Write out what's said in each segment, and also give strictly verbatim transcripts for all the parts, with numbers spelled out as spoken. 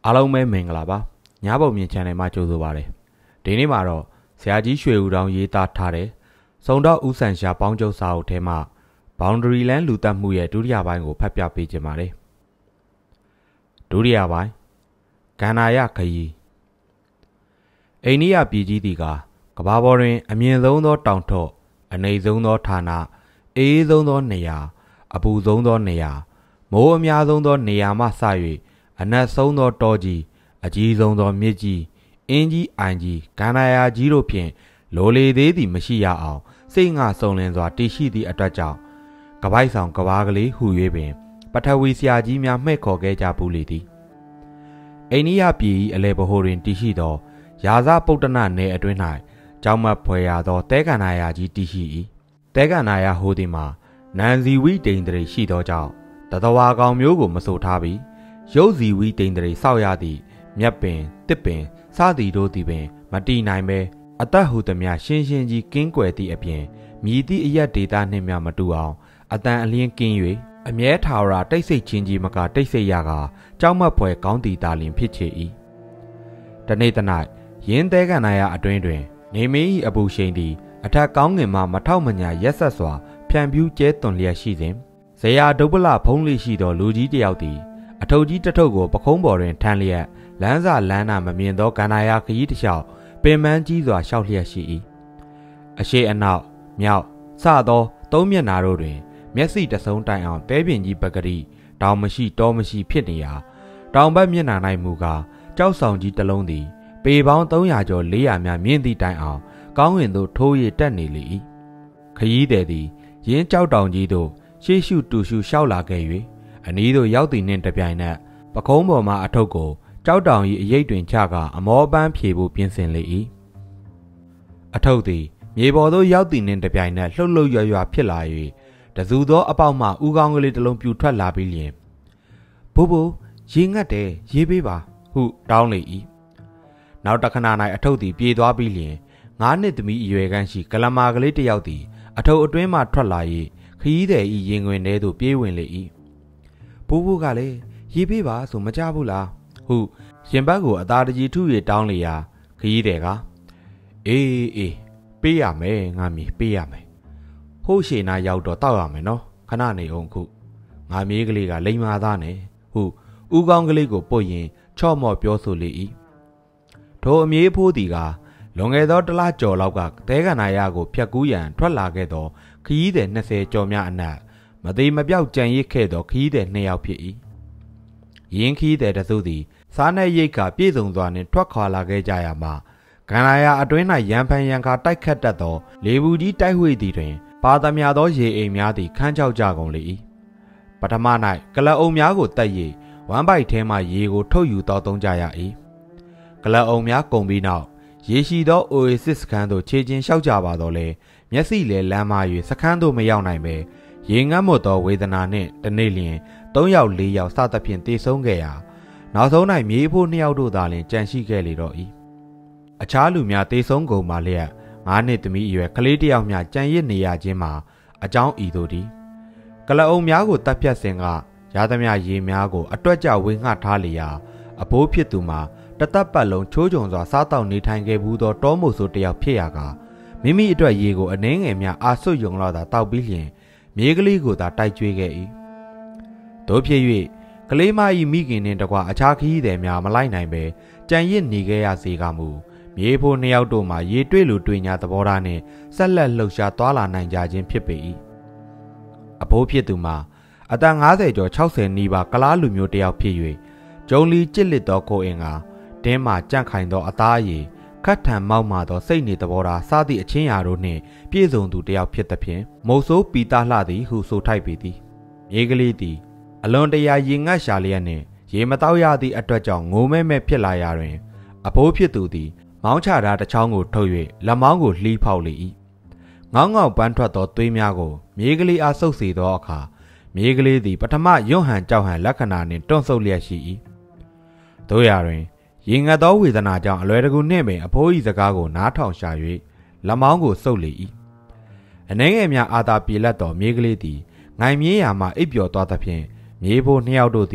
အားလုံးပဲမင်္ဂလာပါညာပုံမြင် channel မှာကြိုဆိုပါရစေဒီနေ့မှာတော့ဆရာကြီးရွှေဦးတောင်ရေးသားထားတဲ့စုံတော့ဦးဆန်ရှာပေါင်းချုပ်စာအုပ်ထဲမှာ boundary land လူသက်မှုရဲ့ဒုတိယပိုင်းကိုဖတ်ပြပေးခြင်းပါတယ်ဒုတိယပိုင်းကန္နာယခရီးအိန္ဒိယပြည်ကြီးသည်ကကမ္ဘာပေါ်တွင်အမြင့်ဆုံးသောတောင်ထော့အနိမ့်ဆုံးသောဌာနအေးဆုံးသောနေရာအပူဆုံးသောနေရာမိုးအများဆုံးသောနေရာမှစ၍အနက်ဆုံးသောတောကြီးအကြီးဆုံးသောမြစ်ကြီးအင်းကြီးအိုင်ကြီးကန္နာယကြီးတို့ဖြင့်လိုလေသေးသည်မရှိရအောင်စိတ်ငှစုံလင်စွာတည်ရှိသည့်အတွက်ကြောင့်ကပိုက်ဆောင်ကဘာကလေးဟူ၍ပင်ပထဝီဆရာကြီးများမှဲ့ခေါ်ခဲ့ကြဘူးလေသည်အိန္ဒိယပြည်၏အလဲဗဟိုတွင်တည်ရှိသောရာဇပုတ္တနနယ်အတွင်း၌ကြောင်းမဖွယ်ရသောတဲကန္နာယကြီးတည်ရှိ၏တဲကန္နာယဟိုသည်မှာနန်ဇီဝိဒိန်တရေရှိသောကြောင့်တတဝါကောင်မျိုးကိုမဆိုထားပြီးရုပ်ဇီဝိဒိန်တရေဆောက်ရသည့်မြက်ပင်တစ်ပင်စသည်တို့သည်ပင်မတည်နိုင်ပဲအသက်ဟူသည်များရှင်းရှင်းကြီးကင်းကွယ်သည့်အပြင်မြည်သည့်အရက်ဒေတာနှင့်များမတူအောင်အတန်အလင်းကင်း၍အမြဲထာဝရတိတ်ဆိတ်ချင်းကြီးမကတိတ်ဆိတ်ရကကြောက်မက်ဖွယ်ကောင်းတီတာလင်ဖြစ်ချေ၏တနေ့တ၌ရင်းသေးကန္နာယအတွင်းတွင်နေမင်း၏အပူရှိန်သည်အထက်ကောင်းငင်မှမထောက်မညာရက်ဆက်စွာဖြန့်ဖြူးကျဲသွန်လျက်ရှိစဉ်ဇေယျဒုပ္ပလဖုံးလေးရှိသောလူကြီးတစ်ယောက်သည်အထုပ်ကြီးတစ်ထုပ်ကိုပခုံးပေါ်တွင်ထမ်းလျက်လမ်းစာလမ်းနာမမြင်သောကန္နာယခရီးတစ်လျှောက်ပင်ပန်းကြီးစွာရှောက်လျက်ရှိ၏အရှိအနောက်မြောက်စသောသုံးမျက်နှာတို့တွင်မျက်စိတစုံတိုင်အောင်တဲပြင်ကြီးပကတိတောင်မရှိတောမရှိဖြစ်နေရာတောင်ဘက်မျက်နှာ၌မူကားကြောက်ဆောင်ကြီးတစ်လုံးသည်ပေပေါင်းသုံးရာကျော်လေးရာများမြင့်သည့်တိုင်အောင်ကောင်းကင်သို့ထိုးရတက်နေလေ၏ခရီးသည်သည်ရင်းကြောက်တောင်ကြီးသို့ရှေ့ရှုတူရှုလျှောက်လာခဲ့၍အနီးသို့ရောက်သည်နှင့်တပြိုင်နက်ပခုံးပေါ်မှအထုပ်ကိုကြောက်တောင်၏အရိပ်တွင်ချကအမောပန်းဖြေဖို့ပြင်ဆင်လေ၏အထုပ်သည်မြေပေါ်သို့ရောက်သည်နှင့်တပြိုင်နက်လှုပ်လှုပ်ရွရွဖြစ်လာ၍တစုသောအပေါက်မှဥကောင်းကလေးတစ်လုံးပြူထွက်လာပြီးလျင်ဘိုးဘိုးရေငတ်တယ်ရေးပေးပါဟုတောင်းလေ၏နောက်တခဏ၌အထုပ်သည်ပြေးသွားပြီးလျင်ငါးနှစ်သမီးအရွယ်ကန်းရှိကလမာကလေးတစ်ယောက်သည်အထုပ်အတွင်းမှထွက်လာ၍ခရီးသည်၏ရင်ခွင်ထဲသို့ပြေးဝင်လေ၏ဘိုးဘိုးကလည်းရေးပေးပါဆိုမကြဘူးလားဟုရင်ဘတ်ကိုအသာတကြီးထု၍တောင်းလေရာခရီးသည်ကအေးအေးပေးရမယ်ငါမီပေးရမယ်ဟိုးရှေနာရောက်တော့တောက်ရမယ်နော်ခဏနေအောင်ခုငါမြေးကလေးကလိမ်မာသားနဲ့ဟုဥကောင်းကလေးကိုပုတ်ရင်ချော့မော့ပြောဆိုလေ၏ထိုအမြေးဖိုးသည်ကလွန်ခဲ့သောတလကျော်လောက်ကတဲကန္နာယကိုဖျက်ကူးရန်ထွက်လာခဲ့သောခရီးသည်နှစ်ဆယ်ကျော်များအနက်မသေးမပြောက်ကြံရစ်ခဲ့သောခရီးသည်နှစ်ယောက်ဖြစ်၏ရင်းခရီးသည်တစုသည်စားနှဲရိတ်ကပြည့်စုံစွာနှင့်ထွက်ခွာလာခဲ့ကြရမှာကန္နာယအတွင်း၌ရန်ဖန်ရန်ခါတိုက်ခတ်တတ်သောလေဘူးကြီးတိုက်ဝှေ့သည်တွင်ပါသမျှသောရေအိမ်များသည်ခန်းချောက်ကြကုန်လေ၏ပထမ၌ကလအုံများကိုတက်၍ဝမ်းပိုက်ထဲမှရေကိုထုတ်ယူသောသုံးကြရ၏ကလအုံများကုန်ပြီးနောက်ရေရှိသောအိုအေစစ်စခန်းသို့ခြေချင်းလျှောက်ကြပါတော့လေမျက်စိလဲလမ်းမ၍စခန်းသို့မရောက်နိုင်ပဲရေငတ်မွတ်သောဝေဒနာနှင့်တနေ့လျင်သုံးယောက်လေးယောက်စသဖြင့်တေဆုံးခဲ့ရာနောက်ဆုံး၌မြေးဖို့နှစ်ယောက်တို့သာလျှင်ကြံရှိခဲ့လေတော့၏အခြားလူများတေဆုံးကုန်ပါလျက်ငါးနှစ်သမီးအရွယ်ကလေးတစ်ယောက်များကြံရစ်နေရခြင်းမှာအကြောင်းဤသို့သည်ကလအုံများကိုတပ်ဖြတ်စဉ်ကရသမျှရေများကိုအတွက်ကြဝေငှထားလျာအဘိုးဖြစ်သူမှာတသက်ပတ်လုံးချိုးချုံစွာစားတောက်နေထိုင်ခဲ့ဘူးသောတောမို့ဆိုတစ်ယောက်ဖြစ်ရာကမိမိအတွက်ရေကိုအနှဲငယ်များအာဆွတ်ယုံလောက်သာတောက်ပြီးလျင်မြေကလေးကိုသာတိုက်ကျွေးခဲ့၏တို့ဖြစ်၍ကလေးမ၏မိခင်နှင့်တကွအခြားခရီးသည်များမလိုက်နိုင်ပဲကြံရစ်နေခဲ့ရစေကမူမြေဖို့နှစ်ယောက်တို့မှရေတွေ့လူတွေ့ညာသဘောထားနှင့်ဆက်လက်လှုပ်ရှားသွားလာနိုင်ကြခြင်းဖြစ်ပေ၏အဘိုးဖြစ်သူမှာအသက်ငါးဆယ်ကျော်ခြောက်ဆယ်နီးပါးကလားလူမျိုးတစ်ယောက်ဖြစ်၍ဂျုံလီကြစ်လက်သောကိုအင်ကတင်းမှကြန့်ခိုင်သောအသားအရည်ခတ်ထန်မောက်မာသောစိတ်နေသဘောထားစသည့်အချင်းရာတို့နှင့်ပြည့်စုံသူတစ်ယောက်ဖြစ်သဖြင့်မုတ်ဆိုးပီတာလှသည်ဟုဆိုထိုက်ပေသည်မြေကလေးသည်အလွန်တရာရေငတ်ရှာလျက်နှင့်ရေမတောက်ရသည့်အတွက်ကြောင့်ငိုမဲမဲဖြစ်လာရာတွင်အဘိုးဖြစ်သူသည်မောင်းချတာတစ်ချောင်းကိုထုတ်၍လက်မောင်းကိုလှီးဖောက်လေ၏ငေါငေါပန်းထွက်သောသွေးများကိုမြေကလေးအားဆုပ်စေသောအခါမြေကလေးသည်ပထမယွန့်ဟန်ကြောက်ဟန်လက္ခဏာနှင့်တွန့်ဆုတ်လျက်ရှိ၏တို့ရာတွင်ရေငတ်သောဝေဒနာကြောင့်အလွယ်တကူနှင့်ပင်အဖိုး၏စကားကိုနားထောင်ရှာ၍လက်မောင်းကိုဆုပ်လေ၏အနှဲငယ်များအာသာပြေလက်သောမြေကလေးသည်ငိုင်မြင်းရာမှအိပ်ပျော်သွားသဖြင့်မြေဖိုးနှစ်ယောက်တို့သည်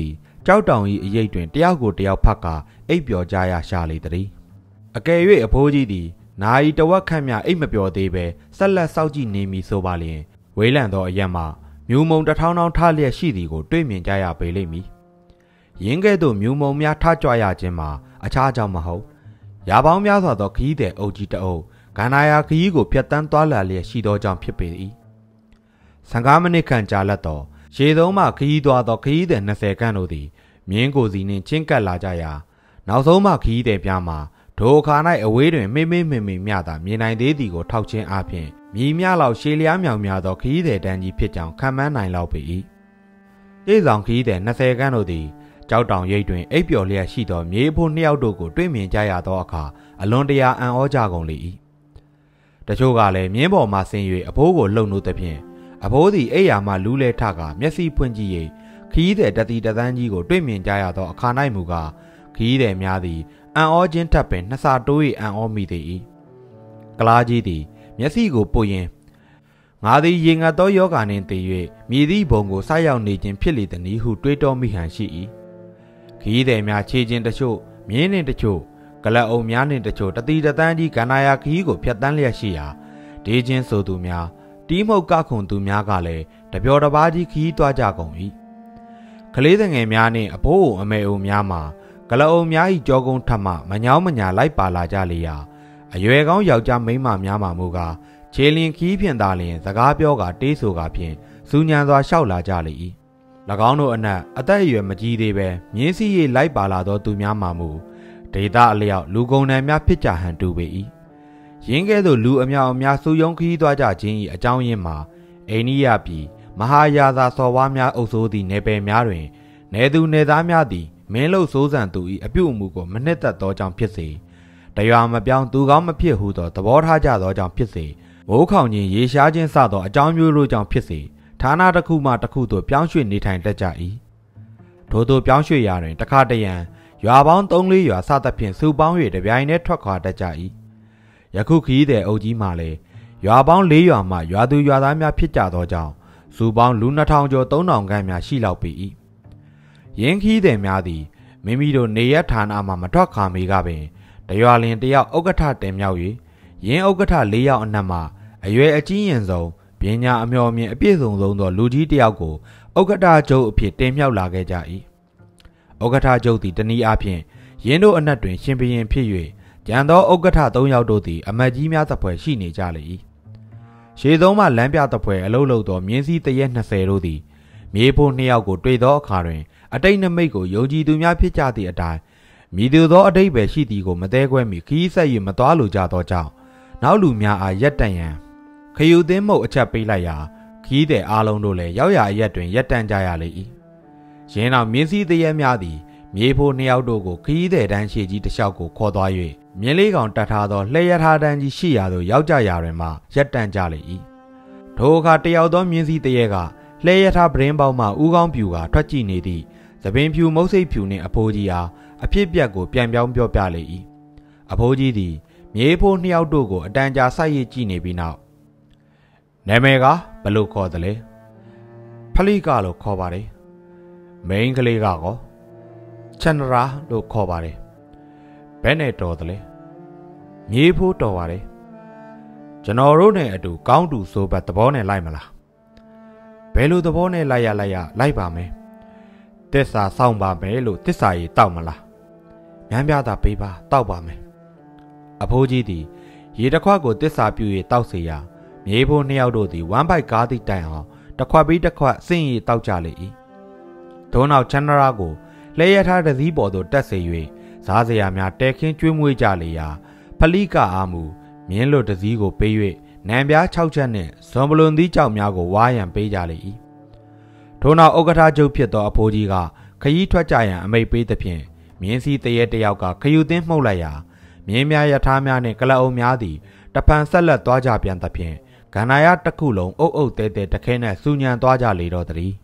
ကြောက်တောင်၏အရေးတွင်တယောက်ကိုတယောက်ဖတ်ကာအိပ်ပျော်ကြရရှာလေသည်အကယ်၍အဖိုးကြီးသည်နာယီတဝက်ခန့်မြအိပ်မပျော်သေးပဲဆက်လက်စောင့်ကြည့်နေမည်ဆိုပါလျင်ဝေးလံသောအရက်မှမြူမုံတထောင်းထောင်းထလျက်ရှိသည်ကိုတွေ့မြင်ကြရပေလိမ့်မည်ရင်းကဲ့သို့မြူမုံများထကြွရခြင်းမှာအခြားကြောင့်မဟုတ်ရာပေါင်းများစွာသောခရီးသည်အုပ်ကြီးတအုပ်ဂန္ဓာယာခရီးကိုဖျက်တမ်းသွားလာလျက်ရှိသောကြောင့်ဖြစ်ပေ၏ဆယ်၅မိနစ်ခန့်ကြာလက်သောရှေသုံးမှခရီးသွားသောခရီးသည်၂၀ခန့်တို့သည်မြင်းကိုစီနှင့်ချင်းကပ်လာကြရာနောက်ဆုံးမှခရီးသည်ပြားမှာဒိုအခါ၌အဝေးတွင်မေးမေးမေးမေးမြသာမြင်နိုင်သေးသည်ကိုထောက်ခြင်းအပြင်မြည်များလောက်ရှေလျားမြောင်များသောခရီးသည်တန်းကြီးဖြစ်ကြောင်းခံမှန်းနိုင်လောက်ပေ၏အေးဆောင်ခရီးသည်၂၀ခန့်တို့သည်ကြောက်တောင်ရိပ်တွင်အိပ်ပျော်လျက်ရှိသောမြေအဖိုးနှစ်ယောက်တို့ကိုတွေ့မြင်ကြရသောအခါအလွန်တရာအံ့ဩကြကုန်လေ၏တချို့ကလည်းမြင်းပေါ်မှဆင်း၍အဖိုးကိုလှုပ်နိုးသဖြင့်အဖိုးသည်အိယာမှလူးလဲထကာမျက်စိဖွင့်ကြည့်၍ခရီးသည်တတိတသန်းကြီးကိုတွေ့မြင်ကြရသောအခါ၌မူကားခရီးသည်များသည်အံ့ဩခြင်းထပ်ပင်နှစ်ဆတိုး၍အံ့ဩမိသေး၏ကလားကြီးသည်မျက်စိကိုပုတ်ရင်းငါသည်ရေငတ်သောယောဂါနှင့်တည်၍မြည်သည့်ဘုံကိုဆိုက်ရောက်နေခြင်းဖြစ်လေသည်ဟုတွေးတောမိဟန်ရှိ၏ခရီးသည်များခြေချင်းတချို့မြင်းနှင့်တချို့ကလပ်အုံများနှင့်တချို့တတိတသန်းကြီးကန္နာယာခရီးကိုဖျက်တမ်းလျက်ရှိရာဒေးချင်းဆိုသူများတီးမှုတ်ကခုန်သူများကလည်းတပျော်တပါးကြီးခရီးသွားကြကုန်၏ကလေးငယ်များနှင့်အဖိုးအိုအမေအိုများမှာကလအုံများ၏ကြောကုန်းထမှမညောင်းမညာလိုက်ပါလာကြလေရာအရွယ်ကောင်းယောက်ျားမိန်းမများမှာမူကားခြေလျင်ခီးဖြင့်သာလျင်စကားပြောကာတေးဆိုကာဖြင့်စူညံစွာလျှောက်လာကြလေ၏၎င်းတို့အနက်အသက်အရွယ်မကြီးသေးပဲမြင်းစည်းရိပ်လိုက်ပါလာသောသူများမှာမူဒေသအလျောက်လူကုန်တန်းများဖြစ်ကြဟန်တူပေ၏ရင်းကဲ့သို့လူအများအများစူယုံခီးသွားကြခြင်း၏အကြောင်းရင်းမှာအိန္ဒိယပြည်မဟာယာသာစော်ဝါးများအုပ်စိုးသည့်နယ်ပယ်များတွင်နေသူနေသားများသည်မင်းလို့စိုးစံသူ၏အပြုအမူကိုမနှစ်သက်သောကြောင့်ဖြစ်စေတရွာမပြောင်းသူကောင်းမဖြစ်ဟုသောသဘောထားကြသောကြောင့်ဖြစ်စေမိုးခေါင်ခြင်းရေရှားခြင်းစသောအကြောင်းမျိုးတို့ကြောင့်ဖြစ်စေဌာနတစ်ခုမှတစ်ခုသို့ပြောင်းရွှေ့နေထိုင်တတ်ကြ၏ထို့သောပြောင်းရွှေ့ရာတွင်တခါတရံရွာပေါင်းသုံးလေးရွာစသဖြင့်စုပေါင်း၍တပြိုင်တည်းထွက်ခွာတတ်ကြ၏ယခုခရီးသည်အုပ်ကြီးမှလည်းရွာပေါင်းလေးရွာမှရွာသူရွာသားများဖြစ်ကြသောကြောင့်စုပေါင်းလူနှစ်ထောင်ကျော်သုံးထောင်ခန့်များရှိလောက်ပေ၏ရင်းခီးသည်များသည်မိမိတို့နေရဌာနမှမထွက်ခါမီကပင်တရွာလင်တယောက်ဥက္ကဋ္ဌတင်မြောက်၍ရင်းဥက္ကဋ္ဌလေးယောက်အနက်မှအရွယ်အကြီးရင်ဆုံးပညာအမျှော်မြင်အပြည့်စုံဆုံးသောလူကြီးတယောက်ကိုဥက္ကဋ္ဌချုပ်အဖြစ်တင်မြှောက်လာခဲ့ကြ၏ဥက္ကဋ္ဌချုပ်သည်တနည်းအားဖြင့်ရင်းတို့အနက်တွင်ရှင်ဘရင်ဖြစ်၍ကျန်သောဥက္ကဋ္ဌသုံးယောက်တို့သည်အမတ်ကြီးများသဖွယ်ရှိနေကြလေ၏ရှေ့ဆုံးမှလမ်းပြသဖွယ်အလုလုသောမြင်းစည်းတရက်၂၀တို့သည်မြေဖို့နှစ်ယောက်ကိုတွေ့သောအခါတွင်အတိတ်နမိတ်ကိုယုံကြည်သူများဖြစ်ကြသည့်အတိုင်းမိသူသောအတိတ်ပဲရှိသည်ကိုမသေးခွဲမီခီးဆက်၍မသွားလိုကြသောကြောင့်နောက်လူများအားရက်တန့်ရန်ခယူသင်းမုတ်အချက်ပေးလိုက်ရာခီးတဲ့အားလုံးတို့လည်းရောက်ရအရက်တွင်ရက်တန့်ကြရလေ၏ရင်းနောက်မြင်းစည်းတရက်များသည်မြေဖို့နှစ်ယောက်တို့ကိုခီးတဲ့တန်းရှိကြီးတစ်လျှောက်ကိုခေါ်သွား၍မြင်းလေးကောင်တတ်ထားသောလှည့်ရထားတန်းကြီးရှိရာသို့ရောက်ကြရာတွင်မှရက်တန့်ကြလေ၏ထိုအခါတယောက်သောမြင်းစည်းတရက်ကလှည့်ရထားပရင်းပေါက်မှဥကောင်းပြူကထွက်ကြည့်နေသည့်သပင်ဖြူမုတ်စိတ်ဖြူနှင့်အဖိုးကြီးအားအဖြစ်ပြက်ကိုပြန်ပြောင်းပြောပြလေ၏အဖိုးကြီးသည်မြေဖို့နှစ်ယောက်တို့ကိုအတန်ကြာဆိုက်ရစ်ကြည့်နေပြီးနောက်နာမည်ကဘယ်လိုခေါ်သလဲဖလိကလို့ခေါ်ပါတယ်မိန်းကလေးကကောချန္ဒရာလို့ခေါ်ပါတယ်ဘယ်နဲ့တော်သလဲမြေဖို့တော်ပါတယ်ကျွန်တော်တို့နဲ့အတူကောင်းတူဆိုပတ်သဘောနဲ့လိုက်မလားဘယ်လိုသဘောနဲ့လိုက်ရလိုက်ရလိုက်ပါမယ်တစ္ဆာစောင့်ပါမယ်လို့တစ္ဆာရီတောက်မလားမြန်းပြတာပေးပါတောက်ပါမယ်အဖိုးကြီးသည်ရေတစ်ခွက်ကိုတစ္ဆာပြူ၍တောက်စေရာမြေဖို့နှစ်ယောက်တို့သည်ဝမ်းပိုက်ကားသည့်တိုင်အောင်တစ်ခွက်ပြီးတစ်ခွက်စင့်ရီတောက်ကြလေ၏ထို့နောက်ချန္ဒရာကိုလဲရထားတစည်းပေါ်သို့တက်စေ၍စားစရာများတဲခင်းကျွေးမွေးကြလေရာဖလိကအားမူမြင်းလွတ်တစည်းကိုပေး၍နံပြား၆ချက်နှင့်ဇွန်ပလွန်သီးကြောက်များကိုဝါရန်ပေးကြလေ၏ထို့နောက်ဥက္ကဋ္ဌချုပ်ဖြစ်သောအဖိုးကြီးကခရီးထွက်ကြရန်အမိန့်ပေးသဖြင့်မြင်းစည်းတရေတယောက်ကခယူသင်းမှုတ်လိုက်ရာမြင်းများရထားများနှင့်ကလအုံများသည်တဖန်ဆက်လက်သွားကြပြန်သဖြင့်ကန္နာယတစ်ခုလုံးအုပ်အုပ်တဲတဲတခဲနှင့်စူညံသွားကြလေတော့သည်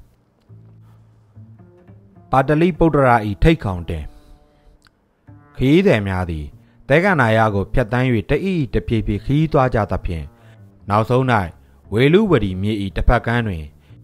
ပါတလိပုတ္တရာဤထိတ်ခေါင်တင်ခရီးသည်များသည်တဲကန္နာယကိုဖျက်တမ်း၍တအိတပြေပြေခရီးသွားကြသဖြင့်နောက်ဆုံး၌ဝေလူဝတီမြေဤတစ်ဖက်ကမ်းတွင်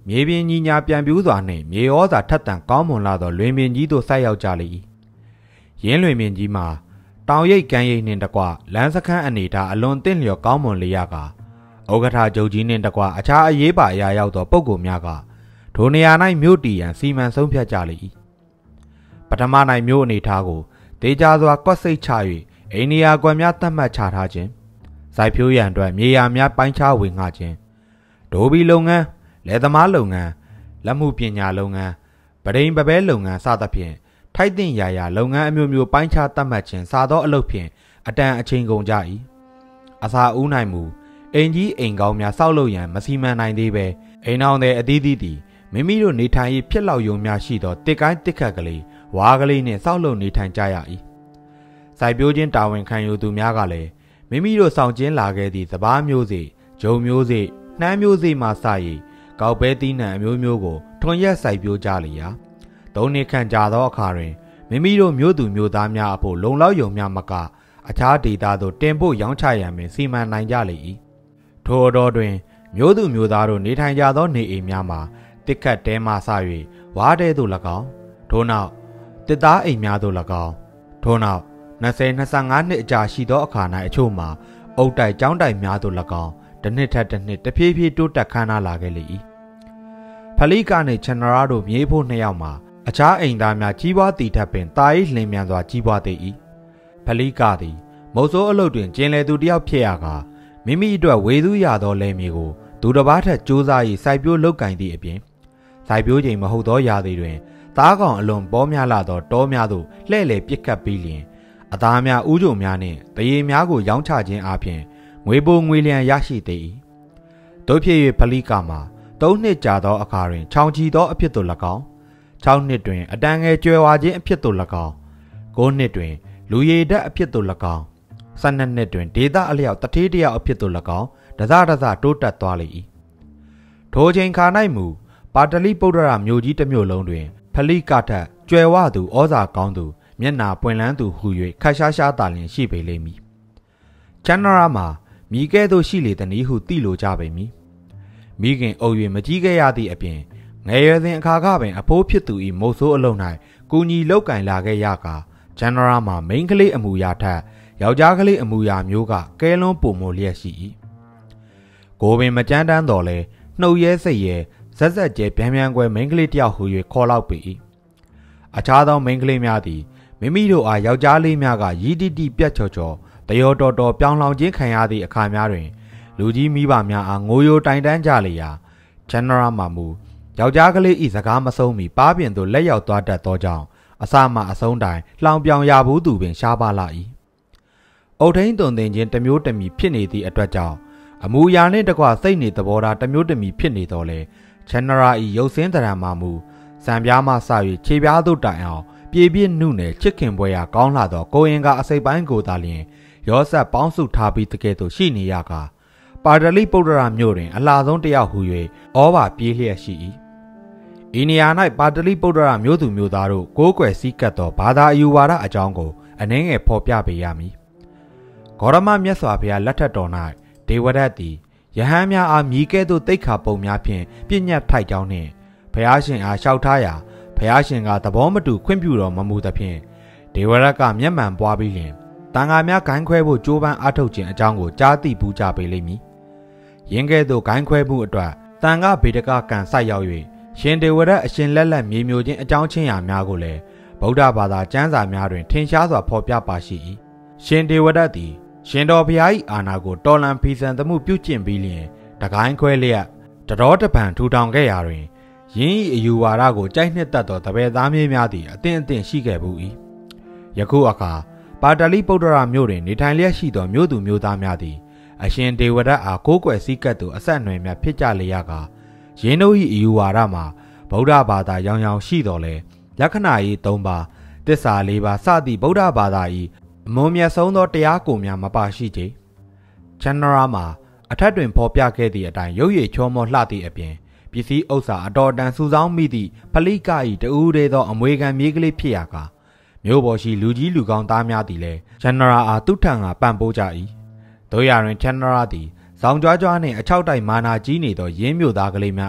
မြေပြင်ညီညာပြန်ပြူးစွာနှင့်မြေဩဇာထက်သန်ကောင်းမွန်လာသောလွင်ပြင်ကြီးသို့ဆိုက်ရောက်ကြလေ၏ရင်းလွင်ပြင်ကြီးမှာတောင်ရိပ်ကမ်းရိပ်နှင့်တကွလမ်းစခန်းအနေထားအလွန်တင့်လျော်ကောင်းမွန်လျက်ကဥက္ကဋ္ဌချုပ်ကြီးနှင့်တကွအခြားအရေးပါအရာရောက်သောပုဂ္ဂိုလ်များကထိုနေရာ၌မြို့တည်ရန်စီမံဆုံးဖြတ်ကြလေ၏ပထမ၌မြို့အနေထားကိုဒေကြစွာကွက်စိတ်ချ၍အိန္ဒိယကွက်များသတ်မှတ်ချထားခြင်းစိုက်ပျိုးရန်အတွက်မြေယာများပိုင်းခြားဝေငှခြင်းဒိုဘီလုပ်ငန်းလယ်သမားလုပ်ငန်းလက်မှုပညာလုပ်ငန်းပဒိန်ပပဲလုပ်ငန်းစသဖြင့်ထိုက်တင်ရာရာလုပ်ငန်းအမျိုးမျိုးပိုင်းခြားသတ်မှတ်ခြင်းစသောအလုပ်ဖြင့်အတန်အချိန်ကုန်ကြ၏အစာဦးနိုင်မူအိမ်ကြီးအိမ်ကောင်းများစောက်လုပ်ရန်မစီမံနိုင်သေးပဲအိမ်အောင်တဲ့အသီးသီးသည်မိမိတို့နေထိုင်ရေးဖြစ်လောက်ယုံများရှိသောတစ်ကိုင်းတစ်ခတ်ကလေးဝါကလေးနှင့်စောက်လုပ်နေထိုင်ကြရ၏စိုက်ပျိုးခြင်းတာဝန်ခံယူသူများကလည်းမိမိတို့ဆောင်ကျင်းလာခဲ့သည့်စပားမျိုးစေ့ဂျုံမျိုးစေ့နှမ်းမျိုးစေ့မှစ၍ကောက်ပဲသီးနှံအမျိုးမျိုးကိုထွန်ရက်စိုက်ပျိုးကြလျာသုံးနှစ်ခန့်ကြာသောအခါတွင်မိမိတို့မျိုးသူမျိုးသားများအဖို့လုံလောက်ယုံများမကအခြားဒေသသို့တင်ပို့ရောင်းချရန်ပင်စီမံနိုင်ကြလေ၏ထိုအတော်တွင်မျိုးသူမျိုးသားတို့နေထိုင်ကြသောနေအိမ်များမှာတစ်ခတ်တဲမှစ၍ဝါးတဲသို့၎င်းထို့နောက်တစ်သားအိမ်များသို့၎င်းထို့နောက်နှစ်ဆယ်နှစ်ဆယ့်ငါးနှစ်အကြာရှိသောအခါ၌အချို့မှာအုတ်တိုက်ကျောင်းတိုက်များသို့၎င်းတစ်နှစ်ထက်တစ်နှစ်တဖြည်းဖြည်းတိုးတက်ခမ်းနားလာခဲ့လေ၏ဖလိကနှင့်ချန်နရာတို့မြေးဖို့နှစ်ယောက်မှာအခြားအိမ်သားများကြီးပွားတည်ထပ်ပင်တာ၏လင်းမြန်စွာကြီးပွားသေး၏ဖလိကသည်မုတ်ဆိုးအလုပ်တွင်ကျင်လည်သူတစ်ယောက်ဖြစ်ရကာမိမိအတွက်ဝေသူရသောလယ်မြေကိုသူတစ်ပါးထက်စူးစမ်း၍စိုက်ပျိုးလုပ်ကင်သည့်အပြင်စိုက်ပျိုးချိန်မဟုတ်သောရာသီတွင်သားကောင်အလွန်ပေါများလာသောတောများသို့လှဲ့လေပစ်ကပ်ပြီးလျင်အသားများဥကြုံများနှင့်တရေများကိုရောင်းချခြင်းအပြင်ငွေပိုငွေလျံရရှိသေး၏တို့ဖြစ်၍ဖလိကမှာသုံးနှစ်ကြာသောအခါတွင်ချောင်ချီသောအဖြစ်သို့၎င်းခြောက်နှစ်တွင်အတန်ငယ်ကျွယ်ဝခြင်းအဖြစ်သို့၎င်းကိုးနှစ်တွင်လူရည်ဓာတ်အဖြစ်သို့၎င်းဆယ်နှစ်နှစ်တွင်ဒေသအလျောက်တထေးတယောက်အဖြစ်သို့၎င်းတစတစတိုးတက်သွားလေ၏ထိုချိန်ခါ၌မူပါတလိပုတ္တရာမြို့ကြီးတစ်မြို့လုံးတွင်ဖလိကထက်ကျွယ်ဝသူဩဇာကောင်းသူမျက်နာပွင့်လန်းသူဟူ၍ခက်ရှားရှားသာလျှင်ရှိပေလိမ့်မည်ချန်နရာမှာမိကဲ့သို့ရှိလေသည်နည်းဟုသိလိုကြပေမည်မိခင်အုပ်၍မကြီးခဲ့ရသည့်အပြင်ငယ်ရွယ်စဉ်အခါကပင်အဖိုးဖြစ်သူ၏မုတ်ဆိုးအလုံး၌ကူညီလောက်ကင်လာခဲ့ရကာချန်နရာမှာမိန်းကလေးအမူအရာထက်ယောက်ျားကလေးအမူအရာမျိုးကကဲလွန်းပုံမိုလျက်ရှိ၏ကိုပင်မကြမ်းတမ်းတော်လဲနှုတ်ရဲစိတ်ရဲဇက်ဇက်ကျဲဗျံဗျံကွယ်မိန်းကလေးတယောက်ဟူ၍ခေါ်လောက်ပေ၏အခြားသောမိန်းကလေးများသည်မိမိတို့အားယောက်ျားလေးများကရီတီတီပြတ်ချော်ချော်တယောတော်တော်ပြောင်းလောင်ခြင်းခံရသည့်အခါများတွင်လူကြီးမိဘများအားငိုယိုတိုင်တန်းကြလေရာဂျန်နရာမှာမူယောက်ျားကလေးဤစကားမဆုံးမီပါးပြင်သို့လက်ရောက်သွားတတ်သောကြောင့်အစမှအဆုံးတိုင်လှောင်ပြောင်ရဘူးသူပင်ရှားပါလာ၏အုတ်ထင်းသွန်သင်ခြင်းတစ်မျိုးတစ်မီဖြစ်နေသည့်အတွက်ကြောင့်အမူအရာနှင့်တကွစိတ်နေသဘောထားတစ်မျိုးတစ်မီဖြစ်နေတော်လဲဂျန်နရာဤရုပ်စင်းတရံမှမူစံပြားမှစ၍ခြေပြားသို့တိုင်အောင်ပြေပြည့်နုနယ်ချစ်ခင်ပွဲရာကောင်းလာသောကိုရင်ကအစိပ်ပိုင်းကိုသာလျှင်ရောဆက်ပေါင်းစုထားပြီးတကယ်သို့ရှိနေရကာပါတလိပုတ္တရာမြို့တွင်အလားဆုံးတစ်ယောက်ဟူ၍ဩဘာပြေးလျက်ရှိ၏ဤနေရာ၌ပါတလိပုတ္တရာမြို့သူမြို့သားတို့ကိုးကွယ်စည်းကပ်သောဘာသာအယူဝါဒအကြောင်းကိုအနှဲငယ်ဖော်ပြပေးရမည်ဂေါရမမြတ်စွာဘုရားလက်ထက်တော်၌ဒေဝဒတ်သည်ယဟန်များအားမြည်ကဲ့သို့တိတ်ခါပုံများဖြင့်ပြည့်ညတ်ထိုက်ကြောင်းနှင့်ဘုရားရှင်အားလျှောက်ထားရာဘုရားရှင်ကသဘောမတူခွင့်ပြုတော်မမူသဖြင့်ဒေဝရတ်ကမျက်မှန်ပွားပြီးလျင်တန်ဃာများဂိုင်းခွဲဖို့ကြိုးပမ်းအားထုတ်ခြင်းအကြောင်းကိုကြားသိပူးကြပေလိမ့်မည်။ယင်းကဲ့သို့ဂိုင်းခွဲမှုအတွက်တန်ဃာဗေဒကကံစိုက်ရောက်၍ရှင်ဒေဝရတ်အရှင်လက်လက်မြေမျိုးချင်းအကြောင်းချင်းရာများကိုလည်းဗုဒ္ဓဘာသာကျမ်းစာများတွင်ထင်ရှားစွာဖော်ပြပါရှိ၏။ရှင်ဒေဝရတ်သည်ရှင်တော်ဘုရား၏အာဏာကိုတော်လန်ဖီဆန်သမှုပြုကျင့်ပြီးလျင်တကိုင်းခွဲလျက်တတော်တပံထူထောင်ခဲ့ရာတွင်ယင်း၏အယူဝါဒကိုကြိုက်နှစ်သက်သောတပည့်သားမြေးများသည်အသင့်အသင့်ရှိခဲ့ဘူး၏ယခုအခါပါတလိပုတ္တရာမြို့တွင်နေထိုင်လျက်ရှိသောမြို့သူမြို့သားများသည်အရှင်ဒေဝဒတ်အားကိုးကွယ်စည်းကပ်သူအဆက်အနွယ်များဖြစ်ကြလေရကာယင်းတို့၏အယူဝါဒမှာဗုဒ္ဓဘာသာရောင်ရောင်ရှိတော်လဲလက္ခဏာ၏သုံးပါးသစ္စာလေးပါးစသည့်ဗုဒ္ဓဘာသာ၏အမွန်မြတ်ဆုံးသောတရားကိုများမပါရှိကြချန်နရာမှာအထက်တွင်ဖော်ပြခဲ့သည့်အတိုင်းရုပ်ရည်ချောမောလှသည့်အပြင်ပစ္စည်းဥစ္စာအတော်တန်စုဆောင်းမိသည့်ဖလိက၏တဦးတည်းသောအမွေခံမြေးကလေးဖြစ်ရာကာမြို့ပေါ်ရှိလူကြီးလူကောင်းသားများသည်လည်းချန်နရာအားသူထံကပံ့ပိုးကြ၏တို့ရတွင်ချန်နရာသည်ဇောင်ကြွားကြွားနှင့်အချောက်တိုက်မာနာကြီးနေသောရင်းမြို့သားကလေးများအနက်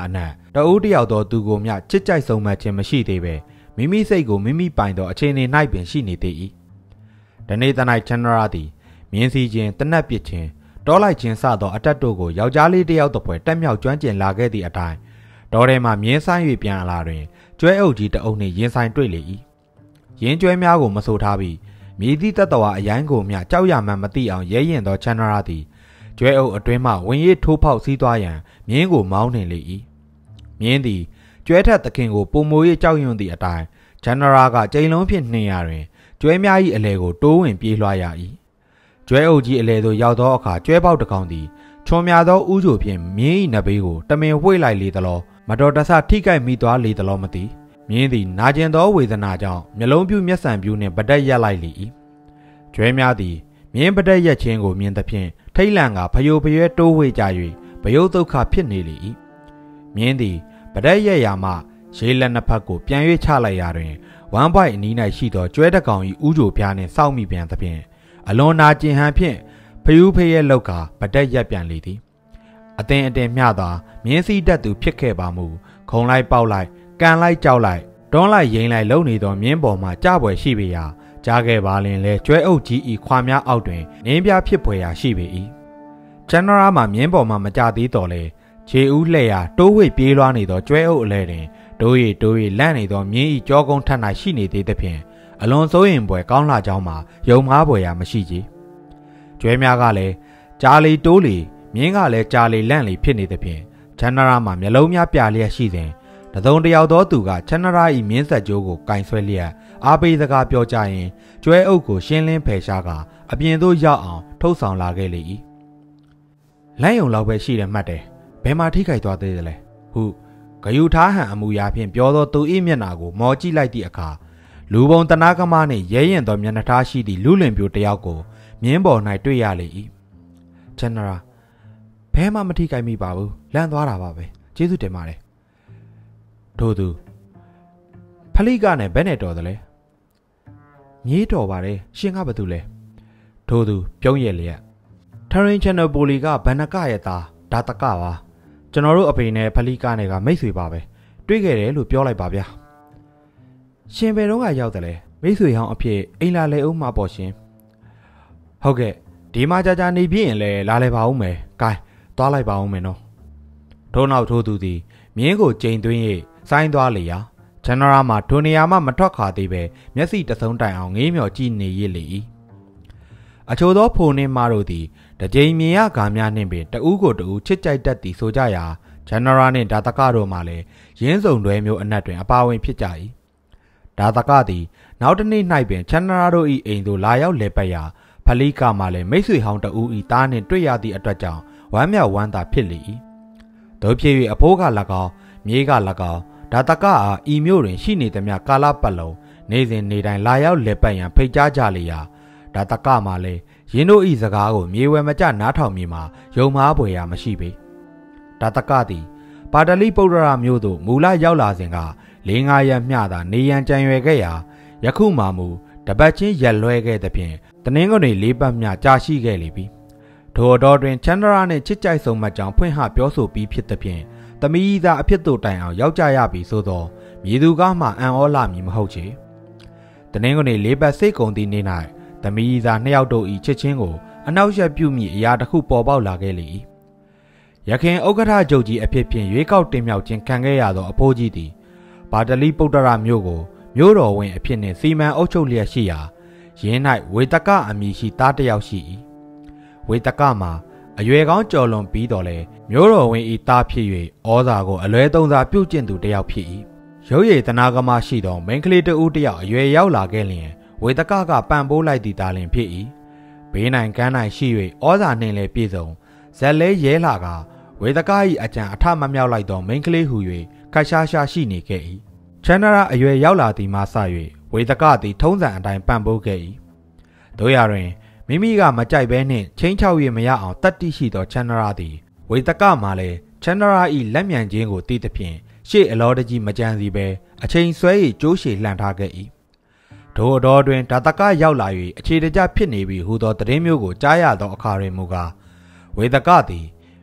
တအူးတယောက်သောသူကိုမျှချစ်ကြိုက်ဆုံးမှခြင်းမရှိသေးပဲမိမိစိတ်ကိုမိမိပိုင်သောအခြေအနေ၌ပင်ရှိနေသေး၏တနေ့တနေ့ချန်နရာသည်မြင်းစီခြင်းတနက်ပစ်ခြင်းတောလိုက်ခြင်းစသောအတက်တို့ကိုယောက်ျားလေးတယောက်တစ်ပွဲတက်မြောက်ကျွမ်းကျင်လာခဲ့သည့်အတိုင်းတောထဲမှမြင်းဆိုင်၍ပြန်လာတွင်ကျွဲအုပ်ကြီးတအုပ်နှင့်ရင်ဆိုင်တွေ့လေ၏ရင်းကျွဲများကိုမဆိုထားပြီးမြည်သည့်တတဝါအရိုင်းကိုမျှကြောက်ရမှန်းမသိအောင်ရဲရင်သောချန်နရာသည်ကျွဲအုပ်အတွင်းမှဝင်ရစ်ထိုးဖောက်စီးသွားရန်မြင်းကိုမောင်းနှင်လေ၏မြင်းသည်ကျွဲထက်သခင်ကိုပုံမိုး၍ကြောက်ရွံ့သည့်အတိုင်းချန်နရာကကြိမ်လုံးဖြင့်နှင်ရတွင်ကျွဲများ၏အလဲကိုတိုးဝင်ပြေးလွှားရ၏ကျွဲအုပ်ကြီးအလဲသို့ရောက်သောအခါကျွဲပေါက်တစ်ကောင်သည်ချွန်များသောဥကြိုဖြင့်မြင်း၏နဘေးကိုတမင်ဝှေ့လိုက်လေသလောမတော်တဆထိခိုက်မိသွားလေသလောမသိမြင်းသည်နာကျင်သောဝေဒနာကြောင့်မျက်လုံးပြူးမျက်စံပြူးနှင့်ပဒက်ရက်လိုက်လေ၏ကျွဲများသည်မြင်းပဒက်ရက်ခြင်းကိုမြင်သဖြင့်ထိတ်လန့်ကဖယိုဖယဲတိုးဝှေ့ကြ၍ဗယုတ်ဒုက္ခဖြစ်နေလေ၏မြင်းသည်ပဒက်ရက်ရာမှရေလက်နှစ်ဖက်ကိုပြန်၍ချလိုက်ရာတွင်ဝမ်းပိုက်အနီး၌ရှိသောကျွဲတကောင်၏ဥကြိုပြားနှင့်စောက်မိပြန်သဖြင့်အလွန်နာကျင်ဟန်ဖြင့်ဖျူးဖရဲလောက်ကပဒက်ရက်ပြန်လေသည်အသင်အတင်မျှသာမြင်းစည်းတက်သူဖြစ်ခဲ့ပါမူခုံလိုက်ပေါက်လိုက်ကန်လိုက်ကြောက်လိုက်တွန်းလိုက်ရိမ့်လိုက်လုံနေသောမြင်းပေါ်မှကြပွယ်ရှိပေရာကြားခဲ့ပါလင်လဲကျွဲအုပ်ကြီးဤခွာများအောက်တွင်နင်းပြဖြစ်ပွယ်ရာရှိပေ၏ချန်နရာမှာမြင်းပေါ်မှမကြသေးတော်လဲခြေဦးလှဲ့ရာတိုးဝှေ့ပြေးလွှားနေသောကျွဲအုပ်အလဲတွင်ဒိုးရီဒိုးရီလန့်နေသောမြင်းဤကြောကုန်းထပ်၌ရှိနေသေးသဖြင့်အလွန်စိုးရင်ပွဲကောင်းလာကြောင်းမှာယုံမားပွဲရာမရှိကြီးကျွဲများကလည်းကြားလီတိုးလီမြင်းကလည်းကြားလီလန့်လီဖြစ်နေသဖြင့်ချန်နရာမှာမျက်လုံးများပြလျက်ရှိစဉ်တစုံတယောက်သောသူကချန်နရာ၏မြင်းဆက်ကြိုးကိုကင်ဆွဲလျက်အားပေးစကားပြောကြရင်ကျွဲအုပ်ကိုရှင်းလင်းဖယ်ရှားကအပြင်သို့ရောက်အောင်ထုတ်ဆောင်လာခဲ့လေ၏လမ်းယုံလောက်ပဲရှိတယ်မှတ်တယ်ဘယ်မှာထိခိုက်သွားသေးသလဲဟုဂယုထားဟန်အမူအရာဖြင့်ပြောသောသူ၏မျက်နှာကိုမော်ကြည့်လိုက်သည့်အခါလူပုံတနာကမနှင့်ရဲရင်သောမျက်နှာထားရှိသည့်လူလင်ပြိုတယောက်ကိုမြင်းပေါ်၌တွေ့ရလေ၏ချန်နရာဘဲမှမထိခိုက်မိပါဘူးလန့်သွားတာပါပဲကျေးဇူးတင်ပါတယ်ထို့သူဖလိကနဲ့ဘယ်နဲ့တော်သလဲမြေးတော်ပါတယ်ရှင်ကဘာတူလဲထို့သူပြုံးရလျက်ထရင်ချန်နယ်ပိုလီကဘဏ္ဍကရဲ့သားဒါတကပါကျွန်တော်တို့အဖေနဲ့ဖလိကနဲ့ကမိတ်ဆွေပါပဲတွေ့ခဲ့တယ်လို့ပြောလိုက်ပါဗျာရှင်ဘယ်တော့ကရောက်တယ်လဲမိတ်ဆွေဟောင်းအဖြစ်အိမ်လာလဲဦးမှာပေါ့ရှင်ဟုတ်ကဲ့ဒီမှာကြာကြာနေပြရင်လဲလာလဲပါဦးမယ်ဂိုင်းသွားလိုက်ပါဦးမယ်နော်ထို့နောက်ထို့သူသည်မြင်းကိုကျိန်သွင်း၍ဆိုင်းသွားလေရာဂျန်နရာမှာထိုနေရာမှမထွက်ခါသေးပဲမျက်စိတဆုံးတိုင်အောင်ငေးမြော်ကြည့်နေရလေ၏အချို့သောဖိုနှင့်မတို့သည်တကြိမ်မြင်ရကားများနှင့်ပင်တဦးကိုတဦးချစ်ကြိုက်တတ်သည်ဆိုကြရာဂျန်နရာနှင့်ဒါတကတို့မှလည်းရင်းစုံတွဲမျိုးအနက်တွင်အပါဝင်ဖြစ်ကြ၏ဒါတကသည်နောက်တစ်နေ့၌ပင်ဂျန်နရာတို့၏အိမ်သို့လာရောက်လည်ပတ်ရာဖလိကမှလည်းမိတ်ဆွေဟောင်းတဦး၏သားနှင့်တွေ့ရသည့်အတွက်ကြောင့်ဝမ်းမြောက်ဝမ်းသာဖြစ်လေ၏တို့ဖြစ်၍အဖိုးက၎င်းမြေးက၎င်းဒါတကအားဤမျိုးတွင်ရှိနေသမျှကာလပတ်လုံးနေစဉ်နေတိုင်းလာရောက်လည်ပတ်ရန်ဖိတ်ကြားကြလေရာဒါတကမှလည်းရင်းတို့ဤစကားကိုမြေဝဲမကျနားထောင်မိမှာယုံမားပွေရာမရှိပေဒါတကသည်ပါတလိပုတ္တရာမျိုးသို့မူလရောက်လာစဉ်ကလေးငါးရက်မျှသာနေရန်ကြံရွယ်ခဲ့ရာယခုမှမူတပတ်ချင်းရက်လွဲခဲ့သဖြင့်တနင်္ဂနွေလေးပတ်မျှကြာရှိခဲ့လေပြီထိုတော်တွင်ချန်ဒရာနှင့်ချစ်ကြိုက်ဆုံးမကြောင်ဖွင့်ဟပြောဆိုပြီးဖြစ်သဖြင့်သမီးသားအဖြစ်တို့တိုင်အောင်ယောက်ျားရပြီဆိုသောမြေသူကားမှအံ့ဩလာမည်မဟုတ်ချေတနင်္ဂနွေလေးပတ်စိတ်ကုန်သည့်နေ့၌သမီးသားနှစ်ယောက်တို့၏ချစ်ချင်းကိုအနောက်ရှက်ပြုမိအရာတစ်ခုပေါ်ပေါက်လာခဲ့လေ၏ရခင်ဥက္ကဋ္ဌချုပ်ကြီးအဖြစ်ဖြင့်ရွေးကောက်တင်မြှောက်ခြင်းခံခဲ့ရသောအဖိုးကြီးသည်ပါတလိပုတ္တရာမြို့ကိုမြို့တော်ဝင်အဖြစ်နှင့်စီမံအုပ်ချုပ်လျက်ရှိရာယင်း၌ဝေတကအမည်ရှိသားတစ်ယောက်ရှိ၏ဝေတကမှာအရွယ်ကောင်းကြော်လွန်ပြီးတော့လဲမျိုးတော်ဝင်ဤသားဖြစ်၍ဩဇာကိုအလွဲသုံးစားပြုကျင့်သူတစ်ယောက်ဖြစ်၏ရုပ်ရည်တနာကမရှိသောမိန်းကလေးတဦးတစ်ယောက်အရွယ်ရောက်လာခဲ့လျင်ဝေတကကပံ့ပိုးလိုက်သည့်သားလင်ဖြစ်၏ဘေးနိုင်ကမ်းနိုင်ရှိ၍ဩဇာနှင့်လည်းပြည့်စုံဇက်လဲရဲလာကဝေတက၏အကြံအထမမြောက်လိုက်သောမိန်းကလေးဟု၍ခက်ရှားရှားရှိနေခဲ့၏ချန်နရာအရွယ်ရောက်လာသည်မှစ၍ဝေတကသည်ထုံးစံအတိုင်းပံ့ပိုးခဲ့၏တို့ရတွင်မိမိကမကြိုက်ဘဲနှင့်ချင်းချောက်၍မရအောင်တတ်တိရှိသောချန်နရာသည်ဝေတကမှလည်းချန်နရာ၏လက်မြန်ခြင်းကိုသိသဖြင့်ရှေ့အလောတကြီးမကြံစီပဲအချိန်ဆွဲ၍ကြိုးရှည်လှန်ထားခဲ့၏ထိုအတော်တွင်ဒါတကရောက်လာ၍အခြေတကျဖြစ်နေပြီဟူသောသတင်းမျိုးကိုကြားရသောအခါတွင်မူကားဝေတကသည်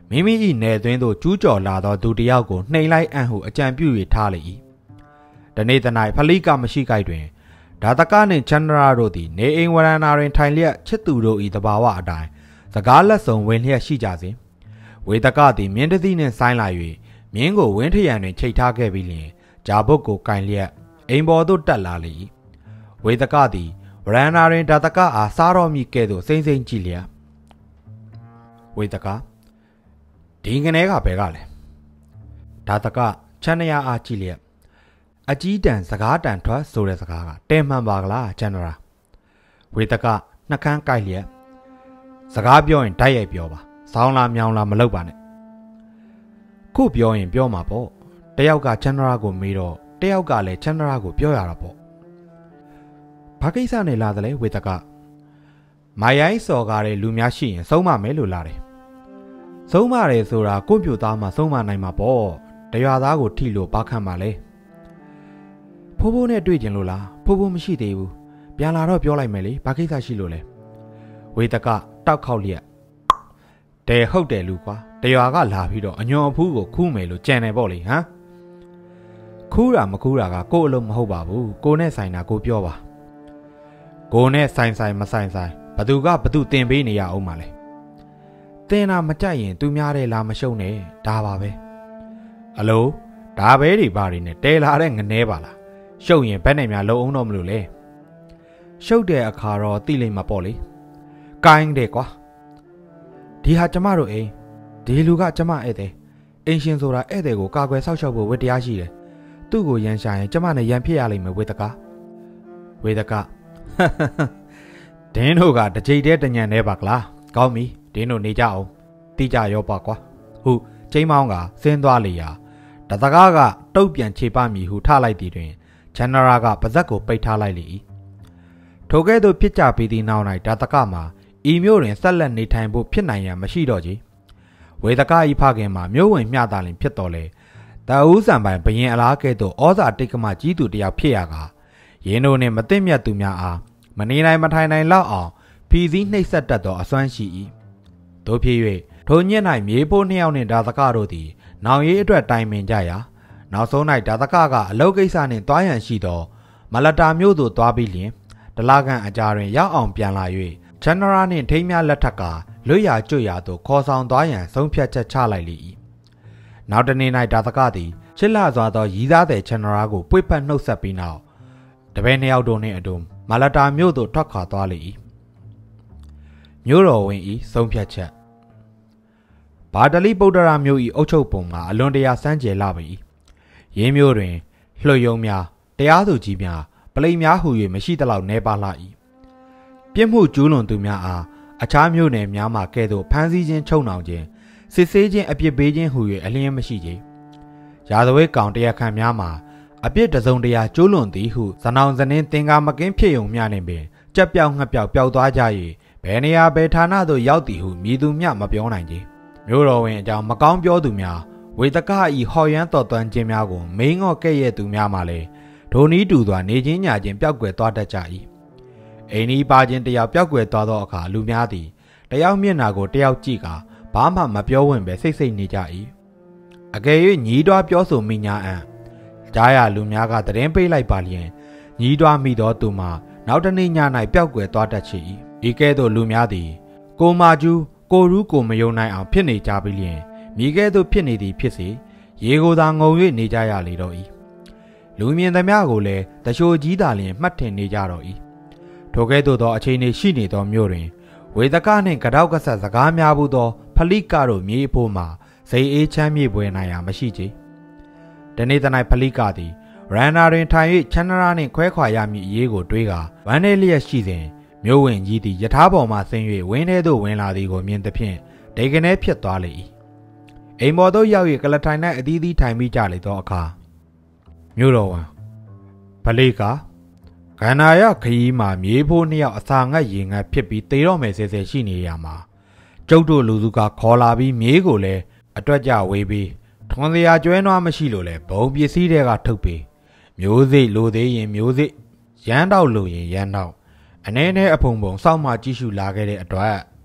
မိမိ၏နယ်သွင်းသို့ကျူးကျော်လာသောသူတစ်ယောက်ကိုနှိမ်လိုက်အံ့ဟုအကြံပြု၍ထားလေ၏တနေ့တနေ့ဖလိကမရှိကြိုက်တွင်ဒါတကနှင့်ချန္ဒရာတို့သည်နေအိမ်ဝရဏာတွင်ထိုင်လျက်ချစ်သူတို့၏တဘာဝအတိုင်းစကားလက်ဆောင်ဝင်လျက်ရှိကြစဉ်ဝေတကသည်မြင်းတသီးနှင့်ဆိုင်းလာ၍မြင်းကိုဝင်းထရံတွင်ချိတ်ထားခဲ့ပြီးလျှင်ဂျာဘုတ်ကိုကင်လျက်အိမ်ပေါ်သို့တက်လာလေ၏ဝေတကသည်ဝရဏာတွင်ဒါတကအားစားတော်မူကဲ့သို့စိမ့်စိမ့်ကြည့်လျက်ဝေတကဒီကနေကဘဲကလဲဒါတကချမ်းနရာအားကြည့်လျက်အကြီးတန်းစကားတန်ထွက်ဆိုတဲ့စကားကတဲမှန်ပါကလားချန္ဒရာဝေတကနှကန်းကိုက်လျက်စကားပြောရင်တိုက်ရိုက်ပြောပါစောင်းလားမြောင်းလားမလုပ်ပါနဲ့ခုပြောရင်ပြောမှာပေါ့တယောက်ကချန္ဒရာကိုမေးတော့တယောက်ကလည်းချန္ဒရာကိုပြောရတာပေါ့ဘာကိစ္စနဲ့လာတယ်လဲဝေတကမိုင်ရိုင်းစော်ကားတဲ့လူများရှိရင်ဆုံးမမယ်လို့လာတယ်ဆုံးမတယ်ဆိုတာကိုပြိုသားမှဆုံးမနိုင်မှာပေါ့တရွာသားကိုထိလို့ဘာခံပါလဲဖိုးဖိုးနဲ့တွေ့ကြလို့လားဖိုးဖိုးမရှိသေးဘူးပြန်လာတော့ပြောလိုက်မယ်လေဘာကိစ္စရှိလို့လဲဝေတကတောက်ခေါက်လျက်တဲဟုတ်တယ်လူကွာတရွာကလာပြီးတော့အညွန်အဖူးကိုခူးမယ်လို့ကြံတယ်ပေါ့လေဟမ်ခူးတာမခူးတာကကို့အလုံးမဟုတ်ပါဘူးကိုနဲ့ဆိုင်တာကိုပြောပါကိုနဲ့ဆိုင်ဆိုင်မဆိုင်ဆိုင်ဘသူကဘသူတင်ပေးနေရအောင်ပါလေတင်တာမကြိုက်ရင်သူများတယ်လားမရှုံနဲ့ဒါပါပဲအလိုဒါပဲတွေဘာတွေနဲ့တဲလာတဲ့ငနဲပါလားရှုံရင်ဘက်နဲ့များလုံအောင်တော့မလို့လေရှုပ်တဲ့အခါတော့တိလိမ့်မှာပေါ့လေကိုင်းတယ်ကွာဒီဟာကျမတို့အိမ်ဒီလူကကျမဧည့်သည်အိမ်ရှင်ဆိုတာဧည့်သည်ကိုကာကွယ်ဆောက်ရှောက်ဖို့ဝတ္တရားရှိတယ်သူ့ကိုရန်ရှာရင်ကျမနဲ့ရန်ဖြစ်ရလိမ့်မယ်ဝေတကဝေတကဒင်းတို့ကတကြိတ်တဲ့တညံနေပါကလားကောင်းပြီဒင်းတို့နေကြအောင်တိကြရောပါကွာဟုကျိန်းမောင်းကဆင်းသွားလေရာတသကားကတုတ်ပြန်ခြေပမည်ဟုထလိုက်သည်တွင်ချန္ဒရာကပါဇက်ကိုပိတ်ထားလိုက်လေ၏ထိုကဲ့သို့ဖြစ်ကြပြီးသည့်နောက်၌ဒါတကမှာဤမျိုးတွင်ဆက်လက်နေထိုင်ဖို့ဖြစ်နိုင်ရန်မရှိတော့ချေဝေတကဤဖခင်မှာမျိုးဝင်မျှတာလင်ဖြစ်တော်လေတအူးဆံပိုင်ဘရင်အလားကဲ့သို့ဩဇာတိတ်ကမကြီးသူတယောက်ဖြစ်ရကာရင်းတို့နှင့်မသိမြတ်သူများအားမနေနိုင်မထိုင်နိုင်လောက်အောင်ဖီစည်းနှိပ်စက်တတ်သောအစွမ်းရှိ၏တို့ဖြစ်၍ထိုညက်၌မြေဖိုးနှစ်ယောက်နှင့်ဒါသကတို့သည်နောင်ရေးအတွက်တိုင်ပင်ကြရာနောက်ဆုံး၌ဒါသကကအလုပ်ကိစ္စနှင့်တွားရန်ရှိသောမလတာမျိုးသို့တွားပြီးလျှင်တလကန်အကြာတွင်ရောက်အောင်ပြန်လာ၍ချန္ဒရာနှင့်ထိမ်းများလက်ထက်ကလွတ်ရာကျွတ်ရာသို့ခေါ်ဆောင်သွားရန်ဆုံးဖြတ်ချက်ချလိုက်လေ၏နောက်တနေ့၌ဒါသကသည်ချစ်လှစွာသောရည်သားတဲ့ချန္ဒရာကိုပွေ့ဖက်နှုတ်ဆက်ပြီးနောက်တပည့်နှစ်ယောက်တို့နှင့်အတူမလတာမြို့သို့ထွက်ခွာသွားလေ၏မြို့တော်ဝင်၏ဆုံးဖြတ်ချက်ဘာတလိပုဒ္ဒရာမြို့၏အုပ်ချုပ်ပုံမှာအလွန်တရာစမ်းကြယ်လာပြီရင်းမြို့တွင်လှုပ်ယုံများတရားသူကြီးများပလိမ်များဟူ၍မရှိသလောက်နေပါလာ၏ပြစ်မှုကျူးလွန်သူများအားအခြားမြို့နယ်များမှကဲ့သို့ဖမ်းဆီးခြင်းချုပ်နှောင်ခြင်းစစ်ဆေးခြင်းအပြစ်ပေးခြင်းဟူ၍အလျင်းမရှိကြရာဇဝဲကောင်တရားခံများမှာအပြစ်တစုံတရာကျူးလွန်သည်ဟုဇနောင်ဇနင်းတင်ကာမကင်းဖြစ်ုံမျှနှင့်ပင်ကြက်ပြောက်ငှက်ပြောက်ပျောက်သွားကြ၍ဘယ်နေရာဘယ်ဌာနသို့ရောက်သည်ဟုမြည်သူမျှမပြောနိုင်ကြမြို့တော်ဝင်အကြောင်းမကောင်းပြောသူများဝေတကဤဟော်ရမ်းတော်သွမ်းခြင်းများကိုမိန်ငော့ကဲ့ရဲ့သူများမှလည်းဒိုနီးတူစွာနေချင်းညာချင်းပျောက်ကွယ်သွားတတ်ကြ၏အိမ်ဤပါခြင်းတယောက်ပျောက်ကွယ်သွားသောအခါလူများသည်တယောက်မျက်နှာကိုတယောက်ကြည့်ကာဘာမှမပြောဝင်ပဲစိတ်စိတ်နေကြ၏အကယ်၍ညီးတွားပြောဆိုမိညာအံ့ကြားရလူများကသတင်းပေးလိုက်ပါလျင်ညီးတွားမိသောသူမှာနောက်တနေ့ည၌ပျောက်ကွယ်သွားတတ်ချေ၏ဤကဲ့သို့လူများသည်ကိုမာကျူးကိုရူးကိုမယုံနိုင်အောင်ဖြစ်နေကြပြီးလျင်မိကဲ့သို့ဖြစ်နေသည်ဖြစ်စေရေကိုသာငုံ၍နေကြရလေတော့၏လူမြင်သမျှကိုလည်းတရှိုးကြီးသာလျင်မှတ်ထင်နေကြတော့၏ထိုကဲ့သို့သောအခြေအနေရှိနေသောမြို့တွင်ဝေတကနှင့်ကတောက်ကဆက်စကားများဘူးသောဖလိကတို့မြေအဖို့မှာစိတ်အေးချမ်းမြေပွဲနိုင်ရာမရှိချေတနေ့တနေ့ဖလိကသည်ရန်နာတွင်ထိုင်၍ချန္ဒရာနှင့်ခွဲခွာရမည့်အရေးကိုတွေးကာဝမ်းထဲလျက်ရှိစဉ်မြို့ဝင်ကြီးသည်ယထာပေါ်မှဆင်း၍ဝင်းထဲသို့ဝင်လာသည်ကိုမြင်သဖြင့်ဒိတ်ကနေဖြစ်သွားလေ၏အိမ်ပေါ်သို့ရောက်၍ကလထိုင်၌အသီးသီးထိုင်မိကြလေသောအခါမြို့တော်ဝန်ဖလိကကန္နာယခရီးမှာမြေဖိုးနှစ်ယောက်အစာငတ်ရေငတ်ဖြစ်ပြီးတေတော့မယ်ဆဲဆဲရှိနေရမှာကျုပ်တို့လူစုကခေါ်လာပြီးမြေးကိုလည်းအတွက်ကြဝေးပြီးထွန်စရာကျွဲနွားမရှိလို့လဲဘုံပစ္စည်းတွေကထုတ်ပြီးမျိုးစိတ်လိုသေးရင်မျိုးစိတ်ရမ်းတော့လိုရင်ရမ်းတော့အနေနဲ့အဖုံဖုံစောက်မှကြည့်ရှုလာခဲ့တဲ့အတွက်ခ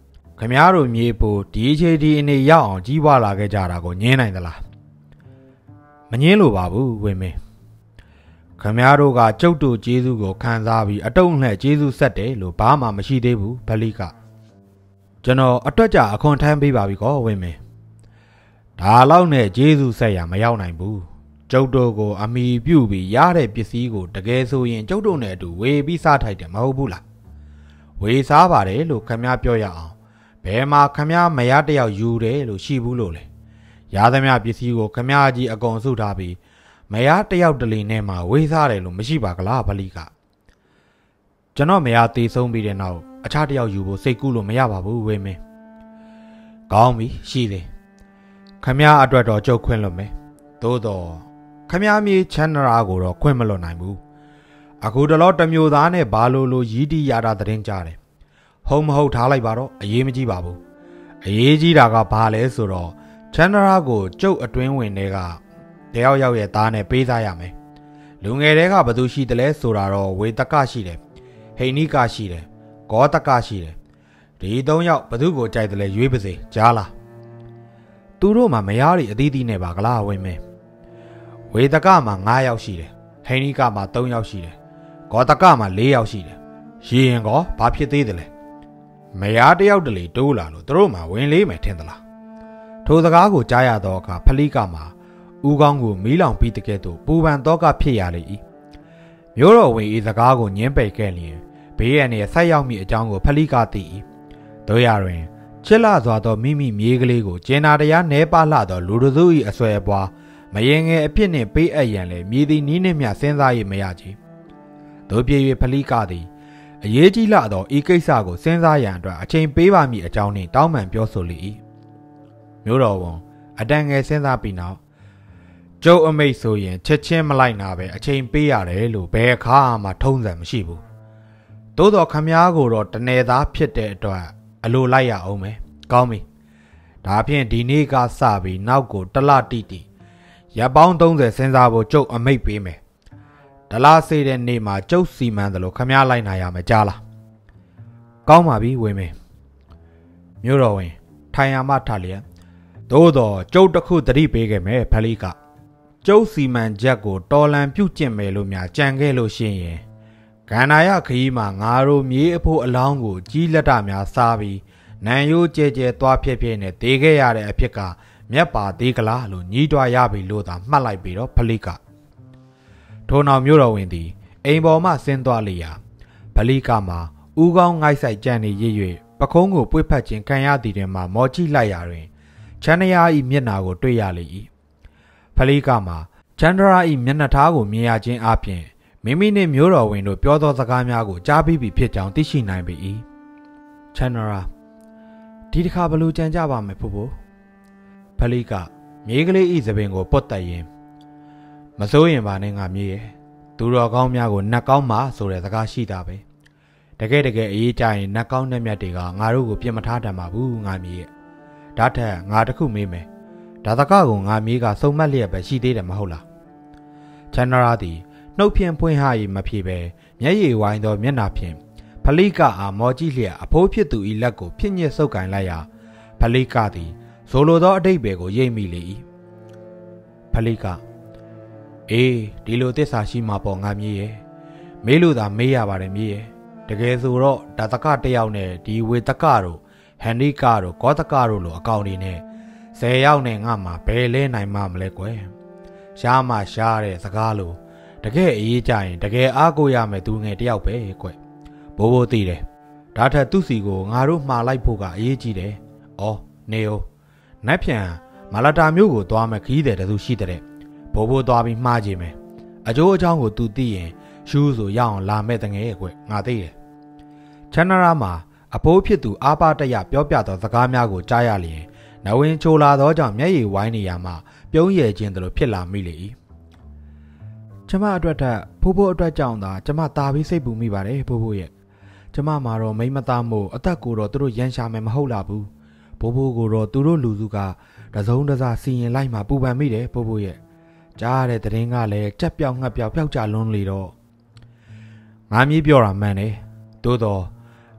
Camaro Miepo, D J D in a yawn, Jiwa Lagajara, Nina. Manilo Babu, women. Camaro got Choto, Jesu, go Kanzabi, a don't let Jesus Sete, Lubama, Machidebu, Palika. General, a toucha, a content be baby go, women. Alone, Jesus say, I'm a yawn boo. Jodo go, a me bubi, yare pisigo, the gesso in Jodo nedu, way beside him, Mobula. We sabare, look, Camia Pioya. Bema Camia Mayadea Jude, Lushibulole. Yadamia pisigo, Camiaji, a gonzutabi. Mayate out the linema, Wizare, Lumishiba, La Palika. Jano Mayati, so be the now, a chatia you will say Kulu Mayababu, women. Gombi, she they. Camia adret or Joe Quilome. Todo. Kamiami Chanarago or Quimelo Naimu. I could a lot of Mudane, Balolo, Yidi Yada the Rinjare. Home ho Talibaro, a Yemiji Babu. A Yeji Daga Palace or Chanarago, Joe a twin win nega. Deo Yatane, Pizayame. Lungerega Badushi the less Suraro, with the Kashide. Heinika Shide. Gota Kashide. The don't yap Badugo Chidle Yubizi, Jala. Turo Mamayari, a Didi Nebagala, women. With the Gama, Naya Shide, Henikama, Tonya Shide, Gotagama, Leo Shide. She and go, Papi Diddle. May I the elderly, Dula, Droma, when lay me tendala. To the Gago Jaya Doka, Paligama, Ugangu, Milan Pitaketo, Buban Doga Piali. Muraway is a Gago Nyempe Kenny, be any Sayami a jungle Paligati. Doyarin, Chilla Zado Mimi Migligo, Jenaria Nepa Lado, Luduzui, a swearbois. Mayenge a penny pay a yanle, midi Ninemia Senzai Mayaji. Dobie Palicadi. A yeji lado, Ike Sago, Senzayandra, a chain payba me a journey, Dauman Piosoli. Muro, a dang a Senza Pina. Joe a Masoyan, Chechem Malinabe, a chain payare, bear calm, tones them shibu. Todo Camiago wrote the Neda Piete, a low laya ome, call me. Dapian Diniga Sabi, now go, Tala Titi. Ya bound on the sensible joke a may be me. The last say the name are Joe Seaman the Locamia line I am a jala. Goma be women. Muroing, Tayama Talia. Dodo, Joe the cool three big me, Palika. Joe Seaman Jago, Dolan Putin Melumia, Jangelo Shin. Ganaya Kima, Naro, Miepo Alongo, Gilatamia Sabi, Nayu Jeje, Tua Pepine, Dege a Pica. Mepa Degala, Nidwa Yabi Luda, Malay Biro, Palika. Tona Muro Windy, Aimoma Sendoalia, Palika ma, Ugong Isai Jenny Ye, Pakongo Pupachin Kanya Didema, Mochi Layari, Chanaya I Minago Tuyali. Palika ma, Chandra I Minatago Miajin Apien, Mimini Muro window, Piodo Zakamiago, Jabi be pitch on Tishi nine be. Chandra Tidikabalu Janjava me pupo. Palika, Migli is a bingo potayin. Masoyan banning a me. Duro Gamiago, Nakama, so that the Gashi dabe. The gate again each giant Nakam Namiatiga, Naru, Piamatata Mabu, Nami. That Nataku meme. Tatakago, Namiga, so malia, but she did a mahola. Chanaradi, no pian point high, my pibe, Yay, wind or Menapian. Palika are mojilia, a popia to Ilago, Pinya Soka and Laya. Palikadi. Solo do day bego ye mili. Palika. Eh, Dilo Tesashi Mapong ye. Melu da mea baremie. The Gezuro, Tataka Teaune, di with the caro, Henry Caro, Cotacaro, account in it. Say yaune ngama, Pele nine mam leque. Shama Share, Sagalo. The gay e giant, the gay Agoyame doing a diape, que. Bobo tire. Data Tusigo, Naru Malaipuga, e gide. Oh, Neo. Napian, Malata Mugo, Dama Kide, the Shidere. Bobo Dobby Majime. A Joe Jango to Dien, shoes or young la metan eque, Nade. Chanarama, a popia to Apataya, Piopiato, the Gamiago, Jayali. Now in Chola Doja, May, Winey Yama, Pioye Gentile Pilla Mili. Chama Drata, Popo Drajanda, Chama Tabi Sebu Mibare, Popo yet. Chama Maro, Maymatamo, Atakuro, through Yansham and Holabu. Popo Goro, Turo Luzuka, the zone does are seeing Lima, Puba Mide, Popo yet. Jare the Ringale, Chapiang up your Pelcha lonely door. Mammy Biora Mane, Dodo,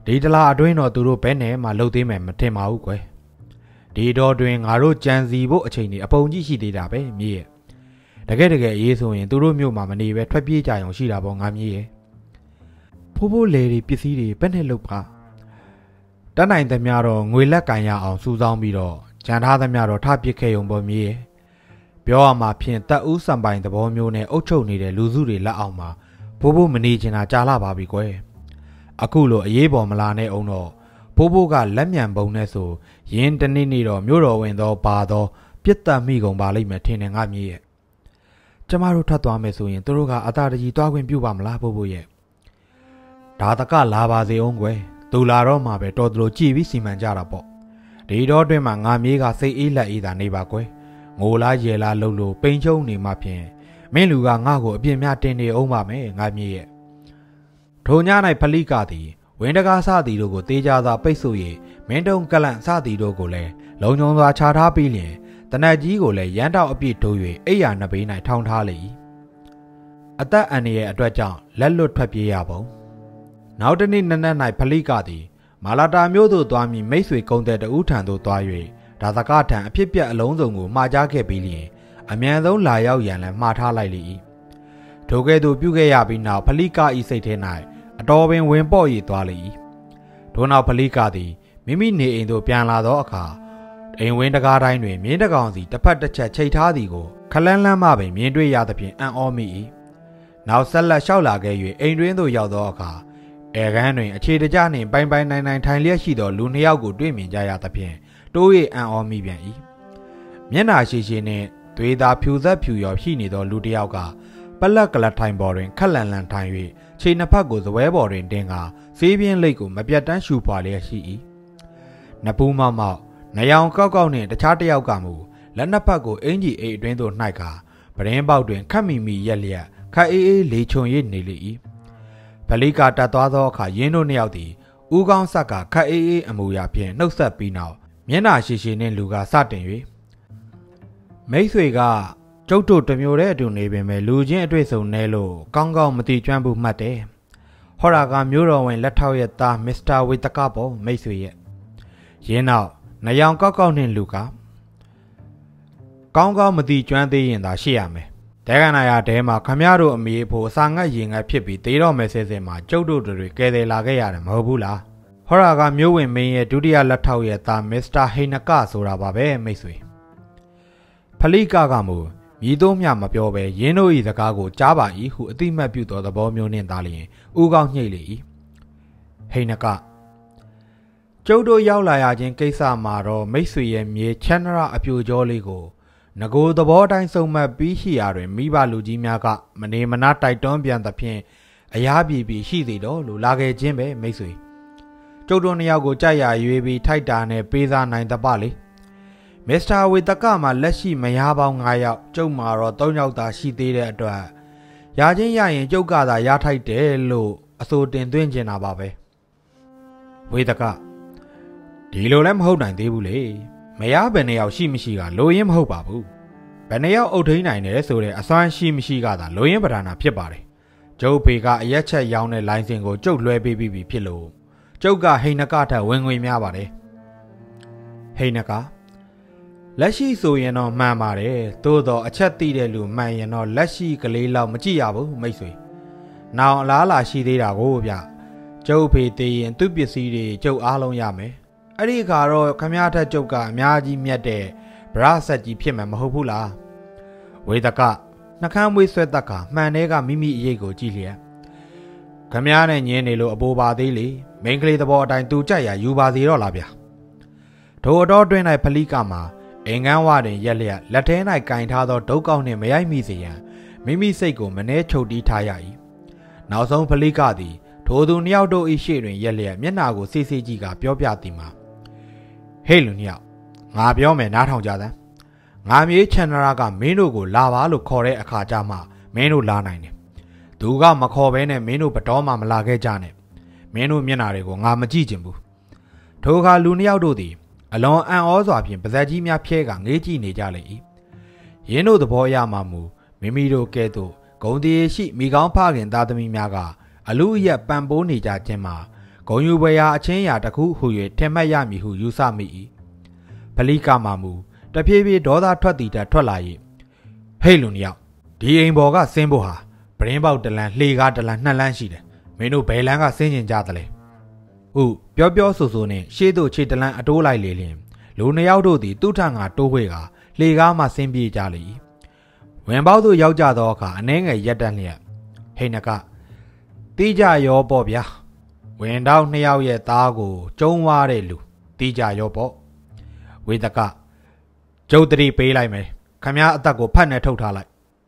ဒီတလားအတွင်းတော့သူတို့ဘဲနဲ့မှလှုပ်သေးမယ်မထင်ပါဘူးကွယ်ဒီတော့တွင်ငါတို့ကြံစီဖို့အချိန်ကြီးအပုံကြီးရှိသေးတာပဲမြေရဲ့တကယ်တကယ်အေးဆိုရင်သူတို့မြို့မှာမနေပဲထွက်ပြေးကြအောင်ရှိတာပေါ့ငါမြေရဲ့ဖိုးဖိုးလေတွေပစ္စည်းတွေဘဲနဲ့လှုပ်ပါတတ်နိုင်သမျှတော့ငွေလက်ကင်ရအောင်စူးစောင်းပြီးတော့ကြံထားသမျှတော့ထပစ်ခဲ့ရုံပေါ်မြေရဲ့ပြောရမှာဖြင့်တက်ဦးစံပိုင်သဘောမျိုးနဲ့အုပ်ချုပ်နေတဲ့လူစုတွေလက်အောက်မှာဖိုးဖိုးမနေချင်တာကြာလာပါပြီကွယ်အခုလိုအရေးပေါ်မလာနဲ့အောင်တော့ဖိုးဖိုးကလက်မြန်ပုံနဲ့ဆိုရင်းတနေ့နေ့တော့မြို့တော်ဝင်တော့ပါတော့ပြစ်တက်မိကုန်ပါလိမ့်မယ်ထင်တယ်ငါမြေရဲ့ကျမတို့ထွက်သွားမယ်ဆိုရင်သူတို့ကအသာတကြီးတွားခွင့်ပြုပါမလားဖိုးဖိုးရဲ့ဒါတကလာပါစေအောင်ကွယ်သူလာတော့မှပဲတော်တော်ကြည်ပြီးစီမံကြတာပေါ့ဒီတော့တွင်မှာငါမြေးကစိတ်အေးလက်အေးသာနေပါကွယ်ငိုလားရေလားလှုပ်လို့ပိန်ချုံနေမှဖြင့်မင်းလူကငါ့ကိုအပြင်းများတင်နေအောင်ပါမယ်ငါမြေးရဲ့ထိုည၌ဖလိကသည်ဝင်းတကားစသည်တို့ကိုတေးကြစွာပိတ်ဆို့၍မင်းတုံကလန့်စသည်တို့ကိုလည်းလုံခြုံစွာချထားပြီးလျင်တနက်ကြီးကိုလည်းရန်တောက်အပြည့်ထိုး၍အိယာနှစ်ဘေး၌ထောင်ထားလေ၏အသက်အန္တရာယ်အတွက်ကြောင့်လက်လွတ်ထွက်ပြေးရပုံနောက်တနေ့နနက်၌ဖလိကသည်မာလာတာမျိုးသို့သွားမည်မိတ်ဆွေကုန်းတဲ့တဦးထံသို့သွား၍ဒါသကထံအဖြစ်ပြက်အလုံးစုံကိုမှားကြားခဲ့ပြီးလျင်အမြန်ဆုံးလာရောက်ရန်လည်းမှားထားလိုက်လေ၏ထိုကဲ့သို့ပြုခဲ့ရပြီးနောက်ဖလိက၏စိတ်ထဲ၌အတော်ပင်ဝင်ပေါ့ရည်သွားလေ၏ထို့နောက်ဖလိကသည်မိမိနေအိမ်သို့ပြန်လာသောအခါအိမ်ဝင်းတကားတိုင်းတွင်မြင်းတကောင်စီတစ်ဖက်တစ်ချက်ချိတ်ထားသည်ကိုခလန်းလန်းမှပင်မြင်တွေ့ရသဖြင့်အံ့ဩမိ၏နောက်ဆက်လက်လျှောက်လာခဲ့၍အိမ်တွင်သို့ရောက်သောအခါအဲကန်းတွင်အခြေတကျနှင့်ပိုင်ပိုင်နိုင်နိုင်ထိုင်လျက်ရှိသောလူနှစ်ယောက်ကိုတွေ့မြင်ကြရသဖြင့်တိုး၍အံ့ဩမိပြန်၏မျက်နှာရှိရှိနှင့်သွေးသားဖြူဆက်ဖြူရောရှိနေသောလူတစ်ယောက်ကပလက်ကလထိုင်ပေါ်တွင်ခက်လန်လန်ထိုင်၍ခြေနှစ်ဖက်ကိုဇပွဲပေါ်တွင်တင်ကာဆေးပြင်းလိတ်ကိုမပြတ်တမ်းရှူဖွာလျက်ရှိ၏နပူးမောက်မောက်နယောင်ကောက်ကောက်နှင့်တခြားတစ်ယောက်ကမူလက်နှစ်ဖက်ကိုအင်ကြီးအိတ်အတွင်းသို့နှိုက်ကာပရင်းပေါက်တွင်ခတ်မိမိရက်လျက်ခတ်အေးအေးလေချုံ၍နေလေ၏ဗလိကတတ်သွားသောအခါရင်းတို့နှစ်ယောက်သည်ဦးကောင်းဆက်ကခတ်အေးအေးအမူအရာဖြင့်နှုတ်ဆက်ပြီးနောက်မျက်နှာရှိရှိနှင့်လူကစတင်၍မိတ်ဆွေကကျုပ်တို့တမျိုးတဲ့အတူနေပင်ပဲလူချင်းအတွေ့ဆုံနေလို့ကောင်းကောင်းမတိကျွမ်းဘူးမှတ်တယ်ဟောရာကမျိုးတော်ဝင်လက်ထောက်ရဲ့သားမစ္စတာဝေတကပေါ်မိတ်ဆွေရဲ့ရင်းနောက်နယောင်ကောက်ကောက်နှင့်လူကကောင်းကောင်းမတိကျွမ်းသေးရင်သာရှိရမယ်တဲကနာရတဲမှာခမရတို့အမေဖို့အစာငတ်ရင်ငတ်ဖြစ်ပြီးတေးတော့မယ်ဆဲဆဲမှာကျုပ်တို့တွေကဲတယ်လာခဲ့ရတယ်မဟုတ်ဘူးလားဟောရာကမျိုးဝင်မင်းရဲ့ဒုတိယလက်ထောက်ရဲ့သားမစ္စတာဟိနကဆိုတာပါပဲမိတ်ဆွေဖလိကကမူမြည်သုံးမြမပြောပဲရင်းတို့၏စကားကိုကြားပါ၏ဟုအတိမတ်ပြုသောသဘောမျိုးနှင့်သာလျှင်ဦးကောင်းညှိလေ၏ဟိနကကျုပ်တို့ရောက်လာရခြင်းကိစ္စမှာတော့မိတ်ဆွေရဲ့မြေချမ်းရအပြူကြောလေးကိုငကိုသဘောတိုင်းစုံမတ်ပြီးရှိရာတွင်မိဘလူကြီးများကမနေမနာတိုက်တွန်းပြန်သဖြင့်အရာပြေပြေရှိသေးတော့လို့လာခဲ့ခြင်းပဲမိတ်ဆွေကျုပ်တို့နှစ်ယောက်ကိုကြိုက်ရရွေးပြီးထိုက်တာနဲ့ပေးစားနိုင်တပလေမစ္စတာဝေတကမှာလက်ရှိမရပေါင်း၅ယောက်ကျုပ်မှာတော့၃ယောက်သာရှိသေးတဲ့အတွက်ရချင်းရရင်ကျုပ်ကသာရထိုက်တယ်လို့အဆိုတင်သွင်းကျင်တာပါပဲဝေတကဒီလိုလည်းမဟုတ်နိုင်သေးဘူးလေမရဘယ်နှယောက်ရှိမရှိကလိုရင်းမဟုတ်ပါဘူးဘယ်နှယောက်အုပ်ထိန်နိုင်တယ်ဆိုတဲ့အစွမ်းရှိမရှိကသာလိုရင်းပဓာနာဖြစ်ပါတယ်ကျုပ်ဖေကအရက်ချက်ရောင်းတဲ့လိုင်စင်ကိုကျုပ်လွှဲပေးပြီးပြီဖြစ်လို့ကျုပ်ကဟိနကထက်ဝင်ငွေများပါတယ်ဟိနကလက်ရှိဆိုရင်တော့မှန်ပါတယ်သို့တော့အချက်သိတဲ့လူမှန်ရင်တော့လက်ရှိကလေးလောက်မကြည့်ရဘူးမိတ်ဆွေနောင်အလားလာရှိသေးတာကိုဗျကျုပ်ဖေသေးရင်သူ့ပစ္စည်းတွေကျုပ်အားလုံးရမယ်အဲ့ဒီအခါတော့ခမရထက်ကျုပ်ကအများကြီးမြတ်တဲ့ဗရဆက်ကြီးဖြစ်မှာမဟုတ်ဘူးလားဝေဒကနှကမ်းမွေးဆွဲတက်ကမှန်တဲ့ကမိမိအရေးကိုကြည့်လျက်ခမရနဲ့ညင်းနေလို့အပိုးပါသေးလေမိန်းကလေးသဘောအတိုင်းသူကြိုက်ရယူပါသေးတော့လားဗျထိုအတော်တွင်း၌ဖလိကမှာအင်္ဂန်းဝတွင်ရက်လျက်လက်ထဲ၌ကင်ထားသောဒုတ်ကောက်နှင့်မရိုက်မိစေရန်မိမိစိတ်ကိုမနှဲချုပ်တီးထားရ၏နောက်ဆုံးဖလိကသည်ထိုသူနှစ်ယောက်တို့၏ရှေ့တွင်ရက်လျက်မျက်နှာကိုစေးစေးကြည့်ကပြောပြသည်မှာဟေးလူနှစ်ယောက်ငါပြောမယ်နားထောင်ကြသမ်းငါမြေးချန်နရာကမင်းတို့ကိုလာပါလို့ခေါ်တဲ့အခါကျမှမင်းတို့လာနိုင်တယ်သူကမခေါ်ဘဲနဲ့မင်းတို့ဘတော်မှမလာခဲ့ကြနဲ့မင်းတို့မျက်နှာတွေကိုငါမကြည့်ချင်ဘူးထိုအခါလူနှစ်ယောက်တို့သည်အလွန်အံ့ဩစွာဖြင့်ပါဇက်ကြီးများဖြဲကငေးကြည့်နေကြလေ၏ရင်းတို့သဘောရမှမူမိမိတို့ကဲ့သို့ဂုံတည်ရှိမိကောင်းဖခင်သားသမီးများကအလူရက်ပံပိုးနေကြခြင်းမှာဂုံယူပွေရာအချင်းရာတစ်ခုဟူ၍ထင်မှတ်ရမည်ဟုယူဆမိ၏ဖလိကမှမူတဖြည်းဖြည်းဒေါသထွက်သည်တထွက်လာ၏ဟေ့လူနှစ်ယောက်ဒီအိမ်ပေါ်ကဆင်းဖို့ဟာပရင်းပေါက်တလန်းလှေကားတလန်းနှစ်လန်းရှိတယ်မင်းတို့ဘယ်လန်းကဆင်းကျင်ကြသလဲဟုပြောပြောဆိုဆိုနှင့်ရှေ့သို့ခြေတလန်းအတိုးလိုက်လေလျင်လူနှစ်ယောက်တို့သည်သူ့ထံကတိုးဝှေ့ကလှေကားမှဆင်းပြေးကြလေ၏ဝင်ပေါက်သို့ရောက်ကြသောအခါအနှဲငယ်ရက်တက်လျက်ဟိနကတီးကြရောပေါ့ဗျာဝင်တော့နှစ်ယောက်ရဲ့သားကိုကျုံးဝါတဲ့လူတီးကြရောပေါ့ဝေဒကကျုပ်တတိပေးလိုက်မယ်ခမည်းအသက်ကိုဖတ်နေထုတ်ထားလိုက်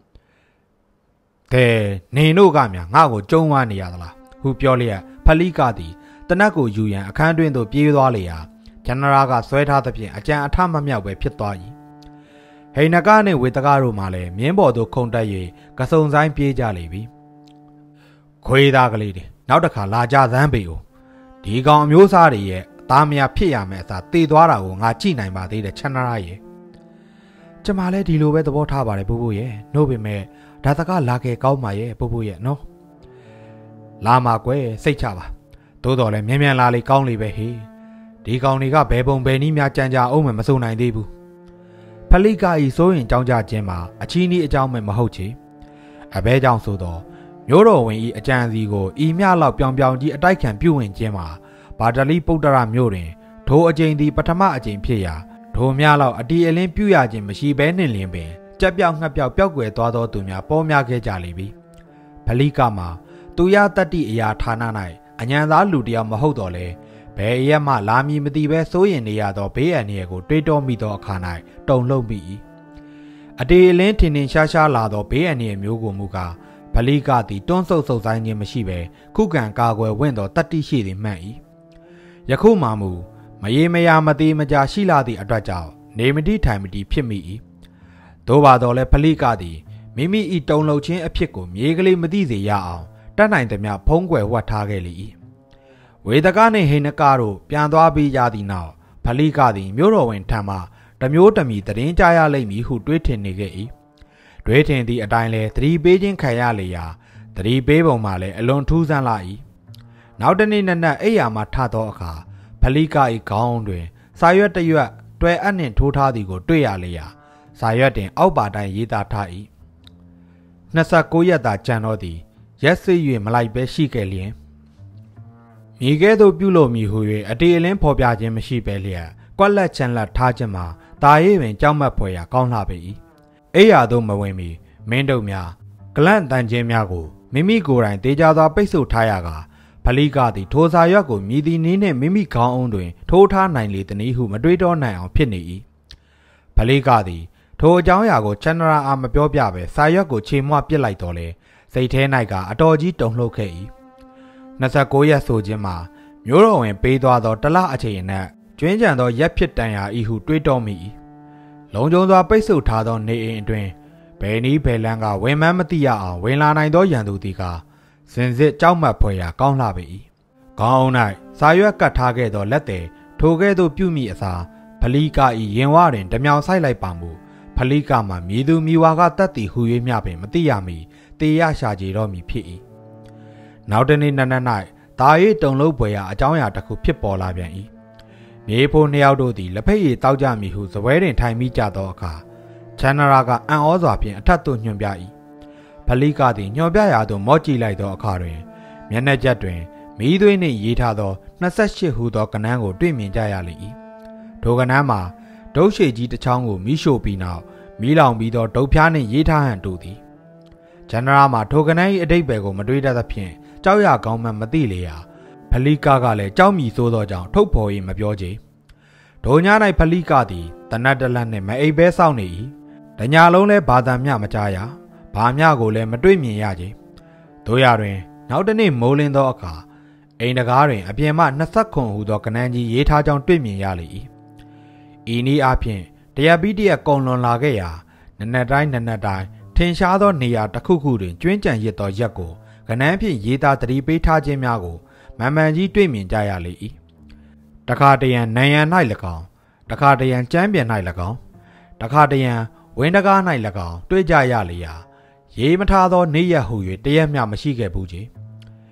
တဲ့နေတို့ကများငါ့ကိုကျုံးဝါနေရသလားဟုပြောလျက်ဖလိကသည်တနက်ကိုယူရန်အခန်းတွင်သို့ပြေးသွားလေရာဂျန်နရာကဆွဲထားသဖြင့်အကြံအထမမြောက်ပဲဖြစ်သွား၏ဟိနကနှင့်ဝေတကတို့မှလည်းမြင်းပေါ်သို့ခုန်တက်၍ကစုံဆိုင်ပြေးကြလေပြီခွေးသားကလေးတွေနောက်တစ်ခါလာကြစမ်းပေဦးဒီကောင်အမျိုးသားတွေရဲ့သားမယားဖြစ်ရမယ်အစားတေသွားတာကိုငါကြည့်နိုင်ပါသေးတယ်ချန်နရာရဲ့ကျမလည်းဒီလိုပဲသဘောထားပါတယ်ဘိုးဘိုးရဲ့နှုတ်ပေမဲ့ဒါတကလာခဲ့ကောင်းပါရဲ့ဘိုးဘိုးရဲ့နော်လာမှာကွယ်စိတ်ချပါသို့တော်လည်းမြန်မြန်လာလေကောင်းလေပဲဟေးဒီကောင်တွေကဘယ်ပုံဘယ်နည်းများကြံကြအောင်မစုံနိုင်သေးဘူးဖလိကဤစိုးရင်ကြောင်းကြခြင်းမှာအချီးနီးအကြောင်းပဲမဟုတ်ချေအဘဲကြောင့်ဆိုတော့မျိုးတော်ဝင်ဤအကြံစီကိုဤမြလောက်ပြောင်ပြောင်ကြီးအတိုက်ခံပြုဝင်ခြင်းမှာဘာတလီပုတ္တရမြို့တွင်ထိုအကျိန်သည်ပထမအကျိန်ဖြစ်ရာထိုမြလောက်အတီအလင်းပြုရခြင်းမရှိဘဲနှင့်လင်းပင်ကြက်ပြောက်ငှက်ပြောက်ပျောက်ကွယ်သွားသောသူများပေါ်များခဲ့ကြလိမ့်ပြီဖလိကမှာသူရတတ္တိအရာဌာန၌အញ្ញံသားလူတယောက်မဟုတ်တော့လေဘယ်ရက်မှလာမည်မသိပဲစိုးရင်နေရသောဘေးအန္တရာယ်ကိုတွေးတောမိသောအခါ၌တုန်လှုပ်မိ၏အတေအလင်းထင်ထင်ရှားရှားလာသောဘေးအန္တရာယ်မျိုးကိုမူကားဖလိကသည်တွန်းဆုပ်ဆုပ်ဆိုင်ခြင်းမရှိဘဲခုခံကာကွယ်ဝင့်သောတတ္တိရှိသည်မှန်၏ယခုမှမူမရေမရာမသေးမကြာရှိလာသည့်အတွက်ကြောင့်နေမတိထိုင်မတိဖြစ်မိ၏သို့ပါတော့လည်းဖလိကသည်မိမိ၏တုန်လှုပ်ခြင်းအဖြစ်ကိုမြေကလေးမသိစေရအောင်တတ်နိုင်သမျှဖုံးကွယ်ဝှက်ထားခဲ့လေ၏ဝေဒကနှင့်ဟိနကတို့ပြန်သွားပြီးရသည့်နောက်ဖလိကသည်မြို့တော်ဝင်ထံမှတမျိုးတမီသတင်းကြားရလိမ့်မည်ဟုတွေးထင်နေခဲ့၏တွေးထင်သည့်အတိုင်းလဲသတိပေးခြင်းခံရလေရာသတိပေးပုံမှလည်းအလွန်ထူးဆန်းလာ၏နောက်တနေ့နက်နက်အိယာမှထသောအခါဖလိက၏ခေါင်းတွင်စာရွက်တစ်ရွက်တွဲအပ်နှင့်ထိုးထားသည်ကိုတွေ့ရလေရာစာရွက်တွင်အောက်ပါတိုင်းရေးသားထား၏နှစ်ဆကိုရက်သာကြံတော့သည်ရက်စစ်၍မလိုက်ပဲရှိခဲ့လျင်မိကဲ့သို့ပြုလို့မည်ဟု၍အတေအလင်းဖော်ပြခြင်းမရှိပဲလျက်ကွက်လက်ချန်လက်ထားခြင်းမှာတာရေးပင်ကြောက်မက်ဖွယ်ရာကောင်းလှပေ၏အိယာသို့မဝင်မီမင်းတို့များဂလန့်တန်ခြင်းများကိုမိမိကိုယ်တိုင်တေချာစွာပိတ်ဆို့ထားရကာဖလိကသည်ထိုစာရွက်ကိုမြည်သည်နည်းနှင့်မိမိခေါင်းအုံးတွင်ထိုးထားနိုင်လေသည်ဟုမတွေးတောနိုင်အောင်ဖြစ်နေ၏ဖလိကသည်ထိုအကြောင်းအရာကိုချန်နရာအားမပြောပြဘဲစာရွက်ကိုခြေမွပစ်လိုက်တော်လဲစိတ်ထဲ၌ကအတော်ကြီးတုန်လှုပ်ခဲ့၏နှစ်ဆကိုရက်ဆိုခြင်းမှာမျိုးတော်ဝင်ပေးသွားသောတလအချိန်အနက်ကျွင်းကြံသောရက်ဖြစ်တန်ရာဤဟုတွေးတောမိ၏လုံခြုံစွာပိတ်ဆို့ထားသောနေအိမ်အတွင်းဘယ်နည်းဘယ်လန်းကဝင်မှန်းမသိရအောင်ဝင်လာနိုင်သောရန်သူသည်ကစင်စစ်ကြောက်မက်ဖွယ်ရာကောင်းလှပေ၏ခေါင်း၌စာရွက်ကတ်ထားခဲ့သောလက်သည်ထိုကဲ့သို့ပြုမိအစားဖလိက၏ရင်ဝတွင်ဓမြောင်ဆိုင်လိုက်ပါမူဖလိကမှမြည်သူမြည်ဝါကတတ်သည်ဟူ၍မျှပင်မသိရမီတေရရှာကြတော်မူဖြစ်၏နောက်တနေ့နက်နက်၌တာရီတုံလုံးပွဲရာအကြောင်းအရာတစ်ခုဖြစ်ပေါ်လာပြန်၏မြေဖိုးနှစ်ယောက်တို့သည်လက်ဖက်ရည်တောက်ကြမည်ဟုစပွဲတွင်ထိုင်မိကြသောအခါချန်နရာကအံ့ဩစွာဖြင့်အထက်သို့ညွှန်ပြ၏ဖလိကသည်ညွှန်ပြရာသို့မော့ကြည့်လိုက်သောအခါတွင်မျက်နှာကျက်တွင်မီးသွေးနှင့်ရေးထားသောနှစ်ဆယ့်ရှစ်ဟူသောကဏန်းကိုတွေ့မြင်ကြရလေ၏ထိုကဏန်းမှာဒုတ်ရှိကြီးတစ်ချောင်းကိုမီးရှို့ပြီးနောက်မီးလောင်ပြီးသောဒုတ်ဖျားနှင့်ရေးထားဟန်တူသည်ဂျန်နရာမှာထိုကဏန်း၏အတိတ်ပဲကိုမတွေးတတ်သဖြင့်ကြောက်ရကောင်းမှမသိလေရာဖလိကကလည်းကြောက်မြည်ဆိုးသောကြောင့်ထုတ်ဖော်၍မပြောချေဒိုည၌ဖလိကသည်တနတ်တလတ်နှင့်မအိပ်ဘဲစောင့်နေ၏တညာလုံးလည်းဘာသာမျှမကြားရဘာမျှကိုလည်းမတွေ့မြင်ရချေတို့ရတွင်နောက်တနေ့မိုးလင်းသောအခါအိမ်တကားတွင်အပြင်မှနှစ်ဆက်ခွန်ဟူသောကဏန်းကြီးရေးထားကြောင်းတွေ့မြင်ရလေ၏ဤနည်းအားဖြင့်တရပိတရကုံလွန်လာခဲ့ရာနနက်တိုင်းနနက်တိုင်းထင်ရှားသောနေရာတစ်ခုခုတွင်ကျွင်းကြံရစ်သောရက်ကိုကဏန်းဖြင့်ရေးသားတတိပေးထားခြင်းများကိုမန်မှန်ကြီးတွေ့မြင်ကြရလေ၏တခါတရံနံရံ၌၎င်းတခါတရံကျမ်းပြန်၌၎င်းတခါတရံဝင်းတကား၌၎င်းတွေ့ကြရလေရာရေးမထားသောနေ့ရက်ဟူ၍တရက်မျှမရှိခဲ့ဘူးချေ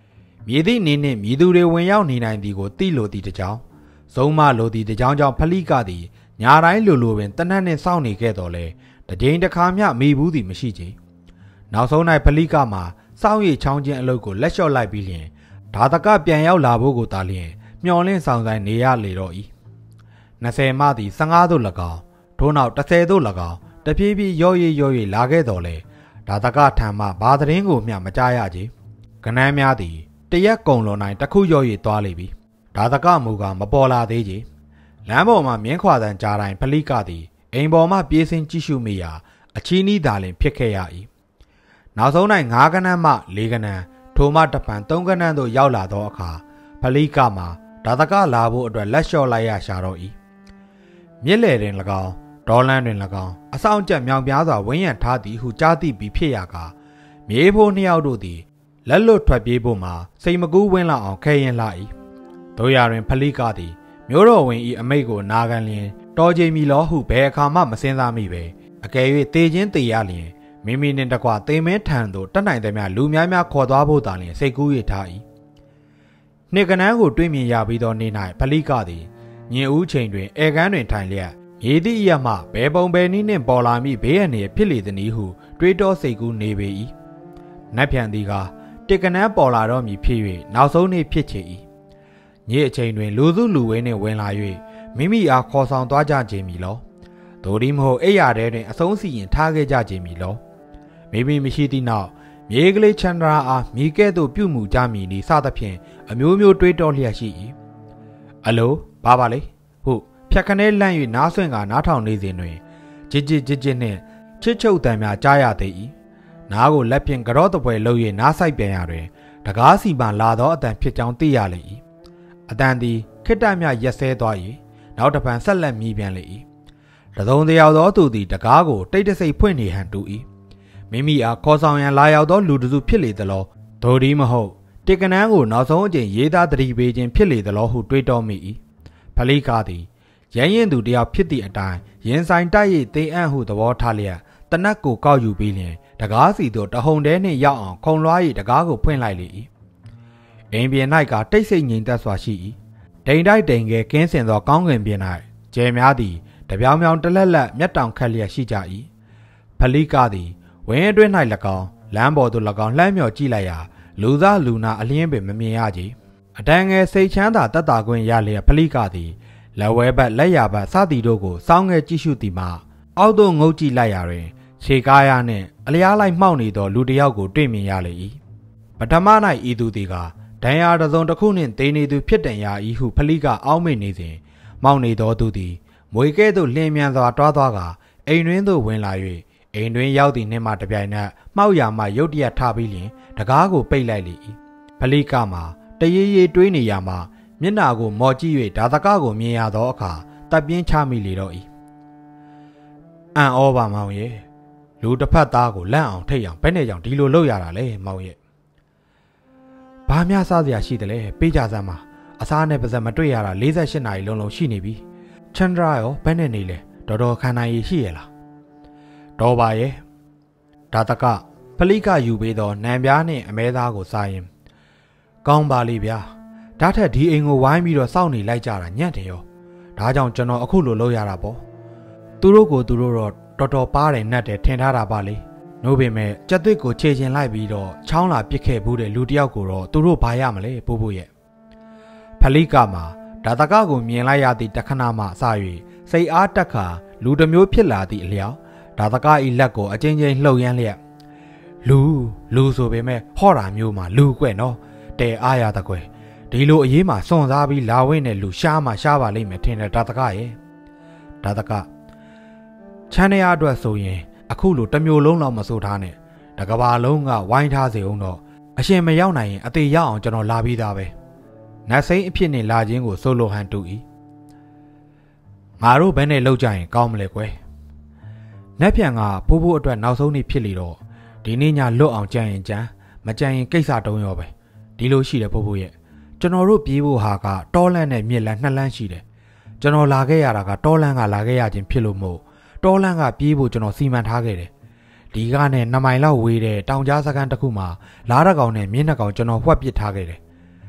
မြေသည့်နေနှင့်မြေသူတွေဝင်ရောက်နေနိုင်သည်ကိုသိလိုသည့်တကြောင်စုံမလိုသည့်တကြောင်ကြောင့်ဖလိကသည်ညာတိုင်းလိုလိုပင်တနတ်နှင့်စောင့်နေခဲ့တော်လဲတကြိမ်တစ်ခါမျှမိဘူးသည်မရှိချေနောက်ဆုံး၌ဖလိကမှာစောင့်ရည်ချောင်းချင်းအလုပ်ကိုလက်လျှော့လိုက်ပြီးလျင်ဒါတကပြန်ရောက်လာဖို့ကိုသာလျင်မျော်လင့်ဆောင်ဆိုင်နေရလေတော့၏နှစ်ဆယ်မှသည်၁၅သို့၎င်းထို့နောက်၁၀သို့၎င်းတဖြည်းဖြည်းရော့ရည်ရော့ရည်လာခဲ့တော်လဲဒါတကထံမှဘာသတင်းကိုမျှမကြားရချေကနန်းများသည်တရက်ကုံလွန်တိုင်းတစ်ခုရော့ရည်သွားလေပြီဒါတကမူကမပေါ်လာသေးချေလမ်းပေါ်မှာမြင်းခွာတန်ကြားတိုင်းဖလိကသည်အိမ်ပေါ်မှပြေးဆင်းကြည့်ရှုမိရာအချီးနီးသာလင်ဖြစ်ခဲ့ရ၏နောက်ဆုံး၌ငါးကနန်းမှလေးကနန်းထိုမှတပံသုံးကနန်းသို့ရောက်လာသောအခါဖလိကမှာဒါတကလာဖို့အတွက်လက်လျှော့လိုက်ရရှာတော့၏မြစ်လေတွင်၎င်းဒေါ်လန်တွင်၎င်းအဆောင်ကျက်မြောင်ပြားစွာဝန်းရံထားသည်ဟုကြားသိပြီးဖြစ်ရကာမြေဖိုးနှစ်ယောက်တို့သည်လက်လွတ်ထွက်ပြေးဖို့မှာစိတ်မကူးဝင်းလောက်အောင်ခဲရင်လာ၏တို့ရတွင်ဖလိကသည်မျိုးတော်ဝင်၏အမိတ်ကိုနာခံလျင်တော်ကြည်မီလောဟုဘယ်အခါမှမစင်စားမိပဲအကယ်၍တေချင်းတေရလျင်မိမိနှင့်တကွသေမင်းထံသို့တက်နိုင်သည်များလူများများခေါ်သွားဖို့သာလျှင်စိတ်ကူးရထား၏နှစ်ကနန်းကိုတွေးမြင်ရပြီးသောနေ့၌ဖလိကသည်ညင်ဦးချိန်တွင်ဧကန်းတွင်ထိုင်လျက်မြေသည့်အရမှဘယ်ပုံဘယ်နည်းနှင့်ပေါ်လာမိဘေးရန်နေဖြစ်လေသည်နည်းဟုတွေးတောစိတ်ကူးနေပေ၏နတ်ဖြန်သည်ကတစ်ကနန်းပေါ်လာတော့မည်ဖြစ်၍နောက်ဆုံးနေ့ဖြစ်ချေ၏ညအချိန်တွင်လူစုလူဝဲနှင့်ဝင်လာ၍မိမိအားခေါ်ဆောင်သွားကြခြင်းမည်လောဒိုဒီမဟုတ်အိယာတဲတွင်အဆုံးစီရင်ထားခဲ့ကြခြင်းမည်လောမိမိမရှိသည့်နောက်မြေကလေးချန္ဒရာအားမိကဲ့သို့ပြုမှုကြမည်နီစသဖြင့်အမျိုးမျိုးတွေးတောလျက်ရှိ၏အလိုဘာပါလေဟုဖြတ်ခနဲလန့်၍နားဆွင့်ကနားထောင်နေစဉ်တွင်ကြစ်ကြစ်ကြစ်ကြစ်နှင့်ချစ်ချုပ်တံများကြားရသေး၏နားကိုလက်ဖြင့်ကြော့တပွဲလှုပ်၍နားဆိုင်ပြန်ရတွင်တကားစီပန်လာသောအတန်ဖြစ်ကြောင်းသိရလေ၏အတန်သည်ခိတ္တမြရက်ဆဲသွား၏နောက်တစ်ဖန်ဆက်လက်မြည်ပြန်လေ၏တစုံတယောက်သောသူသည်တကားကိုတိတ်တဆိတ်ဖွင့်နေဟန်တူ၏မိမိအားခေါ်ဆောင်ရန်လာရောက်သောလူတစုဖြစ်လေသလောဒိုဒီမဟုတ်တစ်ကနန်းကိုနောက်ဆုံးအကြိမ်ရေးသားတတိပေးခြင်းဖြစ်လေသလောဟုတွေးတောမိ၏ဖလိကသည်ရရင်ရင်သူတယောက်ဖြစ်သည့်အတိုင်းရင်ဆိုင်တိုက်ရသေးအံ့ဟုသဘောထားလျက်တနတ်ကိုကောက်ယူပြီးလျင်တကားစီသို့တဟုန်တဲနှင့်ရောက်အောင်ခုံလွှား၍တကားကိုဖွင့်လိုက်လေ၏အိမ်ပြင်၌ကတိတ်ဆိတ်ငြိမ်သက်စွာရှိ၏တိမ်တိုက်တိမ်ကဲကင်းစင်သောကောင်းကင်ပြင်၌ကျဲများသည်တပြောင်ပြောင်တလက်လက်မျက်တောင်ခတ်လျက်ရှိကြ၏ဖလိကသည်ဝင်းအတွင်း၌၎င်းလမ်းပေါ်သို့၎င်းလှမ်းမြော်ကြည့်လိုက်ရာလူသားလူနာအလင်းပင်မမြင်ရကြအတန်ငယ်စိတ်ချမ်းသာတက်တာခွင့်ရလျက်ဖလိကသည်လက်ဝဲဘက်လက်ရဘက်စသည်တို့ကိုစောင်းငယ်ကြည့်ရှုသည်မှအောက်သို့ငုတ်ကြည့်လိုက်ရာတွင်ခြေကားရနှင့်အလျားလိုက်မှောက်နေသောလူတစ်ယောက်ကိုတွေ့မြင်ရလေ၏ပထမ၌ဤသူသည်ကဒဏ်ရာတစ်စုံတစ်ခုနှင့်တေးနေသူဖြစ်တန်ရာ၏ဟုဖလိကအောက်မေ့နေစဉ်မောင်းနေသောသူသည်မွေကဲ့သို့လျင်မြန်စွာတွားသွားကအိမ်တွင်သို့ဝင်လာ၍အိမ်တွင်ရောက်သည့်နှင့်မှတပြိုင်နက်မှောက်ရာမှရုတ်တရက်ထပြီးလျင်တကားကိုပိတ်လိုက်လေ၏ဖလိကမှာတရေရေတွေးနေရမှမျက်နာကိုမော်ကြည့်၍ဒါသကကိုမြင်ရသောအခါတပ်ပြင်းချမိလေတော့၏အံ့ဩပါမောင်ရဲ့လူတစ်ဖက်သားကိုလန့်အောင်ထိတ်အောင်ဘယ်နဲ့ကြောင့်ဒီလိုလုပ်ရတာလဲမောင်ရဲ့ဘာများစားစရာရှိတယ်လဲပေးကြစမ်းပါအစားနဲ့ပါစက်မတွေ့ရတာ၄၈နာရီလုံးလုံးရှိနေပြီချန်ဒရာရောဘယ်နဲ့နေလဲတော်တော်ခံနိုင်ရရှိရလားတော်ပါရဲ့ဒါတကဖလိကယူပေးသောနံပြားနှင့်အမဲသားကိုစားရင်ကောင်းပါလိဗျာဒါထက်ဒီအိမ်ကိုဝိုင်းပြီးတော့စောင့်နေလိုက်ကြတာညံ့တယ်ရောဒါကြောင့်ကျွန်တော်အခုလိုလုပ်ရတာပေါ့သူတို့ကိုသူတို့တော့တော်တော်ပါတယ်နှက်တယ်ထင်ထားတာပါလေနို့ပေမဲ့ကြက်သွစ်ကိုခြေချင်လိုက်ပြီးတော့ချောင်းလာပစ်ခဲ့ဘူးတဲ့လူတယောက်ကိုတော့သူတို့ဘာရမလဲပို့ဖို့ရဲ့ဖလိကမှာဒါတကကိုမြင်လိုက်ရသည့်တခဏမှအစ၍စိတ်အားတက်ခါလူတစ်မျိုးဖြစ်လာသည့်အလျောက်ဒါတကဤလက်ကိုအချင်းချင်းလှုပ်ရမ်းလျက်လူလူဆိုပေမဲ့ဟော့တာမျိုးမှာလူကွဲ့နော်တဲအားရတဲ့ကွယ်ဒီလိုအရေးမှာစွန့်စားပြီးလာဝင်းနဲ့လူရှားမှရှားပါလိမ့်မယ်ထင်တယ်ဒါတကရဲ့ဒါတကချမ်းရအတွက်ဆိုရင်အခုလိုတစ်မျိုးလုံးလောက်မဆိုထားနဲ့တကဘာလုံးကဝိုင်းထားစေအောင်တော့အရှင်မရောက်နိုင်ရင်အသေးရအောင်ကျွန်တော်လာပြီးသားပဲနတ်စိမ့်အဖြစ်နဲ့လာခြင်းကိုဆိုလိုဟန်တူ၏ငါတို့ဘယ်နဲ့လောက်ကြရင်ကောင်းမလဲကွယ်နတ်ပြန်ကဖိုးဖိုးအတွက်နောက်ဆုံးနေ့ဖြစ်လေတော့ဒီနေ့ညလွတ်အောင်ကြံရင်ကြံမကြံရင်ကိစ္စတုံးရောပဲဒီလိုရှိတယ်ဖိုးဖိုးရဲ့ကျွန်တော်တို့ပြေးဖို့ဟာကတောလန့်နဲ့မြစ်လန့်နှစ်လန့်ရှိတယ်ကျွန်တော်လာခဲ့ရတာကတောလန့်ကလာခဲ့ရခြင်းဖြစ်လို့မို့တောလန့်ကပြေးဖို့ကျွန်တော်စီမံထားခဲ့တယ်ဒီကနဲ့နှစ်မိုင်လောက်ဝေးတဲ့တောင်ကြားစခန်းတစ်ခုမှာလားရကောင်နဲ့မြင်းနှကောင်ကျွန်တော်ဝှက်ပစ်ထားခဲ့တယ်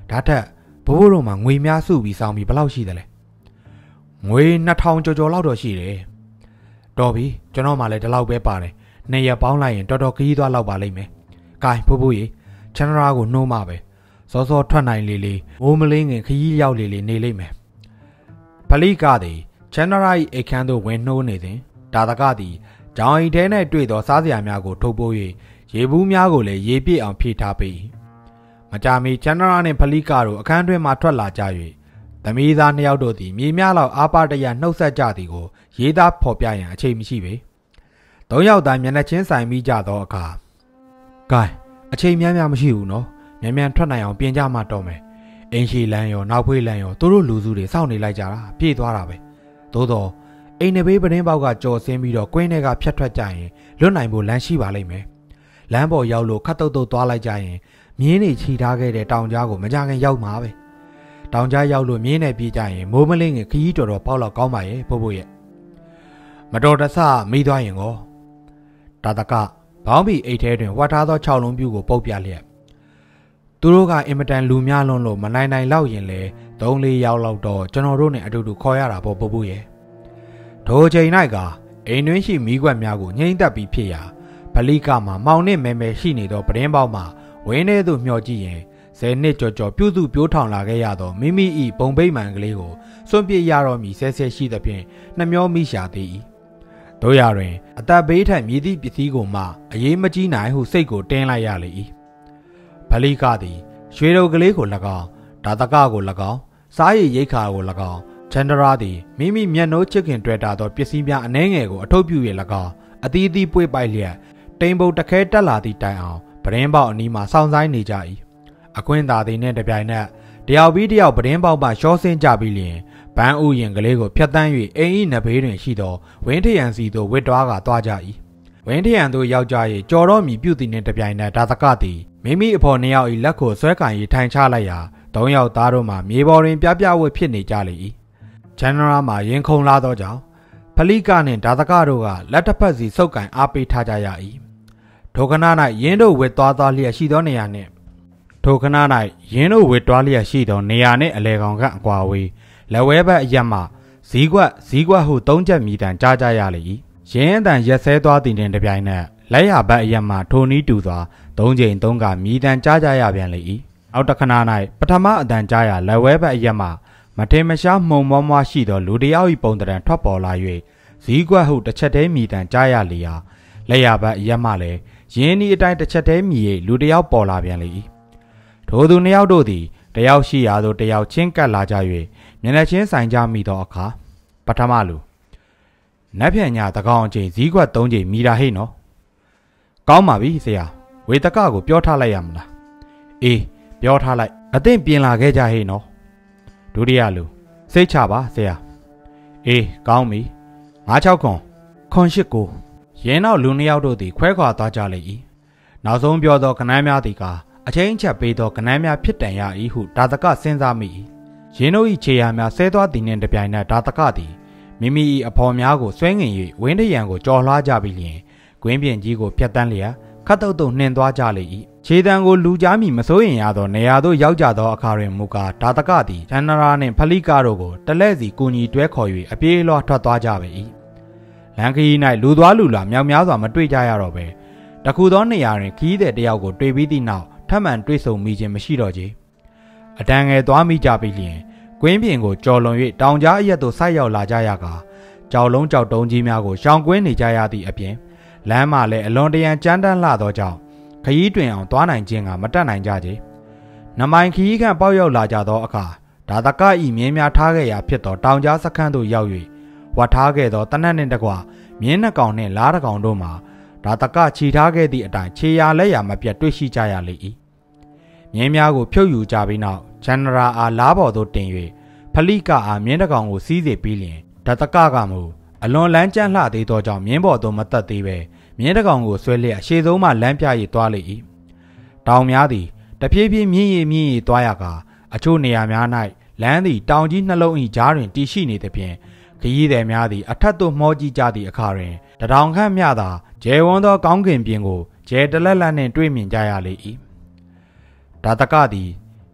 ဒါထက်ဘိုးဘိုးတို့မှာငွေများစုပြီးစောင်းပြီးဘယ်လောက်ရှိသလဲငွေနှစ်ထောင်ကျော်ကျော်လောက်တော့ရှိတယ်တော်ပြီကျွန်တော်မှလည်းဒီလောက်ပဲပါတယ်နှစ်ရက်ပေါင်းလိုက်ရင်တော်တော်ခရီးသွားလောက်ပါလိမ့်မယ်ဂိုင်းဖိုးဖိုးကြီးချန်နရာကိုနှိုးမှပဲစောစောထွက်နိုင်လေလေမိုးမလင်းငင်ခရီးရောက်လေလေနေလိမ့်မယ်ဖလိကသည်ချန်နရာ၏အိတ်ခမ်းသို့ဝင်နှိုးနေစဉ်ဒါတကသည်ဂျောင်အိတ်ထဲ၌တွေ့သောစားစရာများကိုထုတ်ပိုး၍ရေဘူးများကိုလည်းရေပြည့်အောင်ဖြည့်ထားပေးမကြာမီချန်နရာနှင့်ဖလိကတို့အခန်းတွင်မှထွက်လာကြ၍သမီးသားနှစ်ယောက်တို့သည်မြေများလောက်အားပါတရနှုတ်ဆက်ကြသည်ကိုရေးသားဖော်ပြရန်အချိန်မရှိပေသုံးယောက်သားမျက်နှာချင်းဆိုင်မိကြသောအခါကဲအချိန်များများမရှိဘူးနော်မြန်မြန်ထွက်နိုင်အောင်ပြင်ကြမှတော့မယ်အင်းရှိလန်းရောနောက်ဖွေးလန်းရောသူတို့လူစုတွေစောင့်နေလိုက်ကြတာပြေးသွားတာပဲသို့တော့အိမ်နဘေးပတင်းပေါက်ကကြော်ဆင်းပြီးတော့ကွင်းထဲကဖြတ်ထွက်ကြရင်လွတ်နိုင်ဖို့လမ်းရှိပါလိမ့်မယ်လမ်းပေါ်ရောက်လို့ခတ်တုတ်တုတ်သွားလိုက်ကြရင်မြင်းတွေခြိထားခဲ့တဲ့တောင်ကြားကိုမကြခင်ရောက်မှာပဲတောင်ကြားရောက်လို့မြင်းနဲ့ပြေးကြရင်မိုးမလင်းငယ်ခရီးတော်တော်ပေါက်လောက်ကောင်းပါရဲ့ဖိုးဖိုးရဲ့မတော်တဆမိသွားရင်ကောဒါတကဘောင်းဘီအိတ်ထဲတွင်ဝတ်ထားသောခြောက်လုံးပြူကိုပုတ်ပြလျက်သူတို့ကအင်မတန်လူများလွန်းလို့မနိုင်နိုင်လောက်ရင်လေသုံးလေးရောက်လောက်တော့ကျွန်တော်တို့နဲ့အတူတူခေါ်ရတာပေါ့ဖိုးဖိုးရဲ့ထိုချိန်၌ကအိမ်တွင်းရှိမီးကွက်များကိုငိမ့်သက်ပြီးဖြစ်ရာဗလိကမှာမောင်နှင့်မဲမဲရှိနေသောပတင်းပေါက်မှာဝင်းထဲသို့မျှော်ကြည့်ရင်ဆယ်နှစ်ကျော်ကျော်ပြုစုပြိုးထောင်လာခဲ့ရသောမိမိ၏ဘုံဘိတ်မှန်ကလေးကိုစွန့်ပစ်ရတော်မူဆဲဆဲရှိသဖြင့်နှမျောမိရှာသေး၏တို့ရတွင်အသက်ဘေးထက်မြည်သည့်ပစ္စည်းကိုမှအရေးမကြီးနိုင်ဟုစိတ်ကိုတင်းလိုက်ရလေ၏ဗလိကသည်ရွှေတော်ကလေးကို၎င်းဒါတကကို၎င်းစားရည်ရိတ်ခါကို၎င်းချန်ဒရာသည်မိမိမျက်နှိုးချစ်ခင်တွေ့တာသောပစ္စည်းများအနှဲငယ်ကိုအထုတ်ပြု၍၎င်းအသီးသီးပွေ့ပိုက်လျက်တိမ်ပုတ်တခဲတက်လာသည့်တိုင်အောင်ပရင်းပေါက်အနီးမှစောင့်ဆိုင်နေကြ၏အခွင့်သာသည်နှင့်တပြိုင်နက်တယောက်ပြီးတယောက်ပရင်းပေါက်မှရှောဆင်းကြပြီးလျင်ဘန်းဥယင်ကလေးကိုဖျက်တမ်း၍အိမ်၏နဘေးတွင်ရှိသောဝင်းထရန်စီသို့ဝစ်တွားကသွားကြ၏ဝင်းထရန်သို့ရောက်ကြ၍ကြော်တော်မီပြုတ်သည်နှင့်တပြိုင်နက်ဒါသကသည်မိမိအဖော်နှစ်ယောက်၏လက်ကိုဆွဲကင်၍ထိုင်ချလိုက်ရာသုံးယောက်သားတို့မှမြေပေါ်တွင်ပြပြဝှက်ဖြစ်နေကြလေ၏ချန်နရာမှာရင်ခုန်လာသောကြောင့်ဖလိကနှင့်ဒါသကတို့ကလက်တစ်ဖက်စီဆုပ်ကင်အားပေးထားကြရ၏ထိုခဏ၌ရင်းတို့ဝစ်သွားသွားလျက်ရှိသောနေရာနှင့်ထိုခဏ၌ရင်းတို့ဝစ်တွားလျက်ရှိသောနေရာနှင့်အလဲကောင်ကအကွာဝေးလက်ဝဲဘက်အရက်မှဇီးကွက်ဇီးကွက်ဟုသုံးချက်မြည်တမ်းကြားကြရလေ၏ရင်းအတန်ရက်ဆဲသွားသည်နှင့်တပြိုင်နက်လက်ရဘက်အရက်မှထိုနီးတူစွာသုံးချိန်သုံးကမြည်တမ်းကြားကြရပြန်လေ၏အောက်တခဏ၌ပထမအတန်ကြားရလက်ဝဲဘက်အရက်မှမထင်မရှားမှုံမောမွားရှိသောလူတယောက်၏ပုံတံထွက်ပေါ်လာ၍ဇီးကွက်ဟုတစ်ချက်တည်းမြည်တမ်းကြားရလေရာလက်ရဘက်အရက်မှလည်းရင်းဤအတိုင်းတစ်ချက်တည်းမြည်၍လူတယောက်ပေါ်လာပြန်လေ၏ထိုသူနှစ်ယောက်တို့သည်တယောက်ရှိရာသို့တယောက်ချင်းကပ်လာကြ၍မျက်နှာချင်းဆိုင်ကြမိသောအခါပထမလူနတ်ပြန်ညာတကောင်အချိန်ဇီးကွက်သုံးချိန်မိတာဟိနော်ကောင်းပါပြီဆရာဝေတကကိုပြောထားလိုက်ရမလားအေးပြောထားလိုက်အသင့်ပြင်လာခဲ့ကြဟိနော်ဒုတိယလူစိတ်ချပါဆရာအေးကောင်းပြီငါးချောက်ခွန်ခွန်ရှိကိုရင်းနောက်လူနှစ်ယောက်တို့သည်ခွဲခွာသွားကြလေ၏နောက်ဆုံးပြောသောကနန်းများသည်ကအချင်းချက်ပေးသောကနန်းများဖြစ်တန်ရ၏ဟုဒါသကစဉ်းစားမိ၏ရင်းတို့၏ခြေရာများဆဲသွားသည်နှင့်တပြိုင်နက်ဒါသကသည်မိမိ၏အဖော်များကိုဆွဲငင်၍ဝင်းထရံကိုကြော်လှားကြပြီးလျင်ကွင်းပြင်ကြီးကိုဖျက်တမ်းလျက်ခတ်တုတ်တုတ်နှင်သွားကြလေ၏ခြေတံကိုလူကြားမိမစိုးရင်ရသောနေရာသို့ရောက်ကြသောအခါတွင်မူကားဒါသကသည်ချန်နရာနှင့်ဖလိကတို့ကိုတလဲစီကူညီတွဲခေါ်၍အပြေးလွှားထွက်သွားကြပေ၏လန်ခီ၌လူသွားလူလာမြောက်များစွာမတွေ့ကြရတော့ပဲတခုသောနေရာတွင်ခီးတဲ့တယောက်ကိုတွေ့ပြီးသည့်နောက်ထပ်မံတွေ့ဆုံမိခြင်းမရှိတော့ချေအတန်ငယ်သွားမိကြပြီးလျင်ကွင်းပြင်ကိုကြော်လွန်၍တောင်ကြားအရက်သို့ဆိုက်ရောက်လာကြရကာကြောက်လုံးကြောက်တုံးကြီးများကိုရှောင်ကွင်းနေကြရသည့်အပြင်လမ်းမှလည်းအလွန်တရံကြမ်းတမ်းလှသောကြောင့်ခရီးတွင်အောင်သွားနိုင်ခြင်းကမတတ်နိုင်ကြချေနမိုင်ခရီးခန့်ပေါက်ရောက်လာကြသောအခါဒါသကဤမြင်းများထားခဲ့ရာဖြစ်သောတောင်ကြားစခန်းသို့ရောက်၍ဝတ်ထားခဲ့သောတနတ်နှင့်တကွမြင်းနှကောင်နှင့်လားတကောင်တို့မှာဒါတကချီထားခဲ့သည့်အတိုင်းခြေရာလက်ရာမပြတ်တွေ့ရှိကြရလေ၏မြင်းများကိုဖြုတ်ယူကြပြီးနောက်ချန်နရာအားလားပေါ်သို့တင်၍ဖလိကအားမြင်းတကောင်ကိုစီးစေပြီးလျင်ဒါတကကမူအလွန်လန်းကျန်းလှသေးသောကြောင့်မြင်းပေါ်သို့မတက်သေးပဲမြင်းတကောင်ကိုဆွဲလျက်အရှိဆုံးမှလမ်းပြ၍သွားလေ၏တောင်များသည်တဖြည်းဖြည်းမြင့်ရည်မြင့်ရည်သွားရကာအချို့နေရာများ၌လမ်းသည်တောင်ကြီးနှလုံး၏ကြားတွင်တည်ရှိနေသဖြင့်ခရီးသည်များသည်အထက်သို့မောကြည့်ကြသည့်အခါတွင်တထောင်ခန့်မျှသာကျဲဝန်းသောကောင်းကင်ပြင်ကိုကျဲတလက်လက်နှင့်တွေ့မြင်ကြရလေ၏ဒါတကသည်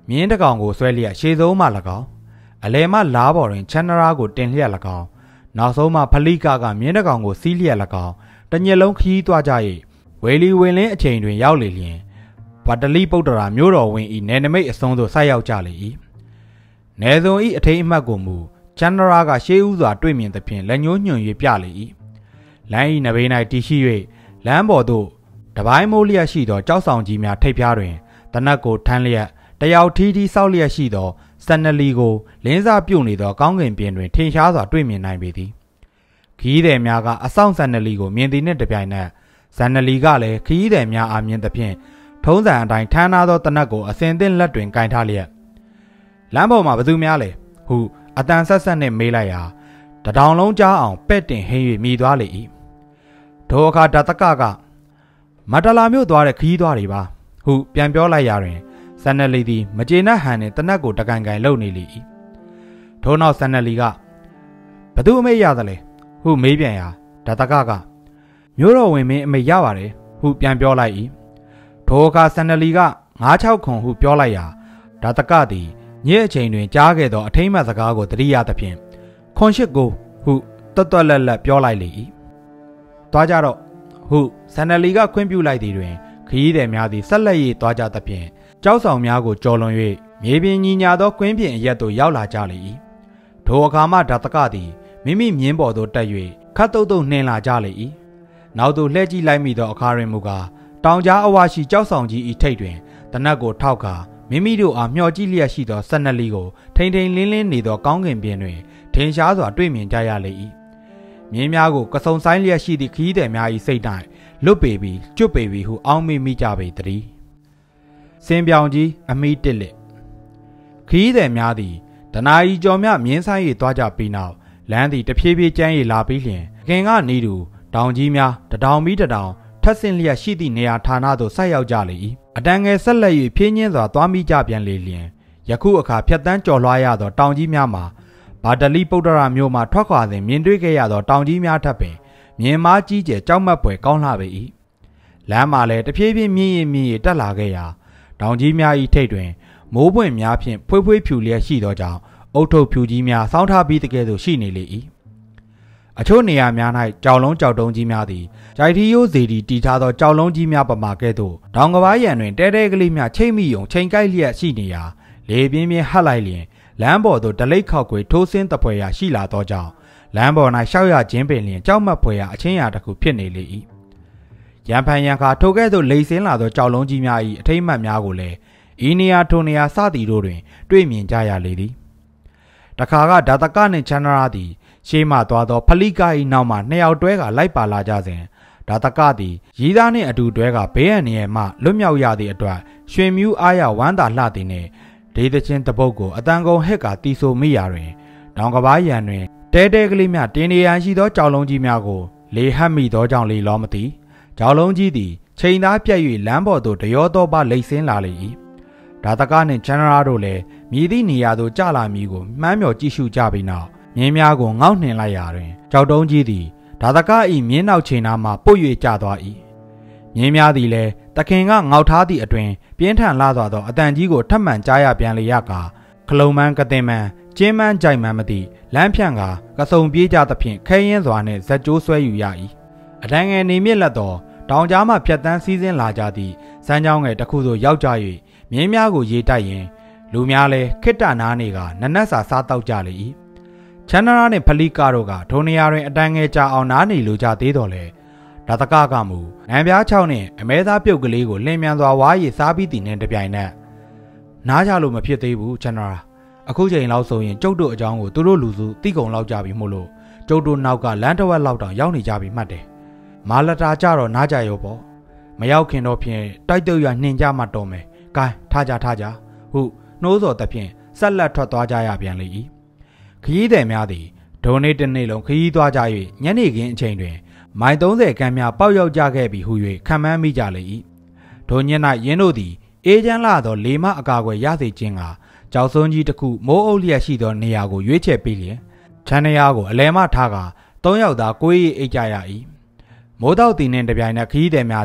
မြင်းတကောင်ကိုဆွဲလျက်ရှေ့ဆုံးမှ၎င်းအလဲမှလားပေါ်တွင်ချန်နရာကိုတင်လျက်၎င်းနောက်ဆုံးမှဖလိကကမြင်းတကောင်ကိုစီးလျက်၎င်းတညက်လုံးခီးသွားကြ၏ဝေလီဝင်လင်းအချိန်တွင်ရောက်လေလျင်ဗတလိပုတ္တရာမြို့တော်ဝင်၏နယ်နိမိတ်အစုံသို့ဆိုက်ရောက်ကြလေ၏နယ်စုံ၏အထိမ်းအမှတ်ကိုမူချန်နရာကရှေးဥစွာတွေ့မြင်သဖြင့်လက်ညှိုးညွှန်၍ပြလေ၏လမ်း၏နဘေး၌တည်ရှိ၍လမ်းပေါ်သို့တပိုင်းမိုးလျက်ရှိသောကြောက်ဆောင်ကြီးများထိပ်ဖျားတွင်တနက်ကိုထမ်းလျက်တယောက်ထီးထီးဆောက်လျက်ရှိသောစန္နလီကိုလင်းစားပြုတ်နေသောကောင်းကင်ပြင်တွင်ထင်ရှားစွာတွေ့မြင်နိုင်ပေသည်ခီးသည်များကအဆောင်စန္နလီကိုမြင်သည်နှင့်တပြိုင်နက်စန္နလီကလည်းခီးသည်များအားမြင်သဖြင့်ထုံးစံအတိုင်းထမ်းထားသောတနက်ကိုအစင်သင့်လက်တွင်ကင်ထားလျက်လမ်းပေါ်မှာဘသူများလဲဟုအတန်ဆက်ဆက်နှင့်မေးလိုက်ရာတတောင်လုံးကြားအောင်ပဲ့တင်ဟင်း၍မြည်သွားလေ၏ထိုအခါဓာတကကမတလာမြို့သွားတဲ့ခီးသွားတွေပါဟုပြန်ပြောလိုက်ရာတွင်စန္နလီသည်မကျေနပ်ဟန်နှင့်တနက်ကိုတကန်ကန်လှုပ်နေလေ၏ထို့နောက်စန္နလီကဘသူအမေရသလဲဟုမေးပြန်ရာဓာတကကမြို့တော်ဝင်မင်းအမေရပါတယ်ဟုပြန်ပြောလိုက်၏ထိုအခါစန္နလီကငါးချောက်ခွန်ဟုပြောလိုက်ရာဓာတကသည်ညစ်အချိန်တွင်ကြားခဲ့သောအထိမ်းအမှတ်စကားကိုသတိရသဖြင့်ခွန်ရှိကိုဟုတွတ်တွတ်လက်လက်ပြောလိုက်လေ၏သွားကြတော့ဟုစန္နလီကခွင့်ပြုလိုက်သည်တွင်ခရီးသည်များသည်ဆက်လက်၍သွားကြသဖြင့်ကြောက်ဆောင်များကိုကြော်လွန်၍မြေပြင်ညီညာသောကွင်းပြင်အရက်သို့ရောက်လာကြလေ၏ထိုအခါမှဓာတကသည်မိမိမြင်းပေါ်သို့တက်၍ခတ်တုတ်တုတ်နှင်လာကြလေ၏နောက်သို့လှည့်ကြည့်လိုက်မိသောအခါတွင်မူကားတောင်ကြားအဝရှိကြောက်ဆောင်ကြီး၏ထိပ်တွင်တနက်ကိုထောက်ကာမိမိတို့အားမျှော်ကြည့်လျက်ရှိသောစန္နလီကိုထိန်ထိန်လင်းလင်းနေသောကောင်းကင်ပြင်တွင်ထင်ရှားစွာတွေ့မြင်ကြရလေ၏မြင်းများကိုကစုံဆိုင်လျက်ရှိသည့်ခီးသည်များ၏စိတ်၌လွတ်ပေပြီးကျွတ်ပေပြီးဟုအောင်းမေ့မိကြပေတည်းစင်ပြောင်ကြီးအမိတစ်လက်ခီးသည်များသည်တနာရီကျော်မြမြင်းဆိုင်၍သွားကြပြီးနောက်လမ်းသည်တဖြည်းဖြည်းကျန်း၍လာပြီးလျှင်ခင်ကနေတူတောင်ကြီးများတတောင်ပြီးတတောင်ထပ်ဆင့်လျက်ရှိသည့်နေရာဌာနသို့ဆိုက်ရောက်ကြလေ၏အတန်ငယ်ဆက်လက်၍ဖြင်းညင်းစွာသွားမိကြပြန်လေလျင်ယခုအခါဖြတ်တန်းကျော်လွှားရသောတောင်ကြီးများမှာဗာတလိပုတ္တရာမြို့မှထွက်ခွာစဉ်မြင်တွေ့ခဲ့ရသောတောင်ကြီးများထပ်ပင်မြင်မားကြီးကျယ်ကြောက်မက်ဖွယ်ကောင်းလှပေ၏လမ်းမှာလည်းတဖြည်းဖြည်းမြင့်ရင်မြင့်ရတက်လာခဲ့ရာတောင်ကြီးများ၏ထိပ်တွင်မိုးပွင့်များဖြင့်ဖွေးဖွေးဖြူလျက်ရှိသောကြောင့်အုတ်ထုတ်ဖြူကြီးများစောင်းထားပြီးတကယ်သို့ရှိနေလေ၏အချို့နေရာများ၌ကြောက်လုံးကြောက်တုံးကြီးများသည်ကြိုက်ထီယိုးစီတီတီထားသောကြောက်လုံးကြီးများပမာကဲ့သို့တောင်ကဘားရံတွင်တဲတဲကလေးများချိတ်မိယုံချိန်ကိုက်လျက်ရှိနေရာလေပြင်းပြင်းဟတ်လိုက်လျင်လမ်းပေါ်သို့ဒလိတ်ခောက်ကွေထိုးဆင်းတပွဲရာရှိလာသောကြောင့်လမ်းပေါ်၌ရှောက်ရခြင်းပင်လျင်ကြောက်မက်ဖွယ်ရာအချင်းရာတစ်ခုဖြစ်နေလေ၏ရံဖန်ရံခါထိုကဲ့သို့လိမ့်ဆင်းလာသောကြောက်လုံးကြီးများ၏အထိမ်းအမှတ်များကိုလည်းဤနေရာထိုနေရာစသည်တို့တွင်တွေ့မြင်ကြရလေသည်တခါကဓာတကနှင့်ချန္ဒရာသည်ရှေးမှသွားသောဖလိက၏နောက်မှနှစ်ယောက်တွဲကလိုက်ပါလာကြစဉ်ဓာတကသည်ရီးသားနှင့်အတူတွဲကဘေးအန္တရာယ်မှလွတ်မြောက်ရသည့်အတွက်ရွှေမြူးအားရဝမ်းသာလှသည်နှင့်ဒေသချင်းတပုတ်ကိုအတန်ကုန်ဟက်ကတီဆိုမိရာတွင်တောင်ကဘားရံတွင်တဲတဲကလေးများတင်းနေရန်ရှိသောကြောက်လုံးကြီးများကိုလေဟတ်မိသောကြောင့်လေလောမသိကြောက်လုံးကြီးသည်ချိန်သားပြတ်၍လမ်းပေါ်သို့တရောသောပါလိမ့်ဆင်းလာလေ၏ဓာတကနှင့်ချန္ဒရာတို့လည်းမြည်သည့်နေရာသို့ကျလာမည်ကိုမှန်းမျှော်ကြည့်ရှုကြပြီးနောက်မြင်းများကိုငေါ့နှင်လိုက်ရာတွင်ကြောက်တုံးကြီးသည်ဓာတက၏မြင်းနောက်ချိန်နာမှပုတ်၍ကျသွား၏မြင်းများသည်လည်းတခင်ကငေါ့ထားသည့်အတွင်ပြင်းထန်လာသွားသောအတန်ကြီးကိုထပ်မံကြားရပြန်လေရကာခလုံမန်းကတင်မန်းကျင်းမန်းကြိုက်မှန်းမသိလမ်းဖြန့်ကာကစုံပြေးကြသဖြင့်ခဲရင်စွာနှင့်ဇက်ကျိုးဆွဲယူရ၏အတန်ငယ်နေမြင့်လက်သောတောင်ကြားမှဖြတ်တန်းစီးဆင်းလာကြသည့်စမ်းကြောင်းငယ်တစ်ခုသို့ရောက်ကြ၍မြင်းများကိုရေတိုက်ရင်လူများလည်းခိတ္တနာနေကနနက်စာစားတောက်ကြလေ၏ချန္ဒရာနှင့်ဖလိကတို့ကထိုနေရာတွင်အတန်ငယ်ကြာအောင်နားနေလိုကြသေးတော်လဲဓာတကကမူနံပြားချောင်းနှင့်အမဲသားပြုတ်ကလေးကိုလင်းမြန်စွာဝါးရည်စားပြီးတည်နှင့်တပြိုင်နက်နားကြလို့မဖြစ်သေးဘူးချန္ဒရာအခုချိန်လောက်ဆိုရင်ကျုပ်တို့အကြောင်းကိုသူတို့လူစုသိကုံလောက်ကြပြီမို့လို့ကျုပ်တို့နောက်ကလမ်းတစ်ဝက်လောက်တောင်ရောက်နေကြပြီမှတ်တယ်မာလတာကြတော့နားကြရောပေါ့မရောက်ခင်တော့ဖြင့်တိုက်တုတ်ရနှင်ကြမှတော်မယ်ကဲထားကြထားကြဟုနှိုးစော်သဖြင့်ဆက်လက်ထွက်သွားကြရပြန်လေ၏ခရီးသည်များသည်ဒုံနေ့တစ်နေ့လုံးခရီးသွားကြ၍ညနေခင်းအချိန်တွင်မိုင်သုံးဆယ်ခန့်များပေါက်ရောက်ကြခဲ့ပြီဟု၍ခံမှန်းမိကြလေ၏ဒုံည၌ယင်းတို့သည်အေးချမ်းလာသောလေမအကာအကွယ်ရစေခြင်းကကြောက်စွန်းကြီးတစ်ခုမိုးအုပ်လျက်ရှိသောနေရာကိုရွေးချယ်ပြီးလျင်ချမ်းတရားကိုအလဲမထားကာသုံးယောက်သာကိုယ်ရေးအိတ်ကြရ၏မိုးတောက်သည်နှင့်တပြိုင်နက်ခရီးသည်များသည်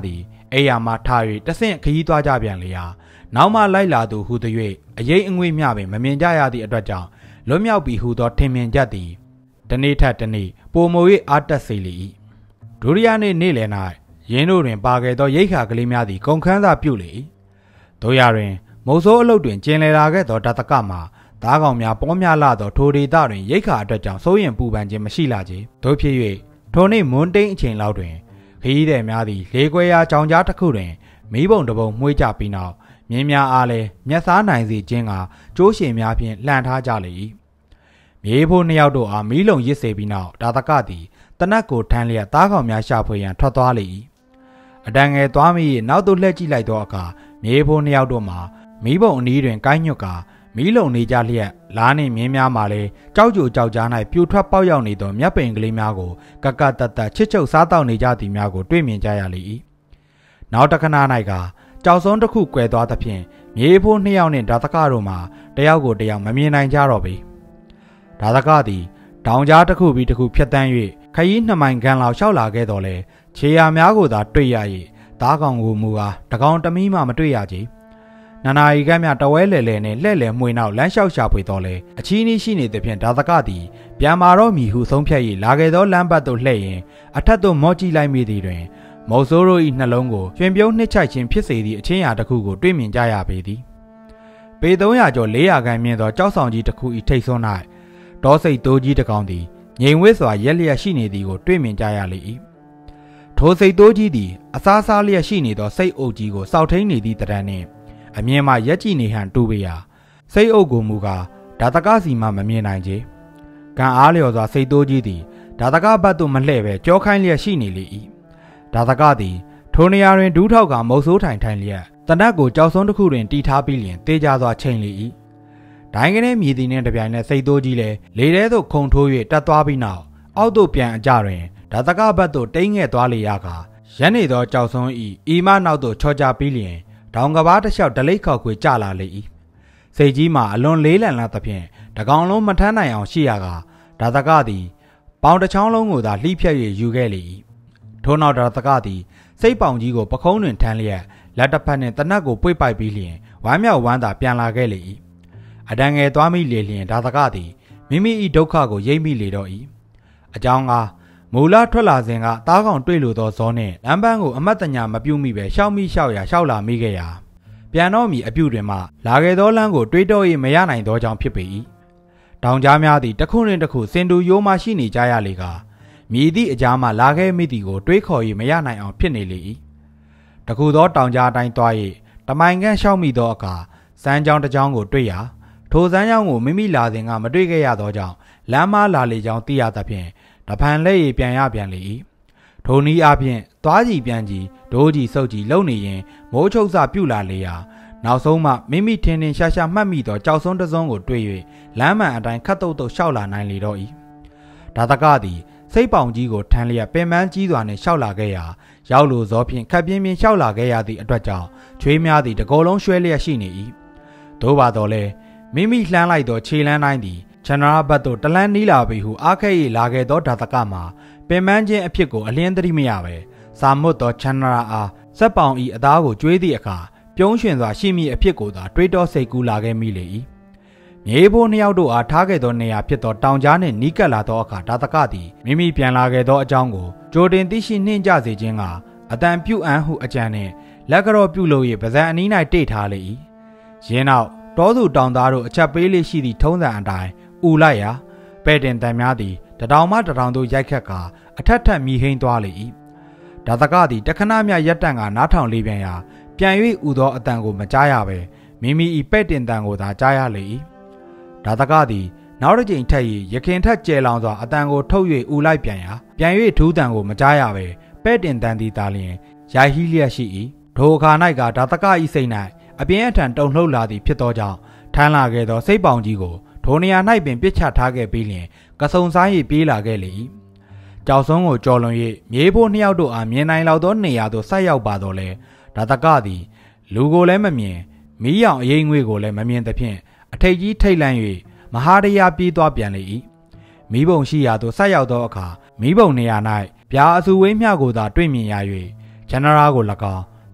အိယာမှထား၍တဆင့်ခရီးသွားကြပြန်လေရာနောက်မှလိုက်လာသူဟူသည်၍အရေးအငွေ့မျှပင်မမြင်ကြရသည့်အတွက်ကြောင့်လွတ်မြောက်ပြီဟူသောထင်မြင်ချက်သည်တနေ့ထက်တနေ့ပိုမို၍အားတက်စေလေ၏ဒုတိယနေ့နေ့လယ်၌ရင်းတို့တွင်ပါခဲ့သောရိတ်ခါကလေးများသည်ကုန်ခန်းသာပြုလေ၏တို့ရတွင်မုတ်ဆိုးအလုပ်တွင်ကျင်လည်လာခဲ့သောဓာတကမှာသားကောင်များပေါများလာသောထိုဒေသတွင်ရိတ်ခါအတွက်ကြောင့်စိုးရင်ပူပန်ခြင်းမရှိလာကြတို့ဖြစ်၍ထိုနေ့မွန်းတိန်အချိန်လောက်တွင်ခရီးသည်များသည်လေကွဲရာကြောင်ကြားတစ်ခုတွင်မီးပုံတစ်ပုံမှွေးကြပြီးနောက်မြင်းများအားလည်းမျက်စားနိုင်စေခြင်းကကျိုးရှင်များဖြင့်လှန်ထားကြလေ၏မြေဖိုးနှစ်ယောက်တို့အားမီးလုံရစ်စေပြီးနောက်ဒါတကသည်တနက်ကိုထမ်းလျက်သားကောင်များရှာဖွေရန်ထွက်သွားလေ၏အတန်ငယ်သွားမိ၏နောက်သို့လှည့်ကြည့်လိုက်သောအခါမြေဖိုးနှစ်ယောက်တို့မှာမီးပုံအနီးတွင်ကိုင်းညွတ်ကာမီးလုံနေကြလျက်လားနှင့်မြင်းများမှလည်းကြောက်ကြိုကြောက်ကြား၌ပြိုထွက်ပေါက်ရောက်နေသောမြက်ပင်ကလေးများကိုကကတတ်တတ်ချစ်ချုပ်စားတောက်နေကြသည်များကိုတွေ့မြင်ကြရလေ၏နောက်တစ်ခဏ၌ကကြောက်စုံတစ်ခုကွယ်သွားသဖြင့်မြေဖိုးနှစ်ယောက်နှင့်ဒါသကတို့မှာတယောက်ကိုတယောက်မမြင်နိုင်ကြတော့ပေဒါသကသည်တောင်ကြားတစ်ခုပြီးတစ်ခုဖြတ်တန်း၍ခရီးနှစ်မိုင်ခန့်လောက်လျှောက်လာခဲ့တော်လဲခြေရာများကိုသာတွေ့ရ၏သားကောင်ကိုမူကားတကောင်တမီးမှမတွေ့ရကြနနာရီကမ်းမြတဝဲလေလေနှင့်လှဲ့လေမှွေနောက်လမ်းလျှောက်ရှာဖွေတော်လဲအချီးနှီးရှိနေသဖြင့်ဒါသကသည်ပြန်မာတော့မီဟုဆုံးဖြတ်၍လာခဲ့သောလမ်းဘက်သို့လှည့်ရင်အထက်သို့မော့ကြည့်လိုက်မိသည်တွင်မုတ်ဆိုးတို့၏နှလုံးကိုကျွင်ပြုံးနှစ်ချိုက်ခြင်းဖြစ်စေသည့်အချင်းရာတစ်ခုကိုတွေ့မြင်ကြရပေသည်ပေသုံးရာကျော်လေးရာခန့်မြင့်သောကြောက်ဆောင်ကြီးတစ်ခု၏ထိပ်ဆုံး၌ဒေါစိတ်တိုးကြီးတစ်ကောင်သည်ငြိမ်ဝှက်စွာရက်လျက်ရှိနေသည်ကိုတွေ့မြင်ကြရလေ၏ထိုစိတ်တိုးကြီးသည်အစားစားလျက်ရှိနေသောစိတ်အုပ်ကြီးကိုစောက်ထိန်နေသည့်တရံနှင့်အမြင်မှရက်ကြည့်နေဟန်တူပေရာစိတ်အုပ်ကိုမူကားဒါတကစီမှမမြင်နိုင်ကြကံအားလျော်စွာစိတ်တိုးကြီးသည်ဒါတကဘတ်သို့မလှည့်ပဲကြောခိုင်းလျက်ရှိနေလေ၏ဒါတကသည်ထိုနေရာတွင်ဒူးထောက်ကမုတ်ဆိုးထိုင်ထိုင်လျက်တနက်ကိုကြောက်စုံတစ်ခုတွင်တီထားပြီးလျင်တေးကြစွာချိန်လေ၏ဒိုင်းကနေမြည်သည်နှင့်တပြိုင်နက်စိတ်တိုးကြီးလည်းလေထဲသို့ခုန်ထိုး၍တက်သွားပြီးနောက်အောက်သို့ပြန်အကြတွင်ဒါတကဘတ်သို့တိမ်းငဲ့သွားလေရကာရက်နေသောကြောက်စုံ၏အီမနောက်သို့ချော်ကြပြီးလျင်တောင်ကဘာတစ်လျှောက်ဒလိတ်ခောက်ခွေကျလာလေ၏စိတ်ကြီးမှာအလွန်လေးလံလာသဖြင့်တကောင်လုံးမထမ်းနိုင်အောင်ရှိရကာဒါတကသည်ပေါင်တစ်ချောင်းလုံးကိုသာလှိဖြတ်၍ယူခဲ့လေ၏ထို့နောက်ဒါတကသည်စိတ်ပေါင်ကြီးကိုပခုံးတွင်ထမ်းလျက်လက်တစ်ဖက်နှင့်တနက်ကိုပွေ့ပိုက်ပြီးလျင်ဝမ်းမြောက်ဝမ်းသာပြန်လာခဲ့လေ၏အတန်ငယ်သွားမိလေလျင်ဒါတကသည်မိမိ၏ဒုက္ခကိုရိပ်မိလေတော့၏အကြောင်းကားမူလထွက်လာစဉ်ကသားကောင်တွေ့လိုသောဇောနှင့်လမ်းပန်းကိုအမတ်တညာမပြုတ်မိပဲရှောက်မိရှောက်ရာရှောက်လာမိခဲ့ရာပြန်တော့မီအပြုတ်တွင်မှလာခဲ့သောလမ်းကိုတွေးတော့၏မရနိုင်သောကြောင့်ဖြစ်ပေ၏တောင်ကြားများသည်တစ်ခုနှင့်တစ်ခုစင်တူရိုးမှရှိနေကြရလေကမြည်သည့်အကြားမှလာခဲ့မိသည်ကိုတွေးခေါ်၍မရနိုင်အောင်ဖြစ်နေလေ၏တခုသောတောင်ကြားအတိုင်းသွား၍တမိုင်ခန့်ရှောက်မိသောအခါစမ်းကြောင်းတစ်ကြောင်းကိုတွေ့ရာထိုစမ်းကြောင်းကိုမိမိလာစဉ်ကမတွေ့ခဲ့ရသောကြောင့်လမ်းမလာလေကြောင်းသိရသဖြင့်တဖန်လက်ရည်ပြန်ရပြန်လေ၏ထိုနည်းအားဖြင့်သွားကြည့်ပြန်ကြည့်ဒိုးကြည့်စုပ်ကြည့်လုံနေရင်မိုးချုပ်စပြုတ်လာလေရာနောက်ဆုံးမှမိမိထင်းထင်းရှားရှားမှတ်မိသောကြောက်စုံတစ်စုံကိုတွေ့၍လမ်းမှန်အတိုင်းခတ်တုတ်တုတ်ရှောက်လာနိုင်လေတော့၏ဒါတကသည်စိတ်ပေါင်ကြီးကိုထမ်းလျက်ပင်ပန်းကြီးစွာနှင့်ရှောက်လာခဲ့ရာရောက်လိုသောဖြင့်ခပ်ပြင်းပြင်းရှောက်လာခဲ့ရသည့်အတွက်ကြောင့်ချွေးများသည်တကောလုံးရွှဲလျက်ရှိနေ၏သို့ပါတော့လေမိမိလှမ်းလိုက်သောခြေလမ်းတိုင်းသည်ချန္ဒရာဘတ်သို့တလန်းနီးလာပြီဟုအားခဲ၍လာခဲ့သောဒါတကမှာပင်ပန်းခြင်းအဖြစ်ကိုအလင်းသတိမရပဲစာမွတ်သောချန္ဒရာအားစက်ပေါင်ဤအသားကိုကျွေးသည့်အခါပြုံးရွှင်စွာရှိမိအဖြစ်ကိုသာတွေးတောစိတ်ကူးလာခဲ့မိလေ၏မြေဖိုးနှစ်ယောက်တို့အားထားခဲ့သောနေရာဖြစ်သောတောင်ကြားနှင့်နီးကပ်လာသောအခါဒါတကသည်မိမိပြန်လာခဲ့သောအကြောင်းကိုကြိုတင်သိရှိနှင့်ကြစေခြင်းကအတန်ပြုတ်အံ့ဟုအကြံနှင့်လက်ကြော့ပြုတ်လို့၍ပါဇက်အနီး၌တိတ်ထားလေ၏ရင်းနောက်တောသူတောင်သားတို့အချက်ပေးလေးရှိသည့်ထုံးစံအတိုင်းဥလိုက်ရာပဲ့တင်တန်များသည်တတောင်မှတတောင်တို့ရိုက်ခတ်ကာအထက်ထက်မြည်ဟိန်းသွားလေ၏ဒါတကသည်တခဏမြရက်တန့်ကနားထောင်လေးပြန်ရာပြန်၍ဥသောအတန်ကိုမကြားရပဲမိမိ၏ပဲ့တင်တန်ကိုသာကြားရလေ၏ဒါတကသည်နောက်တစ်ကြိမ်ထက်၍ရခင်ထက်ကျဲလောင်စွာအတန်ကိုထုတ်၍ဥလိုက်ပြန်ရာပြန်၍ထူးတန်ကိုမကြားရပဲပဲ့တင်တန်သည်သာလျှင်ရိုက်ဟီးလျက်ရှိ၏ထိုအခါ၌ကဒါတက၏စိတ်၌အပြင်းအထန်တုန်လှုပ်လာသည်ဖြစ်သောကြောင့်ထမ်းလာခဲ့သောစိတ်ပေါင်ကြီးကိုထိုနေရာ၌ပင်ပြစ်ချထားခဲ့ပြီးလျှင်ကစုံစား၍ပြေးလာခဲ့လေ၏ကြောက်ဆုံးကိုကြော်လွန်၍မြေဖိုးနှစ်ယောက်တို့အားမြင်နိုင်လောက်သောနေရာသို့ဆက်ရောက်ပါတော့လဲဒါတကသည်လူကိုလည်းမမြင်မီးရောင်အရေးငွေ့ကိုလည်းမမြင်သဖြင့်အထိတ်ကြီးထိတ်လန့်၍မဟာတရားပြေးသွားပြန်လေ၏မီးပုံရှိရာသို့ဆက်ရောက်သောအခါမီးပုံနေရာ၌ပြာအစုဝေးမျှကိုသာတွေ့မြင်ရ၍ဂျန်နရာကို၎င်း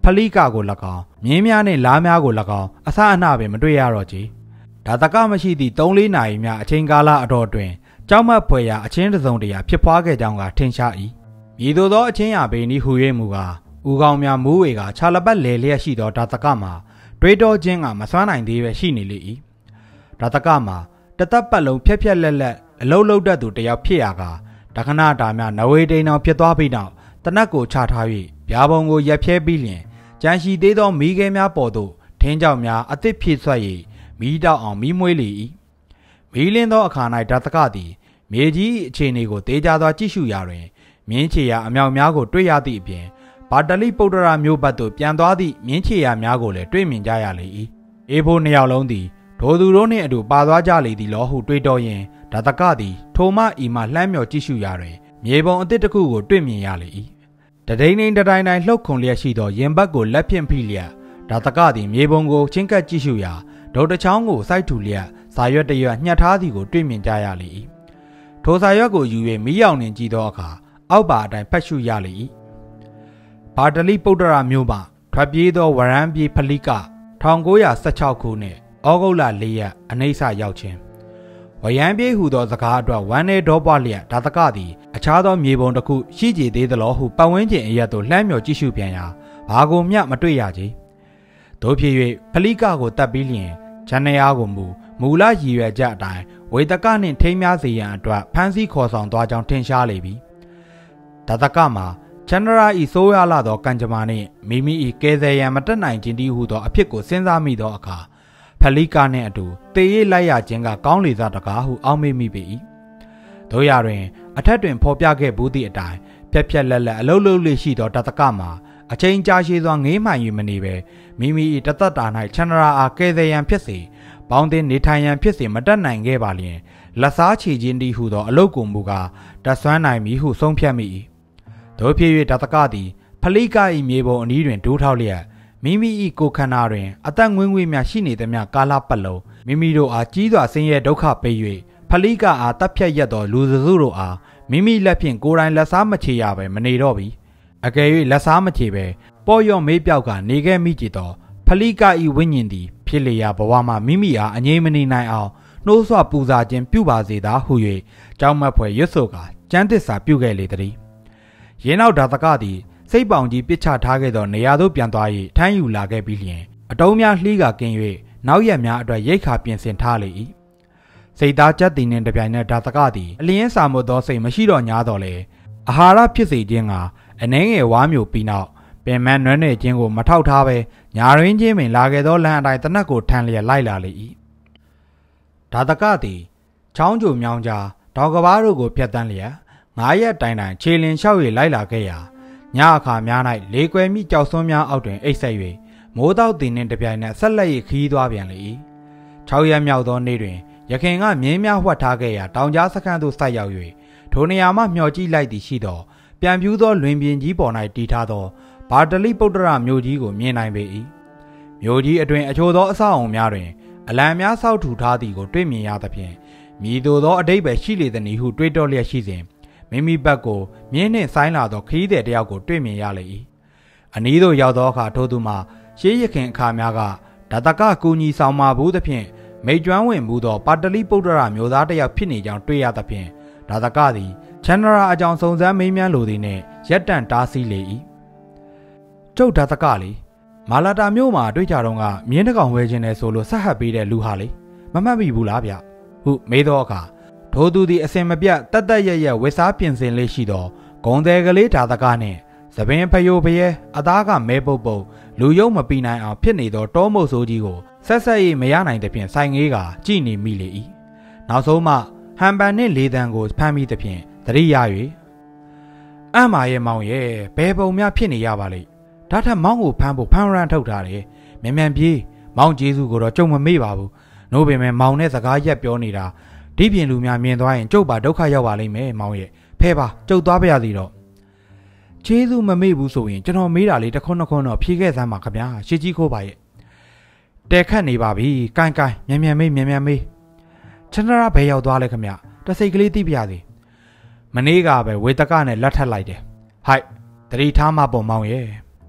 ဖလိကကို၎င်းမြင်းများနှင့်လားများကို၎င်းအစအနှပင်မတွေ့ရတော့ကြဒါတကမရှိသည့်သုံးလေးနာရီများအချိန်ကာလအတော်တွင်ကြောက်မက်ဖွယ်ရာအချင်းတစ်စုံတရာဖြစ်ပွားခဲ့ကြောင်းကထင်ရှား၏မြည်သို့သောအချင်းရာပေနီဟူ၍မူကားဦးကောင်းများမူးဝေကခြာလပတ်လေလျက်ရှိသောဒါတကမှာတွေးတောခြင်းကမစွမ်းနိုင်သေးပဲရှိနေလေ၏ဒါတကမှာတသက်ပတ်လုံးဖြက်ဖြက်လက်လက်အလုံးလုံးတတ်သူတယောက်ဖြစ်ရာကတခဏတာများနဝေတိန်အောင်ဖြစ်သွားပြီးနောက်တနက်ကိုချထား၍ဗျာပုံကိုရက်ဖြဲပြီးလျင်ကြံရှိသေးသောမီးခဲများပေါ်သို့ထင်းကြောက်များအသစ်ဖြစ်ဆွဲ၍မီးတောက်အောင်မီးမွေးလေ၏မီးလင်းသောအခါ၌ဒါတကသည်မြေကြီးအခြေအနေကိုတေးကြစွာကြည့်ရှုရာတွင်မြင်းချေရာအမြောက်များကိုတွေ့ရသည့်အပြင်ဘာတလိပုတ္တရာမြို့ဘက်သို့ပြန်သွားသည့်မြင်းချေရာများကိုလည်းတွေ့မြင်ကြရလေ၏အေးဖို့နှစ်ယောက်လုံးသည်ဒိုသူတို့နှင့်အတူပါသွားကြလေသည်လောဟုတွေးတောရင်းဒါတကသည်ထိုမှဤမှလှမ်းမြော်ကြည့်ရှုရာတွင်မြေပုံအသစ်တစ်ခုကိုတွေ့မြင်ရလေ၏တဒိန်ဒိန်တတိုင်းတိုင်းလှုပ်ခုန်လျက်ရှိသောရင်ဘတ်ကိုလက်ဖြင့်ဖိလျက်ဒါတကသည်မြေပုံကိုချင်းကပ်ကြည့်ရှုရာဒုတ်တချောင်းကိုစိုက်ထူလျက်စာရွက်တရွက်ညှက်ထားသည်ကိုတွေ့မြင်ကြရလေ၏ထိုစာရွက်ကိုယူ၍မီးရောင်နှင့်ကြည့်သောအခါအောက်ပါအတိုင်းဖတ်ရှုရလေ၏ဘာတလိပုတ္တရာမြို့မှထွက်ပြေးသောဝရမ်းပြေးဖလိက၁၉၁၆ခုနှစ်ဩဂုတ်လ၄ရက်အနှိမ့်စရောက်ခြင်းဝရမ်းပြေးဟူသောစကားအတွက်ဝမ်းနေဒေါပွားလျက်ဒါတကသည်အခြားသောမြေပုံတစ်ခုရှိကြသေးသလိုဟုပတ်ဝန်းကျင်အရက်သို့လှမ်းမြော်ကြည့်ရှုပြန်ရာဘာကိုမျှမတွေ့ရကြ။တို့ဖြစ်၍ဖလိကကိုတတ်ပြီးလျင်ဂျန်နယာကိုမူမူလရည်ရွယ်ချက်အတိုင်းဝေတကနှင့်ထိမ်းများစေရန်အတွက်ဖမ်းဆီးခေါ်ဆောင်သွားကြောင်းထင်ရှားလေပြီ။ဒါတကမှာချန္ဒရာဤဆိုးရလာသောကံကြမ္မာနှင့်မိမိ၏ကဲဆယ်ရန်မတက်နိုင်ခြင်းတည်းဟုသောအဖြစ်ကိုစဉ်းစားမိသောအခါဖလိကနှင့်အတူတေးရိပ်လိုက်ရခြင်းကကောင်းလေစားတကားဟုအောက်မေ့မိပေ၏တို့ရတွင်အထက်တွင်ဖော်ပြခဲ့ဘူးသည့်အတိုင်းဖြက်ဖြက်လက်လက်အလုံးလုံးလေးရှိသောတတကမှာအချိန်ကြာရှည်စွာငေးမှန်၍မနေပဲမိမိ၏တသက်တာ၌ချန္ဒရာအားကဲဆယ်ရန်ဖြစ်စေပေါင်းတင်နေထိုင်ရန်ဖြစ်စေမတက်နိုင်ခဲ့ပါလျင်လက်စားချေခြင်းတည်းဟုသောအလုတ်ကိုမူကားတဆွမ်းနိုင်မည်ဟုဆုံးဖြတ်မိ၏တို့ဖြစ်၍တတကသည်ဖလိက၏မြေပုံအနီးတွင်ဒိုးထောက်လျက်မိမိ၏ကိုယ်ခန္ဓာတွင်အသက်ငွေ့ငွေ့များရှိနေသမျှကာလပတ်လုံးမိမိတို့အားကြီးစွာဆင်းရဲဒုက္ခပေး၍ဖလိကအားတပ်ဖြတ်ရက်သောလူစုစုတို့အားမိမိလက်ဖြင့်ကိုယ်တိုင်လက်စားမချေရပဲမနေတော့ပြီအကယ်၍လက်စားမချေပဲပေါ်ရော့မေးပြောက်ကနေခဲ့မိကြသောဖလိက၏ဝိညာဉ်သည်ဖြစ်လျာဘဝမှာမိမိအားအငြိမ်မနေနိုင်အောင်နှိုးဆွပူဇာခြင်းပြုပါစေသာဟု၍ကြောင်းမက်ဖွယ်ရွတ်ဆိုကာကျမ်းသစ္စာပြုခဲ့လေသည်ရင်းနောက်ဒါတကသည်စိတ်ပေါင်ကြီးပစ်ချထားခဲ့သောနေရာသို့ပြန်သွား၍ထမ်းယူလာခဲ့ပြီးလျှင်အတုံးများလှီးကကင်း၍နောက်ရက်များအတွက်ရိတ်ခါပြင်ဆင်ထားလေ၏စိတ်သားကြက်တင်နှင့်တပြိုင်နက်ဒါတကသည်အလျင်းစာမွတ်သောစိတ်မရှိတော့ညာတော့လေအာဟာရဖြစ်စေခြင်းကအနှဲငယ်ဝါမျိုးပြီးနောက်ပင်မနွမ်းနယ်ခြင်းကိုမထောက်ထားပဲညာရင်းချင်းပင်လာခဲ့သောလမ်းအတိုင်းတနက်ကိုထမ်းလျက်လိုက်လာလေ၏ဒါတကသည်ချောင်းကြိုမြောင်းကြားတောင်ကဘာတို့ကိုဖျက်တမ်းလျက်ငါးရက်တိုင်တိုင်ခြေလင်လျှောက်၍လိုက်လာခဲ့ရာညအခါများ၌လေကွယ်မိကြောက်စွန်းများအောက်တွင်အိတ်ဆက်၍မိုးတောက်တင်နှင့်တပြိုင်နက်ဆက်လက်၍ခီးသွားပြန်လေ၏၆ရက်မြောက်သောနေ့တွင်ရခင်ကမြင်းများဝှက်ထားခဲ့ရာတောင်ကြားစခန်းသို့ဆိုက်ရောက်၍ထိုနေရာမှမျှော်ကြည့်လိုက်သည်ရှိသောပြန်ပြူးသောလွင်ပြင်ကြီးပေါ်၌တည်ထားသောဘာတလိပုတ္တရာမြို့ကြီးကိုမြင်နိုင်ပေ၏မြို့ကြီးအတွင်အချို့သောအဆောက်အုံများတွင်အလံများဆောက်ထူထားသည်ကိုတွေ့မြင်ရသဖြင့်မြည်သို့သောအတိတ်ပဲရှိလေသည်ဟုတွေးတောလျက်ရှိစဉ်မိမိဘက်ကိုမြင်းနှင့်ဆိုင်းလာသောခရီးသည်တယောက်ကိုတွေ့မြင်ရလေ၏အနီးသို့ရောက်သောအခါထိုသူမှရှေးရခင်အခါများကဒါတကကူညီဆောင်မှာဘူးသဖြင့်မိတ်ကျွမ်းဝင်မှုသောပါတလိပုတ္တရာမျိုးသားတယောက်ဖြစ်နေကြောင်းတွေ့ရသဖြင့်ဒါတကသည်ချန္ဒရာအကြောင်းစုံစမ်းမေးမြန်းလိုသည်နှင့်ရက်တန့်တားဆီးလေ၏ကျုပ်ဒါတကလေမာလာတာမြို့မှာတွေ့ကြတော့ကမြင်းတကောင်ဝဲခြင်းနဲ့ဆိုလို့ဆက်ဟပ်ပေးတဲ့လူဟာလေမမှတ်မိဘူးလားဗျဟုမေးသောအခါထိုသူသည်အစင်မပြတ်တတ်တတ်ရရဝက်စားပြင်ဆင်လေးရှိသောဂုံတယ်ကလေးဒါတကနှင့်သပင်ဖယိုဖယဲအသားကမဲပုတ်ပုတ်လူယုံမပီနိုင်အောင်ဖြစ်နေသောတောမုတ်ဆိုးကြီးကိုဆက်ဆက်၍မရနိုင်သဖြင့်ဆိုင်ငေးကကြည်နေမိလေ၏နောက်ဆုံးမှဟန်ပန်နှင့်လေတံကိုဖမ်းမိသဖြင့်သတိရ၍အံ့မာရဲ့မောင်ရဲ့ဘယ်ပုံများဖြစ်နေရပါလိမ့်ဒါထက်မောင်ကိုဖမ်းဖို့ဖမ်းရန်ထုတ်ထားတယ်မြန်မြန်ပြေးမောင်ကျေးဇူးကိုတော့ကြုံမမေ့ပါဘူးနို့ပင်မဲ့မောင်နဲ့စကားရက်ပြောနေတာဒီပြင်လူများမြင်သွားရင်ကျုပ်ပါဒုက္ခရောက်ပါလိမ့်မယ်မောင်ရဲ့ဖဲပါကျုပ်သွားပါရစီတော့ကျေးဇူးမမေ့ဘူးဆိုရင်ကျွန်တော်မေးတာလေးတစ်ခွန်းတစ်ခွန်းတော့ဖြေခဲ့စမ်းပါခင်ဗျာရှစ်ကြီးခိုးပါရဲ့တဲခတ်နေပါပြီကိုင်းကိုင်းမြန်မြန်မေးမြန်မြန်မေးချန္ဒရာဘယ်ရောက်သွားလဲခင်ဗျတစိတ်ကလေးသိပြရစီမနေ့ကပဲဝေတကနဲ့လက်ထပ်လိုက်တယ်ဟိုက်တတိထားမပေါ်မောင်ရဲ့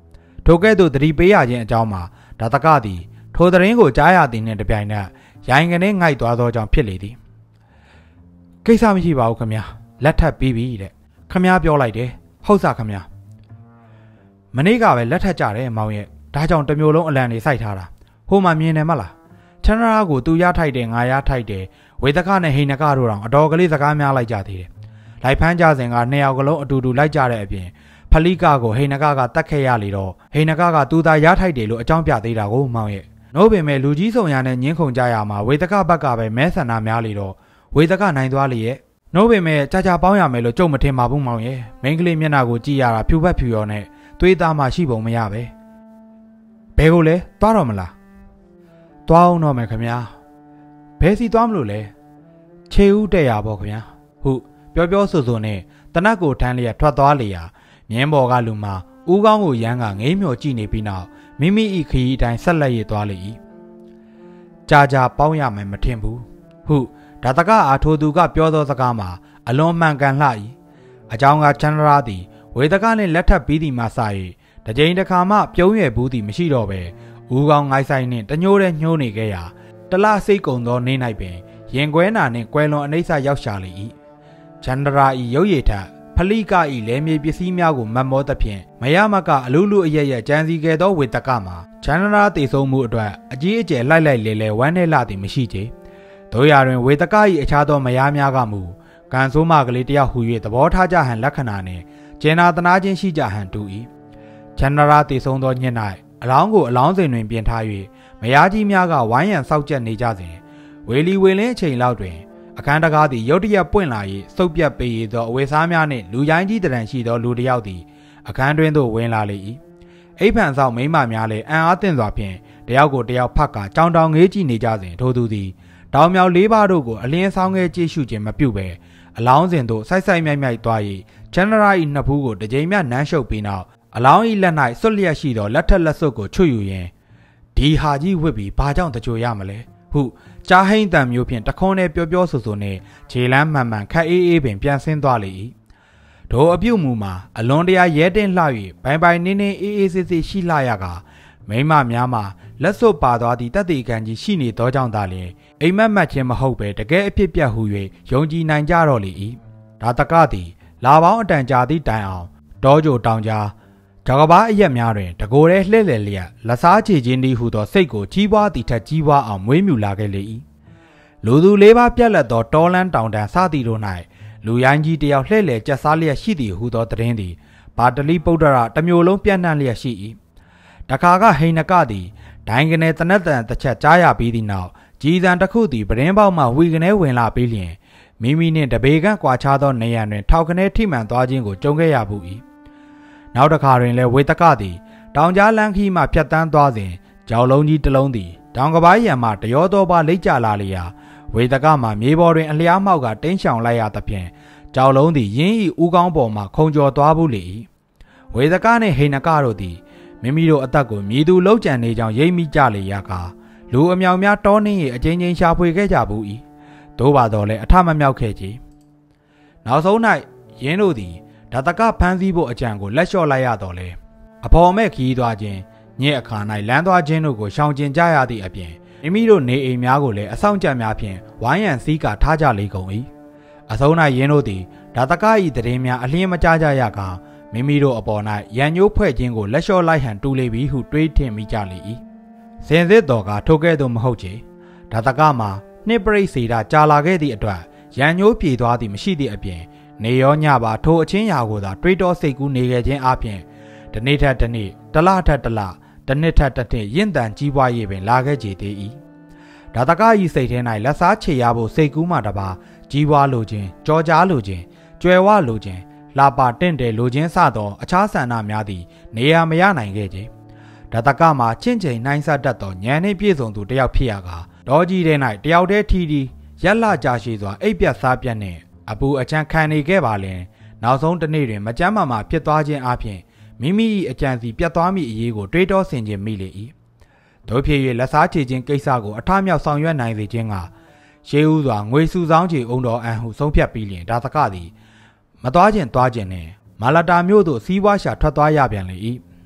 ထိုကဲ့သို့သတိပေးရခြင်းအကြောင်းမှာဒါတကသည်ထိုသတင်းကိုကြားရသည်နှင့်တပြိုင်နက်ရိုင်းကနေငိုက်သွားသောကြောင့်ဖြစ်လေသည်ကိစ္စမရှိပါဘူးခင်ဗျာလက်ထပ်ပြီးပြီတဲ့ခင်ဗျာပြောလိုက်တယ်ဟုတ်စားခင်ဗျာမနေ့ကပဲလက်ထပ်ကြတယ်မောင်ရဲ့ဒါကြောင့်တမျိုးလုံးအလံနေစိုက်ထားတာဟိုမှာမြင်တယ်မလားချန်နရာကိုသူရထိုက်တယ်ငါရထိုက်တယ်ဝေဒကနဲ့ဟိနကတို့တောင်အတော်ကလေးစကားများလိုက်ကြသေးတယ်လိုက်ဖမ်းကြစဉ်ကနှစ်ယောက်ကလုံးအတူတူလိုက်ကြတဲ့အပြင်ဖလိကကိုဟိနကကတတ်ခဲ့ရလေတော့ဟိနကကသူသာရထိုက်တယ်လို့အကြောင်းပြသေးတာကိုမောင်ရဲ့နို့ပင်မဲ့လူကြီးဆောင်ရနဲ့ညင်းခုန်ကြရမှာဝေဒကဘက်ကပဲမဲဆန္ဒများလေတော့ဝေဒကနိုင်သွားလေရဲ့နို့ပင်မဲ့ကြာကြာပေါင်းရမယ်လို့ကြုံမထင်ပါဘူးမောင်ရဲ့မိန်းကလေးမျက်နှာကိုကြည့်ရတာဖြူဖက်ဖြူရောနဲ့သွေးသားမှရှိပုံမရပဲဘဲကိုလဲသွားတော့မလားသွားအောင်တော့မယ်ခင်ဗျာဘဲစီသွားမလို့လဲခြေဦးတဲ့ရပေါ့ခင်ဗျာဟုတ်ပြောပြောဆိုဆိုနဲ့တနတ်ကိုထမ်းလျက်ထွက်သွားလေရာမြင်းဘော်ကလူမှာဦးကောင်းကိုရမ်းကငေးမျောကြည့်နေပြီးနောက်မိမိဤခရီးအတိုင်းဆက်လက်ရသွားလေ၏ကြာကြာပေါင်းရမယ်မထင်ဘူးဟုတ်ဒါတကအားထိုသူကပြောသောစကားမှာအလွန်မှန်ကန်လှ၏အကြောင်းကချန်ဒရာသည်ဝေဒကနှင့်လက်ထပ်ပြီးသည်မှစ၍တကြိမ်တစ်ခါမှပြုံးရွယ်ဘူးသည်မရှိတော့ပဲဦးကောင်းငိုင်းဆိုင်နှင့်တညိုးတဲ့ညှိုးနေခဲ့ရာတလစိတ်ကုံသောနေ၌ပင်ရင်ကွဲနာနှင့်ကွယ်လွန်အနိစ္စရောက်ရှာလေ၏ချန်ဒရာ၏ရုပ်ရည်ထက်ဖလိက၏လဲမြေပစ္စည်းများကိုမတ်မောသဖြင့်မရမကအလူလူအရရကြံစီခဲ့သောဝေတကမှာချန်ဒရာတည်ဆုံမှုအတွက်အကြီးအကျယ်လိုက်လိုက်လဲလဲဝမ်းနဲ့လာသည်မရှိချေတို့ရတွင်ဝေတက၏အခြားသောမယားများကမူကန်ဆိုးမကလေးတယောက်ဟူ၍သဘောထားကြဟန်လက္ခဏာနှင့်ကျင်နာသနာချင်းရှိကြဟန်တူ၏ချန်ဒရာတည်ဆုံသောည၌အလောင်းကိုအလောင်းစင်တွင်ပြင်ထား၍မယားကြီးများကဝိုင်းရန်စောက်ကြက်နေကြစဉ်ဝေလီဝေလင်းအချိန်လောက်တွင်အခန်းတကားသည်ရုတ်တရက်ပွင့်လာ၍စုပ်ပြတ်ပေရသောအဝေစားများနှင့်လူရိုင်းကြီးတရံရှိသောလူတစ်ယောက်သည်အခန်းတွင်သို့ဝင်လာလေ၏အိပ်ဖန်ဆောင်မိမများလည်းအံ့အားသင့်စွာဖြင့်တယောက်ကိုတယောက်ဖက်ကကြောင်တောင်ငေးကြည့်နေကြစဉ်ထိုသူသည်တောင်မြောက်လေးပါးတို့ကိုအလင်းဆောင်ငယ်ကြည့်ရှုခြင်းမပြုဘဲအလောင်းစဉ်သို့ဆိုက်ဆိုက်မြိုက်မြိုက်သွား၍ချန်ဒရာ၏နှစ်ဖူးကိုတစ်ကြိမ်မျှနမ်းရှုပ်ပြီးနောက်အလောင်း၏လက်၌စွတ်လျက်ရှိသောလက်ထက်လက်စွပ်ကိုချွတ်ယူရင်းဒီဟာကြီးဝစ်ပြီးဘာကြောင့်တကြိုရမလဲဟုကြားဟိန်းတံမျိုးဖြင့်တခွန်းနဲ့ပြောပြောဆိုဆိုနဲ့ခြေလမ်းမှန်မှန်ခက်အေးအေးပင်ပြန်ဆင်းသွားလေ၏ဒိုအပြုတ်မူမှာအလွန်တရာရဲတင်းလှ၍ဘိုင်ဘိုင်နင်းနင်းအေးအေးဆေးဆေးရှိလှရကမိမများမှာလက်စွပ်ပါသွားသည့်တက်သေးကံကြီးရှိနေသောကြောင့်သာလျှင်အိမ်မက်မက်ချင်းမဟုတ်ပဲတကယ်အဖြစ်ပြတ်ဟူ၍ယုံကြည်နိုင်ကြတော့လေ၏ဒါတကသည်လာပေါင်းအတန်ကြာသည့်တိုင်အောင်တောကြိုတောင်ကြားဂျောကဘာအရက်များတွင်တကိုယ်တည်းလှဲ့လေလျက်လက်စားချေခြင်းသည်ဟုသောစိတ်ကိုကြီးပွားသည့်ထက်ကြီးပွားအောင်မွေးမြူလာခဲ့လေ၏လူသူလေးပါးပြက်လက်သောတောလန်းတောင်တန်းစသည်တို့၌လူရိုင်းကြီးတယောက်လှဲ့လေကျက်စားလျက်ရှိသည်ဟုသောသတင်းသည်ပါတလီပုဒ္ဒရာတစ်မျိုးလုံးပြန့်နှံ့လျက်ရှိ၏တခါကဟိနကသည်ဒိုင်းကနေတနက်တန်တစ်ချက်ကြားရပြီးသည့်နောက်ကြီးစံတစ်ခုသည်ပရင်းပေါက်မှဝီကနေဝင်လာပြီးလျင်မိမိနှင့်တပေကန့်ကွာခြားသောနေရန်တွင်ထောက်ကနေထိမှန်သွားခြင်းကိုကြုံခဲ့ရဘူး၏နောက်တစ်ခါတွင်လည်းဝေတကသည်တောင်ကြားလန်းခီမှဖြတ်တန်းသွားစဉ်ကြောက်လုံးကြီးတစ်လုံးသည်တောင်ကပိုင်းရံမှတရောသောပါလိမ့်ကျလာလျာဝေတကမှမြေပေါ်တွင်အလျားမှောက်ကတင်းချောင်လိုက်ရသဖြင့်ကြောက်လုံးသည်ရင်းဤဦးကောင်းပေါ်မှခုံကျော်သွားဘူးလေ၏ဝေတကနှင့်ဟိနကတို့သည်မိမိတို့အသက်ကိုမြည်သူလောက်ကျန်နေကြောင်းရိပ်မိကြလေရာကလူအမြောင်များတောနှင်း၏အချင်းချင်းရှာဖွေခဲ့ကြဘူး၏သို့ပါတော့လည်းအထမမြောက်ခဲ့ကြနောက်ဆုံး၌ယင်းတို့သည်ဒါတကဖမ်းဆီးဖို့အကြံကိုလက်လျှော့လိုက်ရတော့လေအဖော်မဲ့ခီးသွားခြင်းညက်အခါ၌လမ်းသွားခြင်းတို့ကိုရှောင်ကျဉ်ကြရသည့်အပြင်မိမိတို့နေအိမ်များကိုလည်းအဆောင်ကြများဖြင့်ဝိုင်းရန်စည်းကာထားကြလေကုန်၏အဆုံး၌ယင်းတို့သည်ဒါတက၏တည်င်းများအလျင်းမကြားကြရကမိမိတို့အပေါ်၌ရန်ညိုးဖွဲ့ခြင်းကိုလက်လျှော့လိုက်ဟန်တူလေပြီဟုတွေးထင်မိကြလေ၏စင်စစ်တော်ကထိုကဲ့သို့မဟုတ်ချေဒါတကမှာနှစ်ပရိစေတာကြာလာခဲ့သည့်အတွက်ရန်ညိုးပြေသွားသည်မရှိသည့်အပြင်နေရောညပါထိုအချင်းရာကိုသာတွေးတောစိတ်ကူးနေခဲ့ခြင်းအပြင်တနေ့ထက်တနေ့တလထက်တလတနှစ်ထက်တစ်နှစ်ရင့်တန်ကြီးပွားရေးပင်လာခဲ့ကြသေး၏ဒါတက၏စိတ်ထဲ၌လက်စားချေရဖို့စိတ်ကူးမှတပါကြီးပွားလိုခြင်းကြော်ကြားလိုခြင်းကြွယ်ဝလိုခြင်းလာပါတင့်တယ်လိုခြင်းစသောအခြားဆန္ဒများသည်နေရာမရနိုင်ခဲ့ကြဒါတကမှာချင့်ချိန်နှိုင်းဆက်တတ်သောဉာဏ်နှင့်ပြည့်စုံသူတစ်ယောက်ဖြစ်ရကာဒေါ်ကြီးထဲ၌တယောက်တည်းထီထီရက်လကြာရှည်စွာအိပ်ပြတ်စားပြတ်နှင့်အပူအချမ်းခံနေခဲ့ပါလင်နောက်ဆုံးတစ်နေ့တွင်မကြမ်းမာမာဖြစ်သွားခြင်းအပြင်မိမိ၏အကြံစီပြတ်သွားမိအရေးကိုတွေးတောဆင်ခြင်မိလေ၏တို့ဖြစ်၍လက်စားချေခြင်းကိစ္စကိုအထမြောက်ဆောင်ရွက်နိုင်စေခြင်းကရှေးဦးစွာငွေစုဆောင်းချေအုံတော်အန်ဟုဆုံးဖြတ်ပြီးလျင်ဒါသကသည်မသွားခြင်းသွားခြင်းနှင့်မာလာတာမြို့သို့စီးပွားရှာထွက်သွားရပြန်လေ၏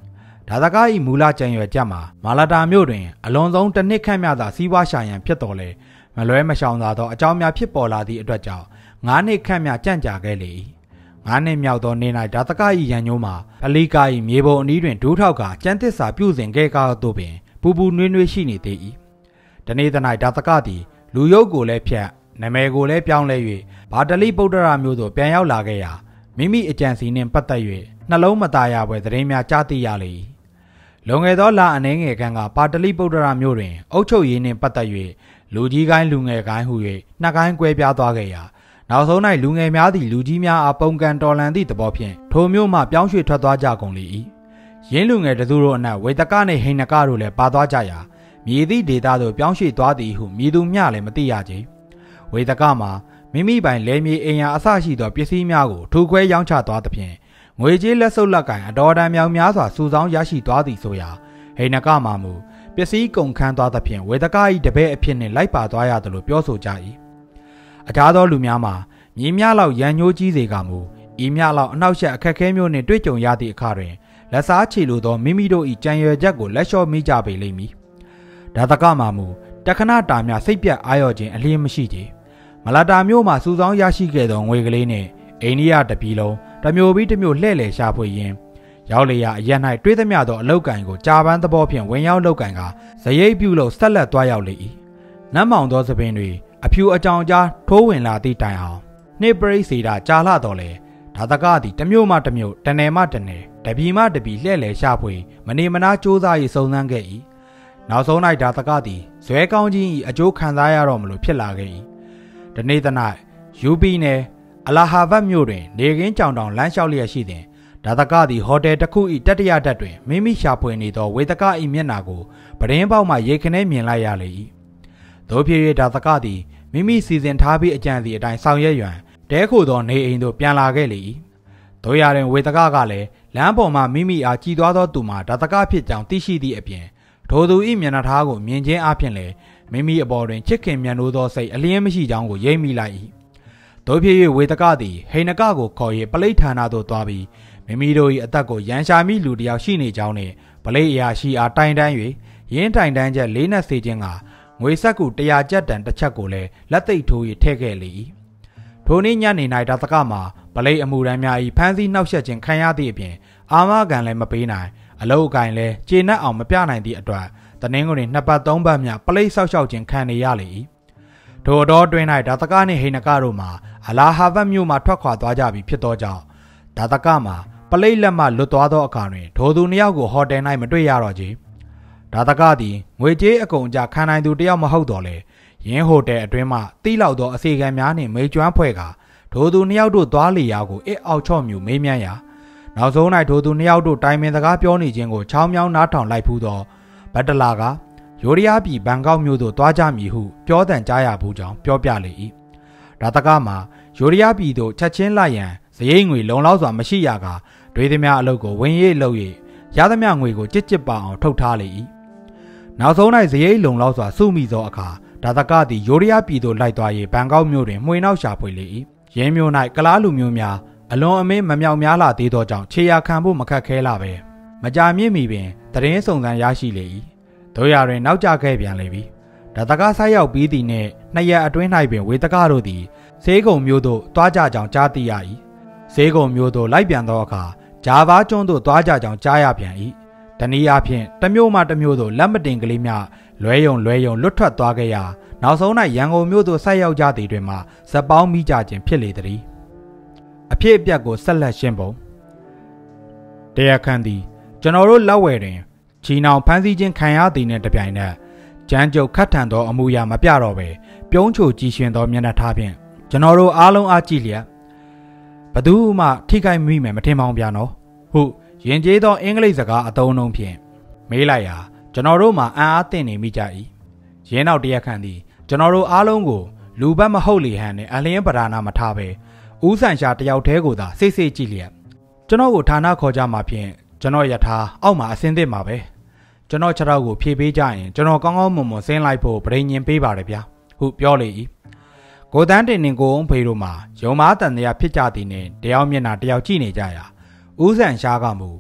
ဒါသကား၏မူလကြံရွယ်ချက်မှာမာလာတာမြို့တွင်အလွန်ဆုံးတစ်နှစ်ခန့်မြသာစီးပွားရှာရန်ဖြစ်တော်လဲမလွဲမရှောင်သာသောအကြောင်းများဖြစ်ပေါ်လာသည့်အတွက်ကြောင့်ငါးနှစ်ခန့်မြကြန့်ကြာခဲ့လေ၏ငါးနှစ်မြောက်သောနေ့၌ဒါသကား၏ရန်ညိုးမှာအလီကာ၏မြေပုံအနီးတွင်ဒူးထောက်ကကျန်းသစ္စာပြုစဉ်ခဲ့ကားသို့ပင်ပူပူနွေးနွေးရှိနေသေး၏တနေ့သ၌ဒါသကားသည်လူရုပ်ကိုလည်းဖြတ်နာမည်ကိုလည်းပြောင်းလဲ၍ဘာတလိပုတ္တရာမျိုးသို့ပြန်ရောက်လာခဲ့ရာမိမိအကြံစီနှင့်ပတ်သက်၍နှလုံးမသားရပွဲသတင်းများကြားသိရလေ၏လွန်ခဲ့သောလအနည်းငယ်ခန့်ကပါတလိပုတ္တရာမျိုးတွင်အုပ်ချုပ်ရေးနှင့်ပတ်သက်၍လူကြီးကိုင်းလူငယ်ကိုင်းဟု၍နှစ်ကိုင်းကွဲပြားသွားခဲ့ရာနောက်ဆုံး၌လူငယ်များသည့်လူကြီးများအားပုံကန်တော်လှန်သည့်သဘောဖြင့်ထိုမျိုးမှပြောင်းရွှေ့ထွက်သွားကြကုန်လေ၏ရင်းလူငယ်တစုတို့အနက်ဝေတကနှင့်ဟိဏကတို့လည်းပါသွားကြရာမြည်သည့်ဒေသသို့ပြောင်းရွှေ့သွားသည်ဟုမြည်သူမျှလည်းမသိရကြဝေတကမှာမိမိပိုင်လဲမြေအိမ်ယာအစရှိသောပစ္စည်းများကိုထူခွဲရောင်းချသွားသဖြင့်ငွေကြေးလက်စုပ်လက်ကင်အတော်တန်မြောင်များစွာစုဆောင်းရရှိသွားသည်ဆိုရာဟိဏကမှာမူပစ္စည်းကုန်ခန်းသွားသဖြင့်ဝေတက၏တပည့်အဖြစ်နှင့်လိုက်ပါသွားရတယ်လို့ပြောဆိုကြ၏အခြားသောလူများမှာမြင်းများလောက်ရန်ညိုးကြီးစေကမူဤများလောက်အနှောက်အယှက်အခက်အခဲမျိုးနှင့်တွေ့ကြုံရသည့်အခါတွင်လက်စားချေလိုသောမိမိတို့၏ကြံရွယ်ချက်ကိုလက်လျှော့မိကြပေလိမ့်မည်ဒါသကမှာမူတခဏတာများစိတ်ပြတ်အာရောခြင်းအလျင်းမရှိကြမလာတာမျိုးမှာစုဆောင်းရရှိခဲ့သောငွေကလေးနှင့်အိန္ဒိယတပြည်လုံးတမျိုးပြီးတမျိုးလှဲ့လေရှာဖွေရင်းရောက်လေရာအရက်၌တွေးသမျှသောအလောက်ကန်ကိုကြာပန်းသဘောဖြင့်ဝင်ရောက်လောက်ကန်ကဇရိတ်ပြုလို့ဆက်လက်သွားရောက်လေ၏နတ်မောင်သောသပင်တွေအဖြူအကြောင်ကြားထိုးဝင်လာသည့်တိုင်အောင်နှိပရိစေတာကြာလှတော်လေဒါသကသည်တမျိုးမှတမျိုးတနယ်မှတနယ်တပြည်မှတပြည်လှဲ့လေရှာဖွေမနေမနာစူးစား၍စုံစမ်းခဲ့၏နောက်ဆုံး၌ဒါသကသည်ဇွဲကောင်းကြီး၏အကျိုးခံစားရတော့မလို့ဖြစ်လာခဲ့၏တနေ့သ၌ယူပီနယ်အလာဟာဘတ်မြို့တွင်နေကင်းကြောင်တောင်လမ်းလျှောက်လျက်ရှိသည်ဒါသကသည်ဟိုတယ်တစ်ခု၏တတိယဓာတ်တွင်မိမိရှာဖွေနေသောဝေတက၏မျက်နှာကိုပဒင်းပေါက်မှရေခနဲမြင်လိုက်ရလေ၏သို့ဖြစ်၍ဒါသကသည်မိမိစီစဉ်ထားပြီးအကြံစီအတိုင်းဆောင်ရွက်ရန်တဲခိုသောနေအိမ်သို့ပြန်လာခဲ့လေ၏တို့ရတွင်ဝေတကကလည်းလမ်းပေါ်မှမိမိအားကြည်သွားသောသူမှာဒါသကဖြစ်ကြောင်းသိရှိသည့်အပြင်ထိုသူ၏မျက်နှာထားကိုမြင်ခြင်းအပြင်လည်းမိမိအပေါ်တွင်ချစ်ခင်မြတ်နိုးသောစိတ်အလျင်းမရှိကြောင်းကိုရိပ်မိလိုက်၏တို့ဖြစ်၍ဝေတကသည်ဟိဏကကိုခေါ်၍ပလိဋ္ဌာနာသို့သွားပြီးမိမိတို့၏အသက်ကိုရန်ရှာမိလူတစ်ယောက်ရှိနေကြောင်းနှင့်ပလိအရာရှိအားတိုင်တန်း၍ရင်းတိုင်တန်းချက်လေးနဲ့စေခြင်းကငွေဆက်ကူတရာကျပ်တန်တစ်ချက်ကိုလည်းလက်သိပ်ထိုး၍ထည့်ခဲ့လေ၏ထိုနေ့ညနေ၌ဒါသကမှာပလိအမှုရန်များ၏ဖမ်းဆီးနှောက်ယှက်ခြင်းခံရသည့်အပြင်အာမခံလည်းမပေးနိုင်အလုတ်အကင်လည်းကျေနပ်အောင်မပြနိုင်သည့်အတွက်တနင်္ဂနွေနှစ်ပတ်သုံးပတ်မြပလိဆောက်ရှောက်ခြင်းခံနေရလေ၏ထိုတော်တွင်၌ဒါသကနှင့်ဟိဏကတို့မှာအလာဟာဘတ်မြို့မှထွက်ခွာသွားကြပြီဖြစ်သောကြောင့်ဒါသကမှာပလိလက်မှလွတ်သွားသောအခါတွင်ထိုသူနှစ်ယောက်ကိုဟိုတယ်၌မတွေ့ရတော့ချေဒါသကသည်ငွေကြေးအကုန်အကျခံနိုင်သူတယောက်မဟုတ်တော့လေရင်းဟိုတယ်အတွင်းမှတီးလောက်သောအစီကံများနှင့်မေကျွမ်းဖွဲ့ကာထိုသူနှစ်ယောက်တို့သွားလေရာကိုအစ်အောက်ချော့မြူမေးမြန်းရာနောက်ဆုံး၌ထိုသူနှစ်ယောက်တို့တိုင်ပင်စကားပြောနေခြင်းကိုချောင်းမြောင်းနားထောင်လိုက်ဖူးသောဘတ်တလာကယိုရီးယားပြည်ဘန်ကောက်မြို့သို့သွားကြမည်ဟုပြောတန်ကြားရဘူးကြောင်းပြောပြလေ၏ဒါသကမှာယိုရီးယားပြည်သို့ချက်ချင်းလိုက်ရန်စရိတ်ငွေလုံလောက်စွာမရှိရကတွေးသမျှအလုပ်ကိုဝင်ရိပ်လုပ်၍ရသမျှငွေကိုကြစ်ကြစ်ပအောင်ထုတ်ထားလေ၏နောက်ဆုံး၌စရိတ်လုံလောက်စွာစုမိသောအခါဒါသကသည်ယိုရီးယားပြည်သို့လိုက်သွား၍ဘန်ကောက်မြို့တွင်မှွေနှောက်ရှာဖွေလေ၏ရင်းမြို့၌ကလားလူမျိုးများအလွန်အမင်းမမြောက်များလာသေးသောကြောင့်ခြေရာခံဖို့မခက်ခဲလာပဲမကြာမြင့်မီပင်တရင်စုံစမ်းရရှိလေ၏တို့ရတွင်နောက်ကျခဲ့ပြန်လေပြီဒါသကဆိုက်ရောက်ပြီးသည်နှင့်နှစ်ရက်အတွင်း၌ပင်ဝေတကတို့သည်ဆေးကုံမျိုးသို့သွားကြကြောင်းကြားသိရ၏ဆေးကုံမျိုးသို့လိုက်ပြန်သောအခါဂျာဗာကျွန်းသို့သွားကြကြောင်းကြားရပြန်၏တနည်းအားဖြင့်တမျိုးမှတမျိုးသို့လက်မတင်ကလေးများလွဲယုံလွဲယုံလွတ်ထွက်သွားခဲ့ရာနောက်ဆုံး၌ရန်ကုန်မြို့သို့ဆိုက်ရောက်ကြသည်တွင်မှဇက်ပေါင်းမိကြခြင်းဖြစ်လေသည်အဖြစ်အပျက်ကိုဆက်လက်ရှင်းပုံတရားခံသည်ကျွန်တော်တို့လက်ဝဲတွင်ချီနောင်ဖမ်းဆီးခြင်းခံရသည်နှင့်တပြိုင်နက်ကြမ်းကြုတ်ခတ်ထန်သောအမှုရာမပြတော့ပဲပြုံးချိုကြည်ရှင်သောမျက်နှာထားဖြင့်ကျွန်တော်တို့အားလုံးအားကြည့်လျက်ဘသူမှထိခိုက်မိမယ်မထင်ပါဘူးဗျာနော်ဟုယဉ်ကျေးသောအင်္ဂလိပ်စကားအသုံးအနှုန်းဖြင့်မေးလိုက်ရာကျွန်တော်တို့မှာအံ့အားသင့်နေမိကြ၏ရင်းနောက်တရားခံသည်ကျွန်တော်တို့အားလုံးကိုလူဘက်မဟုတ်လေဟန်နဲ့အလင်းပဓာနာမထားပဲဦးဆန်ရှာတယောက်တည်းကိုသာစိတ်စိတ်ကြည့်လျက်ကျွန်တော်ကိုဌာနခေါ်ကြမှာဖြင့်ကျွန်တော်ယထာအောက်မှာအစင်းသစ်မှာပဲကျွန်တော်ခြေထောက်ကိုဖြေပေးကြရင်ကျွန်တော်ကောင်းကောင်းမွန်မွန်ဆင်းလိုက်ဖို့ပြည်ညင်ပေးပါတယ်ဗျာဟုပြောလေ၏ကိုတန်းတင်တင်ကိုအောင်ဖေတို့မှာယုံမားတန်တရားဖြစ်ကြသည်နှင့်တယောက်မျက်နှာတယောက်ကြည့်နေကြရာဦးဆန်ရှားကမူ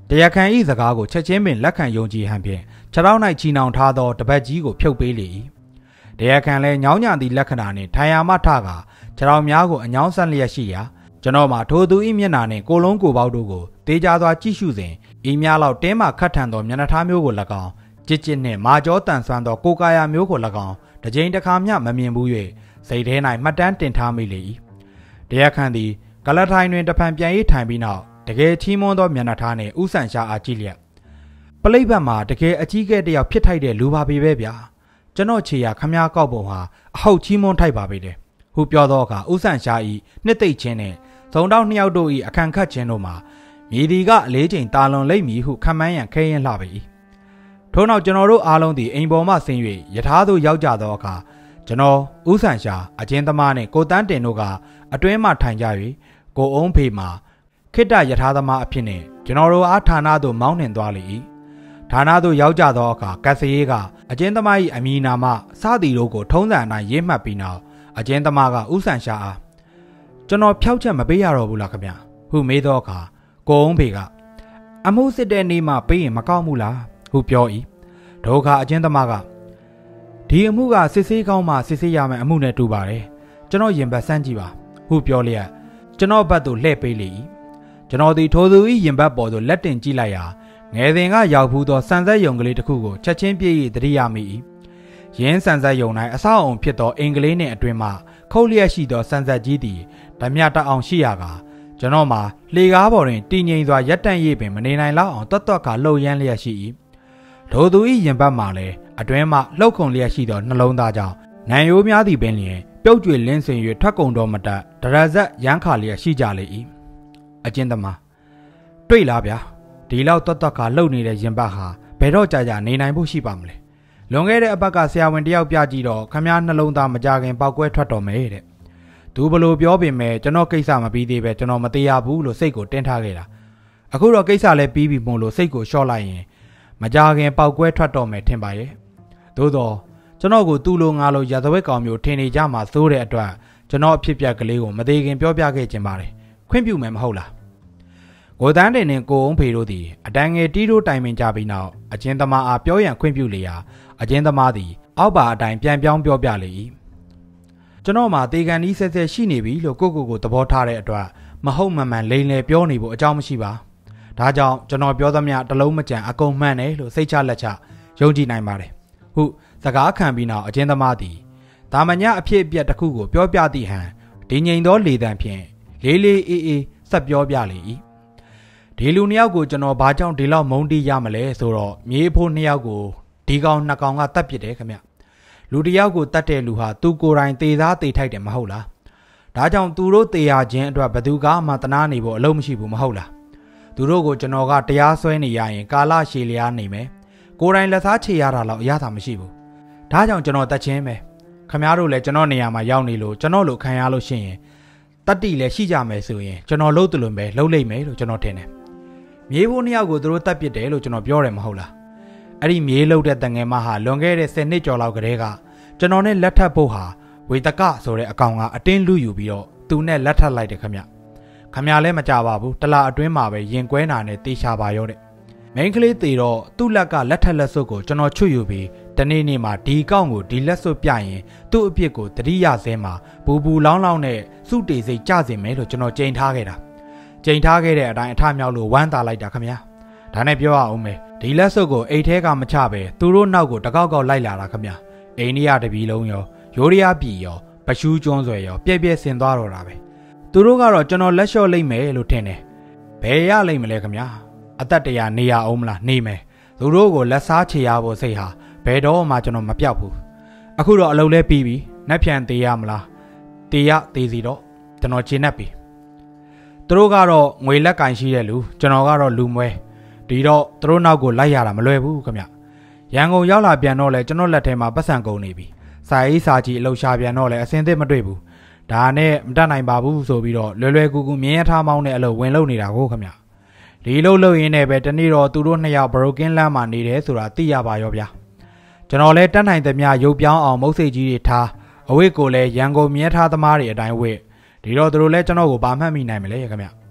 တရားခံဤစကားကိုချက်ချင်းပင်လက်ခံယုံကြည်ဟန်ဖြင့်ခြေထောက်၌ချီနှောင်ထားသောတပတ်ကြီးကိုဖြုတ်ပေးလေ၏တရားခံလည်းညောင်းညံသည့်လက္ခဏာနှင့်ထိုင်ရာမှထကာခြေထောက်များကိုအညောင်းဆက်လျက်ရှိရာကျွန်တော်မှာထိုသူ၏မျက်နှာနှင့်ကိုလုံးကိုပေါက်တို့ကိုတေးကြစွာကြည့်ရှုစဉ်ဤများလောက်တင်းမှခတ်ထန်သောမျက်နှာထားမျိုးကို၎င်းကြစ်ကြစ်နှင့်မာကြောတန်ဆွမ်းသောကိုကာယာမျိုးကို၎င်းတစ်ကြိမ်တစ်ခါမျှမမြင်ဘူး၍စိတ်ထဲ၌မှတ်တမ်းတင်ထားမိလေ၏တရားခံသည်ကလထိုင်တွင်တဖန်ပြန်ရေးထိုင်ပြီးနောက်တကယ်ချီးမွမ်းသောမျက်နှာထားနှင့်ဥဆန်ရှာအားကြည့်လျက်ပလိပ်ဘတ်မှာတကယ်အကြီးကဲတယောက်ဖြစ်ထိုက်တဲ့လူပါပေပဲဗျာကျွန်တော်ခြေရခမားကောက်ပုံဟာအဟုတ်ချီးမွမ်းထိုက်ပါပေတယ်ဟုပြောသောအခါဥဆန်ရှာ၏နှစ်သိမ့်ခြင်းနှင့်သုံးတောက်နှစ်ယောက်တို့၏အခန့်ခတ်ခြင်းတို့မှာမြေဒီကအလေးချိန်တာလွန်လိမ့်မည်ဟုခန့်မှန်းရန်ခဲရင်လှပေ၏ထို့နောက်ကျွန်တော်တို့အားလုံးသည်အိမ်ပေါ်မှဆင်း၍ယထာသို့ရောက်ကြသောအခါကျွန်တော်ဥဆန်ရှာအကျဉ်းသမားနှင့်ကိုတန်းတင်တို့ကအတွင်းမှထိုင်ကြ၍ကိုအုံးဖေမှာခိတ္တယထာသမားအဖြစ်နှင့်ကျွန်တော်တို့အားဌာနသို့မောင်းနှင်သွားလေ၏ဌာနသို့ရောက်ကြသောအခါကတ်စရေးကအကျဉ်းသမား၏အမည်နာမစသည်တို့ကိုထုံးစံအတိုင်းရေးမှတ်ပြီးနောက်အကျဉ်းသမားကဥဆန်ရှာအားကျွန်တော်ဖြောက်ချက်မပေးရတော့ဘူးလားခင်ဗျဟုမေးသောအခါကိုအုံးဖေကအမှုစစ်တဲ့နေ့မှပေးရင်မကောက်ဘူးလားဟုပြော၏ဒုက္ခအကျဉ်းသမားကဒီအမှုကစစ်ဆေးကောင်းမှစစ်ဆေးရမယ်အမှုနဲ့တူပါတယ်ကျွန်တော်ရင်ဘတ်စမ်းကြည့်ပါဟုပြောလျက်ကျွန်တော်ဘတ်သို့လှည့်ပေးလေ၏ကျွန်တော်ဒီထိုသူ၏ရင်ဘတ်ပေါ်သို့လက်တင်ကြည့်လိုက်ရာငယ်စဉ်ကရောက်ဖူးသောစံဆက်ယုံကလေးတစ်ခုကိုချက်ချင်းပြည့်ရည်တရိယာမိ၏ရင်းစံဆက်ယုံ၌အဆောက်အုံဖြစ်သောအင်္ဂလိပ်နှင့်အတွင်မှခုတ်လျက်ရှိသောစံဆက်ကြီးသည်ဓမြတအောင်ရှိရာကကျွန်တော်မှာလှေကားပေါ်တွင်တည်ငြိမ်စွာရက်တန့်ရည်ပင်မနေနိုင်လောက်အောင်တွတ်တွတ်ကလှုပ်ရမ်းလျက်ရှိ၏ထိုသူ၏ရင်ဘတ်မှလည်းအတွင်းမှလှုပ်ခုန်လျက်ရှိသောနှလုံးသားကြောင့်နံရိုးများသည်ပင်လျင်ပြုတ်ကျွေလင်းစင်၍ထွက်ကုန်တော်မတတ်ဒရဇက်ရမ်းခါလျက်ရှိကြလေ၏အကျဉ်းသမားတွေ့လားဗျာဒီလောက်တွတ်တွတ်ကလှုပ်နေတဲ့ရင်ဘတ်ဟာဘယ်တော့ကြာကြာနေနိုင်ဖို့ရှိပါမလဲလွန်ခဲ့တဲ့အပတ်ကဆရာဝန်တယောက်ပြကြည့်တော့ခမားနှလုံးသားမကြခင်ပေါက်ကွဲထွက်တော်မယ်တဲ့သူဘလို့ပြောပေမဲ့ကျွန်တော်ကိစ္စမပြီးသေးပဲကျွန်တော်မသေးရဘူးလို့စိတ်ကိုတင်းထားခဲ့တာအခုတော့ကိစ္စလည်းပြီးပြီမို့လို့စိတ်ကိုလျှော့လိုက်ရင်မကြခင်ပေါက်ကွဲထွက်တော်မယ်ထင်ပါရဲ့သို့တော့ကျွန်တော်ကိုသူ့လိုငါလိုရာဇဝတ်ကောင်မျိုးထင်နေကြမှာစိုးတဲ့အတွက်ကျွန်တော်အဖြစ်ပြက်ကလေးကိုမသေးခင်ပြောပြခဲ့ခြင်းပါတယ်ခွင့်ပြုမယ်မဟုတ်လားကိုတန်းတင်နဲ့ကိုအုံးဖေတို့သည်အတန်းငယ်တီးတို့တိုင်ပင်ကြပြီးနောက်အကျဉ်းသမားအားပြောရန်ခွင့်ပြုလေရာအကျဉ်းသမားသည်အောက်ပါအတိုင်းပြန်ပြောင်းပြောပြလေ၏ကျွန်တော်မှာတေကန်ဤဆက်ဆက်ရှိနေပြီလို့ကိုကိုကိုသဘောထားတဲ့အတွက်မဟုတ်မှန်မှန်လိန်လေပြောနေဖို့အကြောင်းမရှိပါဒါကြောင့်ကျွန်တော်ပြောသမျှတလုံးမကြံအကုန်မှန်တယ်လို့စိတ်ချလက်ချယုံကြည်နိုင်ပါတယ်ဟုစကားခံပြီးနောက်အကျဉ်းသမားသည်တာမညအဖြစ်အပျက်တစ်ခုကိုပြောပြသည့်ဟန်ဒီငိန်သောလေတံဖြင့်လေးလေးအေးအေးဆက်ပြောပြလေ၏ဒီလူနှစ်ယောက်ကိုကျွန်တော်ဘာကြောင့်ဒီလောက်မုန်းတီးရမလဲဆိုတော့မြေးဖို့နှစ်ယောက်ကိုဒီကောင်နှစ်ကောင်ကတတ်ပစ်တယ်ခင်ဗျလူတစ်ယောက်ကိုတတ်တဲ့လူဟာသူကိုယ်တိုင်သေသားသေထိုက်တယ်မဟုတ်လားဒါကြောင့်သူတို့သေရခြင်းအတွက်ဘယ်သူကမှတနာနေဖို့အလုံးမရှိဘူးမဟုတ်လားသူတို့ကိုကျွန်တော်ကတရားစွဲနေရရင်ကာလရှည်လျားနေမယ်ကိုယ်တိုင်လက်စားချေရတာတော့အရသာမရှိဘူးဒါကြောင့်ကျွန်တော်တတ်ချင်းပဲခင်ဗျားတို့လည်းကျွန်တော်နေရာမှာရောက်နေလို့ကျွန်တော်လိုခံရလို့ရှိရင်တတ်တိလည်းရှိကြမယ်ဆိုရင်ကျွန်တော်လှုပ်တယ်လို့ပဲလှုပ်လိုက်မယ်လို့ကျွန်တော်ထင်တယ်မြေဖို့နှစ်ယောက်ကိုသူတို့တတ်ပစ်တယ်လို့ကျွန်တော်ပြောတယ်မဟုတ်လားအဲ့ဒီမြေလှုပ်တဲ့တငယ်မဟာလွန်ခဲ့တဲ့ဆယ်နှစ်ကျော်လောက်ကတည်းကကျွန်တော်နဲ့လက်ထပ်ဖို့ဟာဝေတကဆိုတဲ့အကောင်ကအတင်းလူယူပြီးတော့သူနဲ့လက်ထပ်လိုက်တယ်ခင်ဗျခင်ဗျလည်းမကြပါဘူးတလားအတွင်းမှာပဲရင်ကွဲနာနဲ့တေချာပါရောတဲ့မိန်းကလေးတေတော့သူ့လက်ကလက်ထက်လက်စွပ်ကိုကျွန်တော်ချွတ်ယူပြီးတနေ့နေ့မှာဒီကောင့်ကိုဒီလက်စွပ်ပြရင်သူ့အပြစ်ကိုတတိယဆဲမှာဘူဘူလောင်းလောင်းနဲ့စုတေစိတ်ကြစင်မယ်လို့ကျွန်တော်ကြိမ်ထားခဲ့တာကြိမ်ထားခဲ့တဲ့အတိုင်းအထမြောက်လို့ဝမ်းသာလိုက်တာခင်ဗျာဒါနဲ့ပြောရအောင်မယ်ဒီလက်စွပ်ကိုအိတ်ထဲကမချပဲသူတို့နောက်ကိုတကောက်ကောက်လိုက်လာတာခင်ဗျာအိန္ဒိယတပီလုံးရောယိုရီးယားပြည်ရောပရှူးကျွန်းဆွယ်ရောပြည့်ပြည့်စင်သွားတော့တာပဲသူတို့ကတော့ကျွန်တော်လက်လျှော့လိုက်မယ်လို့ထင်တယ်ဘယ်ရလိုက်မလဲခင်ဗျာအသက်တရာနေရအောင်မလားနေမယ်သူတို့ကိုလက်စားချေရဖို့စိတ်ဟာဘယ်တော့မှကျွန်တော်မပြောက်ဘူးအခုတော့အလုပ်လဲပြီးပြီနှက်ပြန်သေးရမလားတေးရသေးစီတော့ကျွန်တော်ခြေနှက်ပြီသူတို့ကတော့ငွေလက်ကင်ရှိတဲ့လူကျွန်တော်ကတော့လူမွဲဒီတော့သူတို့နောက်ကိုလိုက်ရတာမလွယ်ဘူးခင်ဗျရန်ကုန်ရောက်လာပြန်တော့လဲကျွန်တော်လက်ထဲမှာပတ်စံကုန်နေပြီစာရေးစာကြီးအလုပ်ရှာပြန်တော့လဲအစင်သစ်မတွေ့ဘူးဒါနဲ့မတတ်နိုင်ပါဘူးဆိုပြီးတော့လွယ်လွယ်ကူကူမြင်းရထားမောင်းတဲ့အလုပ်ဝင်လုပ်နေတာကိုခင်ဗျဒီလုပ်လုပ်ရင်းနဲ့ပဲတနေ့တော့သူတို့နှစ်ယောက်ဘရိုကင်းလမ်းမှာနေတယ်ဆိုတာသိရပါရောဗျာကျွန်တော်လည်းတတ်နိုင်သမျှရုပ်ပြောင်းအောင်မုတ်စိတ်ကြီးတွေထားအဝိတ်ကိုလည်းရန်ကုန်မြင်းထားသမားတွေအတိုင်းဝိတ်ဒီတော့သူတို့လည်းကျွန်တော်ကိုဘာမှတ်မိနိုင်မလဲခင်ဗျသူ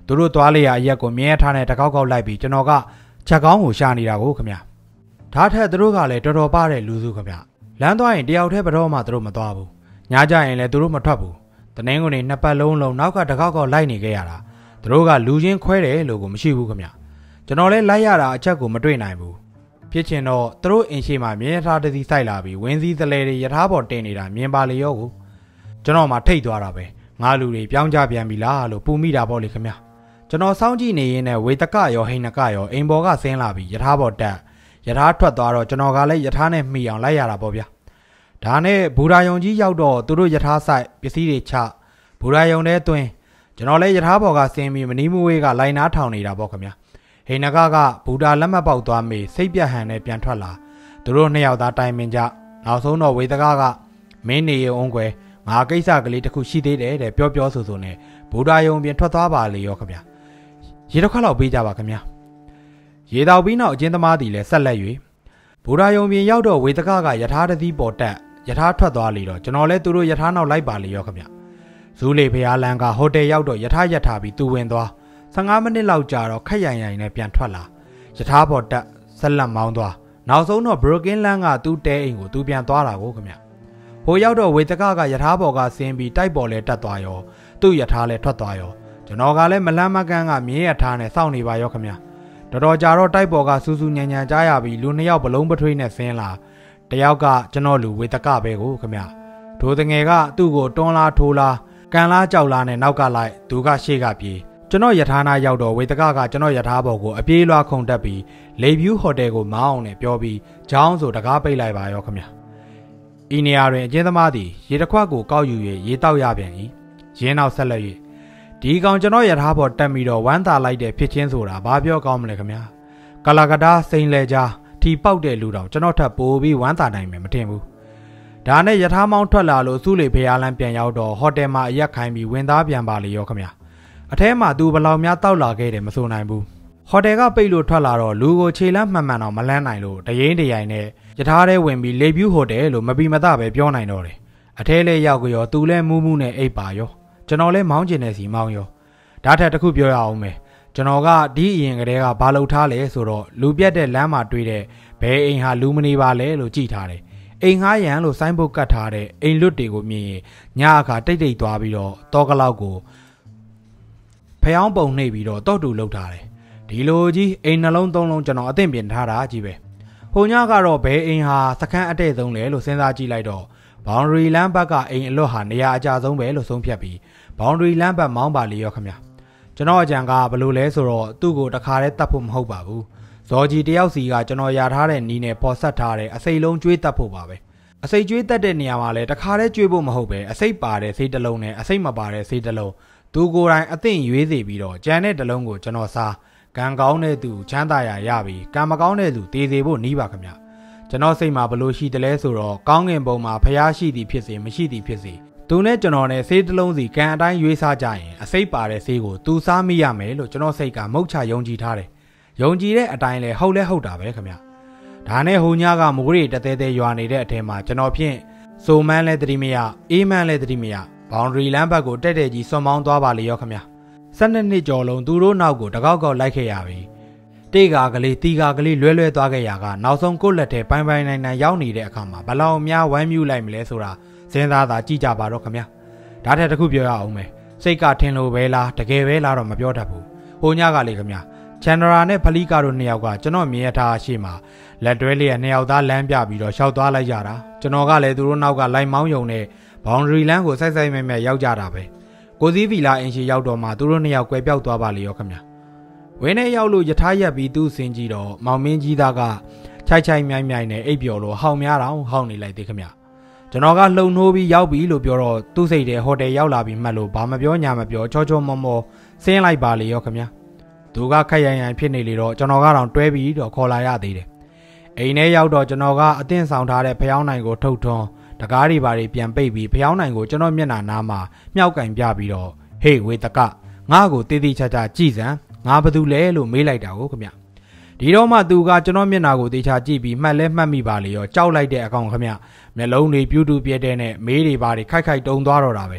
သူတို့သွားလေရအရက်ကိုမြဲထားတဲ့တကောက်ကောက်လိုက်ပြီးကျွန်တော်ကချက်ကောင်းကိုရှာနေတာကိုခင်ဗျဒါထက်သူတို့ကလည်းတော်တော်ပါတဲ့လူစုခင်ဗျလမ်းသွားရင်တယောက်တည်းဘတော်မှသူတို့မသွားဘူးညကြရင်လည်းသူတို့မထွက်ဘူးတနင်္ဂနွေနှစ်ပတ်လုံးလုံးနောက်ကတကောက်ကောက်လိုက်နေခဲ့ရတာသူတို့ကလူချင်းခွဲတယ်လို့ကိုမရှိဘူးခင်ဗျကျွန်တော်လည်းလိုက်ရတာအချက်ကိုမတွေ့နိုင်ဘူးဖြစ်ချင်တော့သူတို့အင်ရှိမှမြင်းထားတစီစိုက်လာပြီးဝင်းစည်းသလဲတွေရထားပေါ်တင်နေတာမြင်ပါလေရောကိုကျွန်တော်မှထိတ်သွားတာပဲငါလူတွေပြောင်းကြပြန်ပြီလားလို့ပူမိတာပေါ့လေခင်ဗျကျွန်တော်စောင့်ကြည့်နေရင်းနဲ့ဝေတကရောဟိနကရောအိမ်ပေါ်ကဆင်းလာပြီးရထားပေါ်တက်ရထားထွက်သွားတော့ကျွန်တော်ကလည်းရထားနဲ့မှီအောင်လိုက်ရတာပေါ့ဗျာဒါနဲ့ဘူရာယုံကြီးရောက်တော့သူတို့ရထားဆိုင်ပစ္စည်းတွေချဘူရာယုံထဲတွင်းကျွန်တော်လည်းရထားပေါ်ကဆင်းပြီးမနီးမဝေးကလိုင်နားထောင်နေတာပေါ့ခင်ဗျာဟိနကကဘူတာလက်မှတ်ပေါက်သွားမေးစိတ်ပြတ်ဟန်နဲ့ပြန်ထွက်လာသူတို့နှစ်ယောက်သားတိုင်ပင်ကြနောက်ဆုံးတော့ဝေတကကမင်းနေရုံကွယ်ငါကိစ္စကလေးတစ်ခုရှိသေးတယ်တဲ့ပြောပြောဆိုဆိုနဲ့ဘူတာယုံပြင်ထွက်သွားပါလေရောခင်ဗျာရေတစ်ခွက်လောက်ပေးကြပါခင်ဗျာရေတောက်ပြီးနောက်အချင်းသမားတီလည်းဆက်လက်၍ဘူရာယုံပြင်ရောက်တော့ဝေတကကယထာတသီးပေါ်တက်ယထာထွက်သွားလေတော့ကျွန်တော်လည်းသူတို့ယထာနောက်လိုက်ပါလေရောခင်ဗျဇူးလေဖျားလန်ကဟိုတယ်ရောက်တော့ယထာယထာပြီးသူဝင်သွားဆယ်ငါးမိနစ်လောက်ကြာတော့ခက်ရိုင်ရိုင်နဲ့ပြန်ထွက်လာယထာပေါ်တက်ဆက်လက်မောင်းသွားနောက်ဆုံးတော့ဘရိုကင်းလန်ကသူ့တဲအိမ်ကိုသူပြန်သွားတာကိုခင်ဗျဟိုရောက်တော့ဝေတကကယထာပေါ်ကဆင်းပြီးတိုက်ပေါ်လဲတက်သွားရောသူ့ယထာလည်းထွက်သွားရောကျွန်တော်ကလည်းမလန်းမကန်းကမြင်းရထားနဲ့စောင့်နေပါရောခင်ဗျတော်တော်ကြာတော့တိုက်ပေါ်ကစူးစူးညံညံကြားရပြီးလူနှစ်ယောက်ဘလုံးပထွေးနဲ့ဆင်းလာတယောက်ကကျွန်တော်လူဝေတကပဲကိုခင်ဗျဒိုးတငယ်ကသူ့ကိုတွန်းလားထိုးလားကန်လားကြောက်လားနဲ့နောက်ကလိုက်သူကရှေ့ကပြေးကျွန်တော်ယထာနာရောက်တော့ဝေတကကကျွန်တော်ယထာပေါ်ကိုအပြေးလွှားခုန်တက်ပြီးလေဗျူးဟိုတယ်ကိုမောင်းအောင်နဲ့ပြောပြီးဂျောင်းဆိုတကားပိတ်လိုက်ပါရောခင်ဗျဤနေရာတွင်အကျဉ်းသမားသည်ရေတစ်ခွက်ကိုကောက်ယူ၍ရေတောက်ရပြန်၏ရင်းနောက်ဆက်လက်၍ဒီကောင်ကျွန်တော်ရထားပေါ်တက်ပြီးတော့ဝမ်းသာလိုက်တဲ့ဖြစ်ချင်းဆိုတာဘာပြောကောင်းမလဲခင်ဗျာကလာကတားစိန်လဲကြားထီပေါက်တဲ့လူတော်ကျွန်တော်ထပ်ပိုးပြီးဝမ်းသာနိုင်မယ်မထင်ဘူးဒါနဲ့ရထားမောင်းထွက်လာလို့စုလေဖျားလန်းပြန်ရောက်တော့ဟိုတယ်မှာအရက်ခိုင်းပြီးဝင်သားပြန်ပါလေရောခင်ဗျာအထဲမှာသူဘလောက်များတောက်လာခဲ့တယ်မဆိုနိုင်ဘူးဟိုတယ်ကပိတ်လို့ထွက်လာတော့လူကိုခြေလမ်းမှန်မှန်တော့မလန်းနိုင်လို့တရင်တရိုင်နဲ့ရထားထဲဝင်ပြီးလေဗျူးဟိုတယ်လို့မပီမသပဲပြောနိုင်တော့တယ်အထဲလဲရောက်ကြရောသူလဲမူးမူးနဲ့အိပ်ပါရောကျွန်တော်လဲမောင်းကျင်နေစီမောင်းရောဒါထက်တစ်ခုပြောရအောင်မယ်ကျွန်တော်ကဒီအရင်ကတည်းကဘာလုပ်ထားလဲဆိုတော့လူပြတ်တဲ့လမ်းမှာတွေ့တဲ့ဘဲအိမ်ဟာလူမနေပါလဲလို့ကြည်ထားတယ်အိမ်ငှားရန်လို့ဆိုင်းဘုတ်ကတ်ထားတဲ့အိမ်လွတ်တွေကိုမြင်ရင်ညအခါတိတ်တိတ်သွားပြီးတော့တောကလောက်ကိုဖျောင်းပုံနှိပ်ပြီးတော့တော့တူလုပ်ထားတယ်ဒီလိုကြီးအိမ်နှလုံးသုံးလုံးကျွန်တော်အသင့်ပြင်ထားတာကြီးပဲဟိုညကတော့ဘဲအိမ်ဟာစခန်းအတဲ့ဆုံးလေလို့စဉ်းစားကြည့်လိုက်တော့ဘောင်ဒရီလမ်းဘက်ကအိမ်အလွတ်ဟာနေရာအကျဆုံးပဲလို့ဆုံးဖြတ်ပြီးဘောင်ဒရီလမ်းဘက်မောင်းပါလေရောခင်ဗျာကျွန်တော်အကြံကဘယ်လိုလဲဆိုတော့သူ့ကိုတခါတည်းတတ်ဖို့မဟုတ်ပါဘူးဇော်ကြီးတယောက်စီကကျွန်တော်ရထားတဲ့နီးနဲ့ပေါ်ဆက်ထားတဲ့အစိတ်လုံးကျွေးတတ်ဖို့ပါပဲအစိတ်ကျွေးတတ်တဲ့နေရာမှာလည်းတခါတည်းကျွေးဖို့မဟုတ်ပဲအစိတ်ပါတဲ့ဆေးတစ်လုံးနဲ့အစိတ်မပါတဲ့ဆေးတစ်လုံးသူကိုယ်တိုင်အသင့်ရွေးစေပြီးတော့ကြံတဲ့တစ်လုံးကိုကျွန်တော်စားကံကောင်းတဲ့သူချမ်းသာရရပြီးကံမကောင်းတဲ့သူတည်စေဖို့နှီးပါခင်ဗျကျွန်တော်စိတ်မှာဘလို့ရှိတယ်လဲဆိုတော့ကောင်းငင်ပုံမှာဖျားရှိသည်ဖြစ်စေမရှိသည်ဖြစ်စေသူနဲ့ကျွန်တော်နဲ့ဆေးတစ်လုံးစီကံအတိုင်းရွေးစားကြရင်အစိတ်ပါတဲ့ဆေးကိုသူစားမိရမယ်လို့ကျွန်တော်စိတ်ကမုတ်ချယုံကြည်ထားတယ်ယုံကြည်တဲ့အတိုင်းလဲဟုတ်လဲဟုတ်တာပဲခင်ဗျဒါနဲ့ဟိုညကမိုးရီတသေးသေးရွာနေတဲ့အထဲမှာကျွန်တော်ဖြင့်စိုးမန်းလဲတတိမရအေးမန်းလဲတတိမရဘောင်ဒရီလမ်းဘက်ကိုတက်တဲ့ကြီးစွန်မောင်းသွားပါလေရောခင်ဗျဆယ်နှစ်နှစ်ကျော်လုံးသူတို့နောက်ကိုတကောက်ကောက်လိုက်ခဲ့ရပြီတေကာကလေးတီကာကလေးလွဲလွဲသွားခဲ့ရကနောက်ဆုံးကိုယ့်လက်ထဲပိုင်းပိုင်းနိုင်နိုင်ရောက်နေတဲ့အခါမှာဘလောက်များဝမ်းမြူလိုက်မလဲဆိုတာစဉ်းစားသာကြည့်ကြပါတော့ခင်ဗျဒါထက်တစ်ခုပြောရအောင်မယ်စိတ်ကထင်လို့ပဲလားတကယ်ပဲလားတော့မပြောတတ်ဘူးဟိုညကလေခင်ဗျချန်ဒရာနဲ့ဖလီကာတို့နှစ်ယောက်ကကျွန်တော်မြင်ရထားရှိမှာလက်တွဲလေးနှစ်ယောက်သားလမ်းပြပြီးတော့ရှောက်သွားလိုက်ကြတာကျွန်တော်ကလည်းသူတို့နောက်ကလိုက်မောင်းယုံနဲ့ဘောင်ဒရီလမ်းကိုစိုက်စိုက်မဲ့မဲ့ရောက်ကြတာပဲကိုစည်းဗီလာအင်ရှိရောက်တော့မှသူတို့နှစ်ယောက်ကွယ်ပြောက်သွားပါလေရောခင်ဗျဝင်းထဲရောက်လို့ယထာရက်ပြီးသူ့စင်ကြီးတော့မောင်မင်းကြီးသားကခြိုက်ခြိုက်မြိုင်မြိုင်နဲ့အိပ်ပျော်လို့ဟောင်များတော့ဟောင်နေလိုက်သေးခင်ဗျကျွန်တော်ကလှုံနှိုးပြီးရောက်ပြီလို့ပြောတော့သူ့စိတ်ထဲဟိုတယ်ရောက်လာပြီးမှတ်လို့ဘာမပြောညာမပြောချောချောမောမောဆင်းလိုက်ပါလေရောခင်ဗျသူကခက်ရိုင်ရိုင်ဖြစ်နေလေတော့ကျွန်တော်ကတော့တွဲပြီးတော့ခေါ်လာရသေးတယ်အိမ်ထဲရောက်တော့ကျွန်တော်ကအသင့်ဆောင်ထားတဲ့ဖျောင်းနိုင်ကိုထုတ်ထွန်းတကားတွေဘာတွေပြန်ပိတ်ပြီးဖျောင်းနိုင်ကိုကျွန်တော်မျက်နှာနားမှာမြှောက်ကင်ပြပြီးတော့ဟေးဝေတကငါ့ကိုတေးသေးချာချာကြည့်စမ်းငါဘာတူလဲလို့မေးလိုက်တာကိုခင်ဗျဒီတော့မှသူကကျွန်တော်မျက်နှာကိုတေချာကြည့်ပြီးမှတ်လဲမှတ်မိပါလေရောကြောက်လိုက်တဲ့အကောင်ခင်ဗျမျက်လုံးတွေပြူးတူပြဲတဲ့နဲ့မေးတွေဘာတွေခိုက်ခိုက်တုံသွားတော့တာပဲ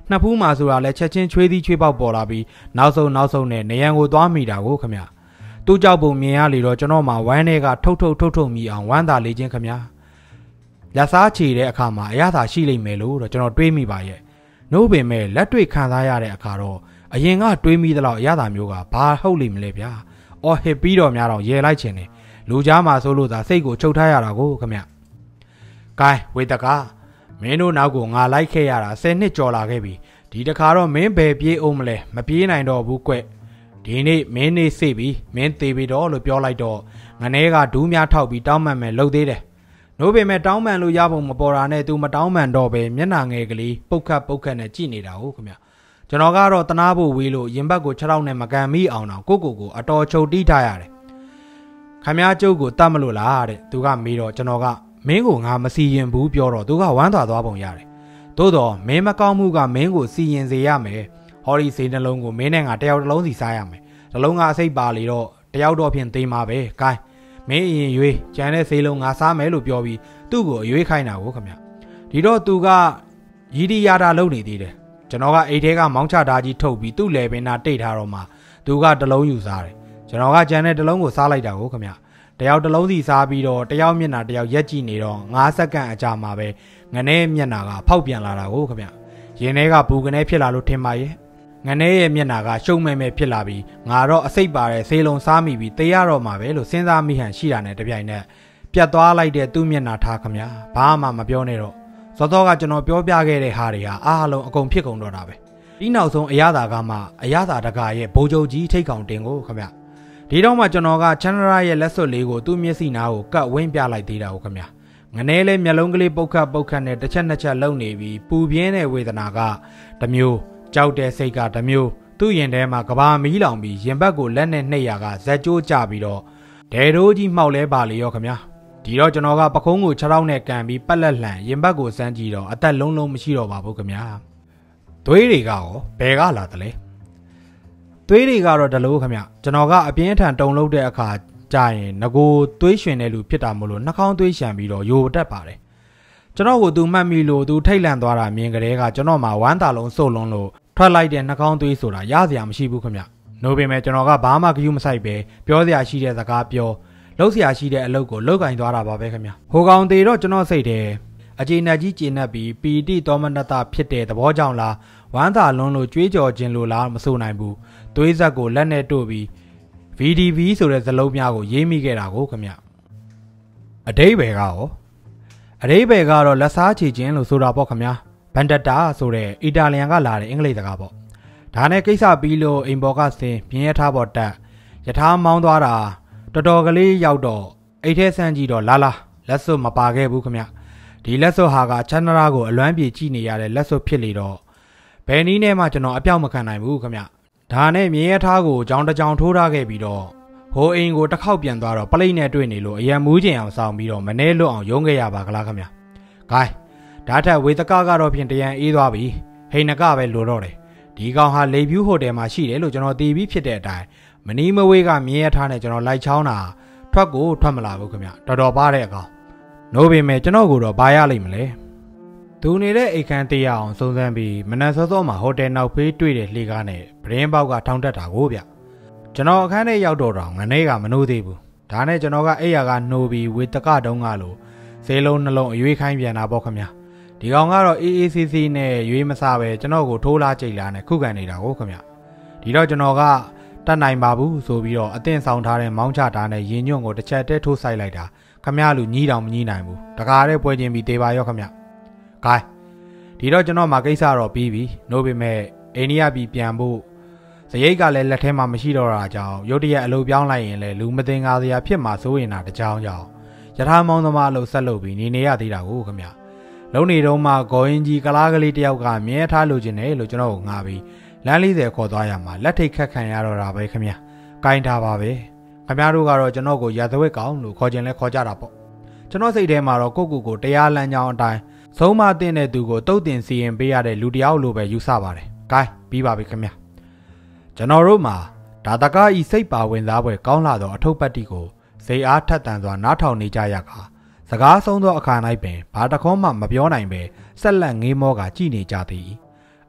နှစ်ဖူးမှာဆိုတာလဲချက်ချင်းချွေးသီးချွေးပေါက်ပေါ်လာပြီးနောက်ဆုံးနောက်ဆုံးနဲ့နေရန်ကိုသွားမိတာကိုခမသူ့ကြောက်ပုံမြင်ရလေတော့ကျွန်တော်မှဝမ်းထဲကထုတ်ထုတ်ထုတ်ထုတ်မိအောင်ဝမ်းသာလေခြင်းခမလက်စားချေတဲ့အခါမှာအရသာရှိလိမ့်မယ်လို့တော့ကျွန်တော်တွေးမိပါရဲ့နှုတ်ပင်မဲ့လက်တွေ့ခံစားရတဲ့အခါတော့အရင်ကတွေးမိသလောက်အရသာမျိုးကဘာဟုတ်လိမ့်မလဲဗျာအော်ဟစ်ပြီးတော့များတော့ရဲလိုက်ခြင်းတယ်လူကြားမှာဆိုလို့သာစိတ်ကိုချုပ်ထားရတာကိုခမကဲဝေတကမင်းတို့နောက်ကိုငါလိုက်ခဲ့ရတာဆယ်နှစ်ကျော်လာခဲ့ပြီဒီတခါတော့မင်းဘယ်ပြေးအောင်မလဲမပြေးနိုင်တော့ဘူးကွဒီနေ့မင်းနေစိတ်ပြီးမင်းသေးပြီတော့လို့ပြောလိုက်တော့ငနဲကဒူးများထောက်ပြီးတောင်းပန်မယ်လှုပ်သေးတယ်နိုးပေမဲ့တောင်းပန်လို့ရဖို့မပေါ်တာနဲ့ तू မတောင်းပန်တော့ပဲမျက်နှာငယ်ကလေးပုတ်ခတ်ပုတ်ခတ်နဲ့ကြည့်နေတာဟုတ်ခင်ဗျကျွန်တော်ကတော့တနာဖို့ဝေးလို့ရင်ဘတ်ကိုခြေထောက်နဲ့မကန်မိအောင်တော့ကိုကိုကိုအတော်ချုပ်တီးထားရတယ်ခမည်းကျုပ်ကိုတတ်မလို့လားတဲ့သူကမေးတော့ကျွန်တော်ကမင်းကိုငါမစီရင်ဘူးပြောတော့သူကဝမ်းသာသွားပုံရတယ်သို့တော့မင်းမကောင်းမှုကမင်းကိုစီရင်စေရမယ်ဟောဒီစိတ်နှလုံးကိုမင်းနဲ့ငါတယောက်တစ်လုံးစီစားရမယ်နှလုံးကအစိတ်ပါလေတော့တယောက်တော့ဖြင့်သိမ်းပါပဲဂိုင်းမင်းအရင်ရွေးကျန်တဲ့ဆေးလုံးငါစားမယ်လို့ပြောပြီးသူ့ကိုအရွေးခိုင်းတာကိုခင်ဗျဒီတော့သူကရည်ဒီရတာလုပ်နေသေးတယ်ကျွန်တော်ကအိတ်ထဲကမောင်းချဓာကြီးထုတ်ပြီးသူ့လေပင်နာတိတ်ထားတော့မှသူကတလုံးယူစားတယ်ကျွန်တော်ကကျန်တဲ့တလုံးကိုစားလိုက်တာကိုခင်ဗျတယောက်တလုံးစီစားပြီးတော့တယောက်မျက်နှာတယောက်ရက်ကြည့်နေတော့၅စက္ကန့်အကြာမှာပဲငနဲမျက်နှာကဖောက်ပြန်လာတာကိုခင်ဗျရင်ထဲကဘူကနေဖြစ်လာလို့ထင်ပါရဲ့ငနဲရဲ့မျက်နှာကရှုံမဲမဲဖြစ်လာပြီးငါတော့အစိတ်ပါတဲ့ဆေးလုံးစားမိပြီးတေးရတော့မှာပဲလို့စဉ်းစားမိဟန်ရှိတာနဲ့တပြိုင်နက်ပြတ်သွားလိုက်တဲ့သူ့မျက်နှာထားခင်ဗျဘာမှမပြောနဲ့တော့စောစောကကျွန်တော်ပြောပြခဲ့တဲ့ဟာတွေဟာအားလုံးအကုန်ဖြစ်ကုန်တော့တာပဲဒီနောက်ဆုံးအရသာကမှအရသာတကာရဲ့ဘိုးချုပ်ကြီးထိတ်ကောင်တင်ကိုခင်ဗျဒီတော့မှကျွန်တော်ကချန်နရာရဲ့လက်စွပ်လေးကိုသူ့မျက်စိနားကိုကတ်ဝင်းပြလိုက်သေးတာကိုခင်ဗျငနဲလေးမျက်လုံးကလေးပုတ်ခတ်ပုတ်ခတ်နဲ့တစ်ချက်နှစ်ချက်လုံနေပြီးပူပြင်းတဲ့ဝေဒနာကတမျိုးကြောက်တဲ့စိတ်ကတမျိုးသူ့ရင်ထဲမှာကဘာမီးလောင်ပြီးရင်ဘတ်ကိုလက်နဲ့နှိပ်ရကဇက်ကျိုးကျပြီးတော့ဒဲတိုးကြီးမှောက်လဲပါလေရောခင်ဗျဒီတော့ကျွန်တော်ကပခုံးကိုခြေထောက်နဲ့ကန်ပြီးပက်လက်လှန်ရင်ဘတ်ကိုစမ်းကြည့်တော့အသက်လုံးလုံးမရှိတော့ပါဘူးခင်ဗျသွေးတွေကရောဘယ်ကလာသလဲသွေးတွေကတော့ဒလို့ခင်ဗျကျွန်တော်ကအပြင်းထန်တုံလုံးတဲ့အခါကြာရင်ငကိုသွေးရှင်တဲ့လူဖြစ်တာမို့လို့နှာခေါင်းသွေးရှံပြီးတော့ယိုတက်ပါတယ်ကျွန်တော်ကိုသူမှတ်မိလို့သူထိတ်လန့်သွားတာမြင်ကြတဲ့ကကျွန်တော်မှဝမ်းသာလုံးစုပ်လုံးလို့ထွက်လိုက်တဲ့နှာခေါင်းသွေးဆိုတာရစရာမရှိဘူးခင်ဗျနိုးပေမဲ့ကျွန်တော်ကဘာမှဂရုမစိုက်ပဲပြောစရာရှိတဲ့စကားပြောလှုပ်စရာရှိတဲ့အလုပ်ကိုလှုပ်ကင်သွားတာပါပဲခင်ဗျဟိုကောင်သေးတော့ကျွန်တော်စိတ်ထဲအခြေအနေကြီးကျေနပ်ပြီးပီတိတောမနတဖြစ်တဲ့သဘောကြောင့်လားဝမ်းသာလွန်းလို့ကြွေးကြော်ခြင်းလို့လားမဆိုနိုင်ဘူးသွေးဆက်ကိုလက်နဲ့တို့ပြီး ဗီ ဒီ ဗီ ဆိုတဲ့ဇလုံးများကိုရေးမိခဲ့တာကိုခင်ဗျအတိတ်ဘယ်ကရောအတိတ်ဘယ်ကတော့လက်စားချေခြင်းလို့ဆိုတာပေါ့ခင်ဗျဘန်ဒတာဆိုတဲ့အီတာလျန်ကလာတဲ့အင်္ဂလိပ်စကားပေါ့ဒါနဲ့ကိစ္စပြီးလို့အိမ်ဘော်ကဆင်းပြင်းရထားပေါ်တက်ယထာမောင်းသွားတာတော်တော်ကလေးရောက်တော့အိတ်ထဲဆန်းကြည့်တော့လာလာလက်စွပ်မပါခဲ့ဘူးခင်ဗျဒီလက်စွပ်ဟာကချန်နရာကိုအလွမ်းပြေကြည့်နေရတဲ့လက်စွပ်ဖြစ်လေတော့ဘယ်နည်းနဲ့မှကျွန်တော်အပြောက်မခံနိုင်ဘူးခင်ဗျဒါနဲ့မြင်းရထားကိုကြောင်တကြောင်ထိုးထားခဲ့ပြီးတော့ဟိုအိမ်ကိုတစ်ခေါက်ပြန်သွားတော့ပလိတ်နဲ့တွေ့နေလို့အရန်မူးကျင်အောင်ဆောင်ပြီးတော့မနှဲလွတ်အောင်ရုံးခဲ့ရပါကလားခင်ဗျဂိုင်းဒါထက်ဝေတကကတော့ဖြင့်တရန်အေးသွားပြီဟိန်နကပဲလိုတော့တယ်ဒီကောင်ဟာလေဖြူးဟိုတယ်မှာရှိတယ်လို့ကျွန်တော်သိပြီးဖြစ်တဲ့အတိုင်းမနီးမဝေးကမြင်းရထားနဲ့ကျွန်တော်လိုက်ချောင်းတာထွက်ကိုထွက်မလာဘူးခင်ဗျတော်တော်ပါတဲ့အကောင်နိုးပေမဲ့ကျွန်တော်ကတော့ဘာရလိမ့်မလဲသူနေတဲ့အိတ်ခမ်းတေးရအောင်စုံစမ်းပြီးမနက်စောစောမှာဟိုတယ်နောက်ဖေးတွေ့တဲ့လှေကားနဲ့ပရင်းပေါက်ကထောင်တက်တာကိုဗျကျွန်တော်အခန်းထဲရောက်တော့တော့ငနေကမနှိုးသေးဘူးဒါနဲ့ကျွန်တော်ကအိယာကနှိုးပြီးဝေတကတုံးကလို့ဈေးလုံးနှလုံးအရွေးခိုင်းပြန်တာပေါ့ခင်ဗျဒီကောင်ကတော့အေးအေးဆေးဆေးနဲ့ရွေးမစားပဲကျွန်တော်ကိုထိုးလားကြိတ်လားနဲ့ခုခံနေတာကိုခင်ဗျဒီတော့ကျွန်တော်ကတတ်နိုင်ပါဘူးဆိုပြီးတော့အသင့်ဆောင်ထားတဲ့မောင်းချတာနဲ့ရင်ညွန့်ကိုတစ်ချက်တည်းထိုးဆိုင်လိုက်တာခမရလူညီးတောင်မညီးနိုင်ဘူးတကားတဲ့ပွဲချင်းပြီးတေးပါရောခမရဂိုင်းဒီတော့ကျွန်တော်မှာကိစ္စတော့ပြီးပြီနိုးပေမဲ့အိန္ဒိယပြည်ပြန်ဖို့စရိတ်ကလည်းလက်ထဲမှာမရှိတော့တာကြောင့်ရုတ်တရက်အလုပ်ပြောင်းလိုက်ရင်လည်းလူမတင်ကားစရာဖြစ်မှာစိုးရင်တာတကြောင်ကြောင့်ယထာမောင်းသမားအလုပ်ဆက်လုပ်ပြီးနေနေရသေးတာကိုခမရလုံးနေတော့မှဂေါ်ရင်ကြီးကလားကလေးတယောက်ကမြဲထားလိုချင်တယ်လို့ကျွန်တော်ကငါပြီးလမ်းလေးဆယ်ခေါ်သွားရမှာလက်ထိတ်ခတ်ခံရတော့တာပဲခမရကိုင်းထားပါပဲခမရတို့ကတော့ကျွန်တော်ကိုရာဇဝတ်ကောင်လို့ခေါ်ခြင်းလဲခေါ်ကြတာပေါ့ကျွန်တော်စိတ်ထဲမှာတော့ကိုကိုကိုတရားလမ်းကြောင်းအတိုင်းဆုံးမတင်တဲ့သူကိုတုတ်တင်စီရင်ပေးရတဲ့လူတယောက်လိုပဲယူဆပါတယ်။ဂိုင်းပြီးပါပြီခင်ဗျာ။ကျွန်တော်တို့မှာဒါတကားဤစိတ်ပါဝင်စားပွဲကောင်းလာသောအထုပ်ပတ်တိကိုစိတ်အားထက်သန်စွာနားထောင်နေကြရကစကားဆုံးသောအခါ၌ပင်ဘာတခေါမှမပြောနိုင်ပဲဆက်လက်ငေးမောကကြည်နေကြသည်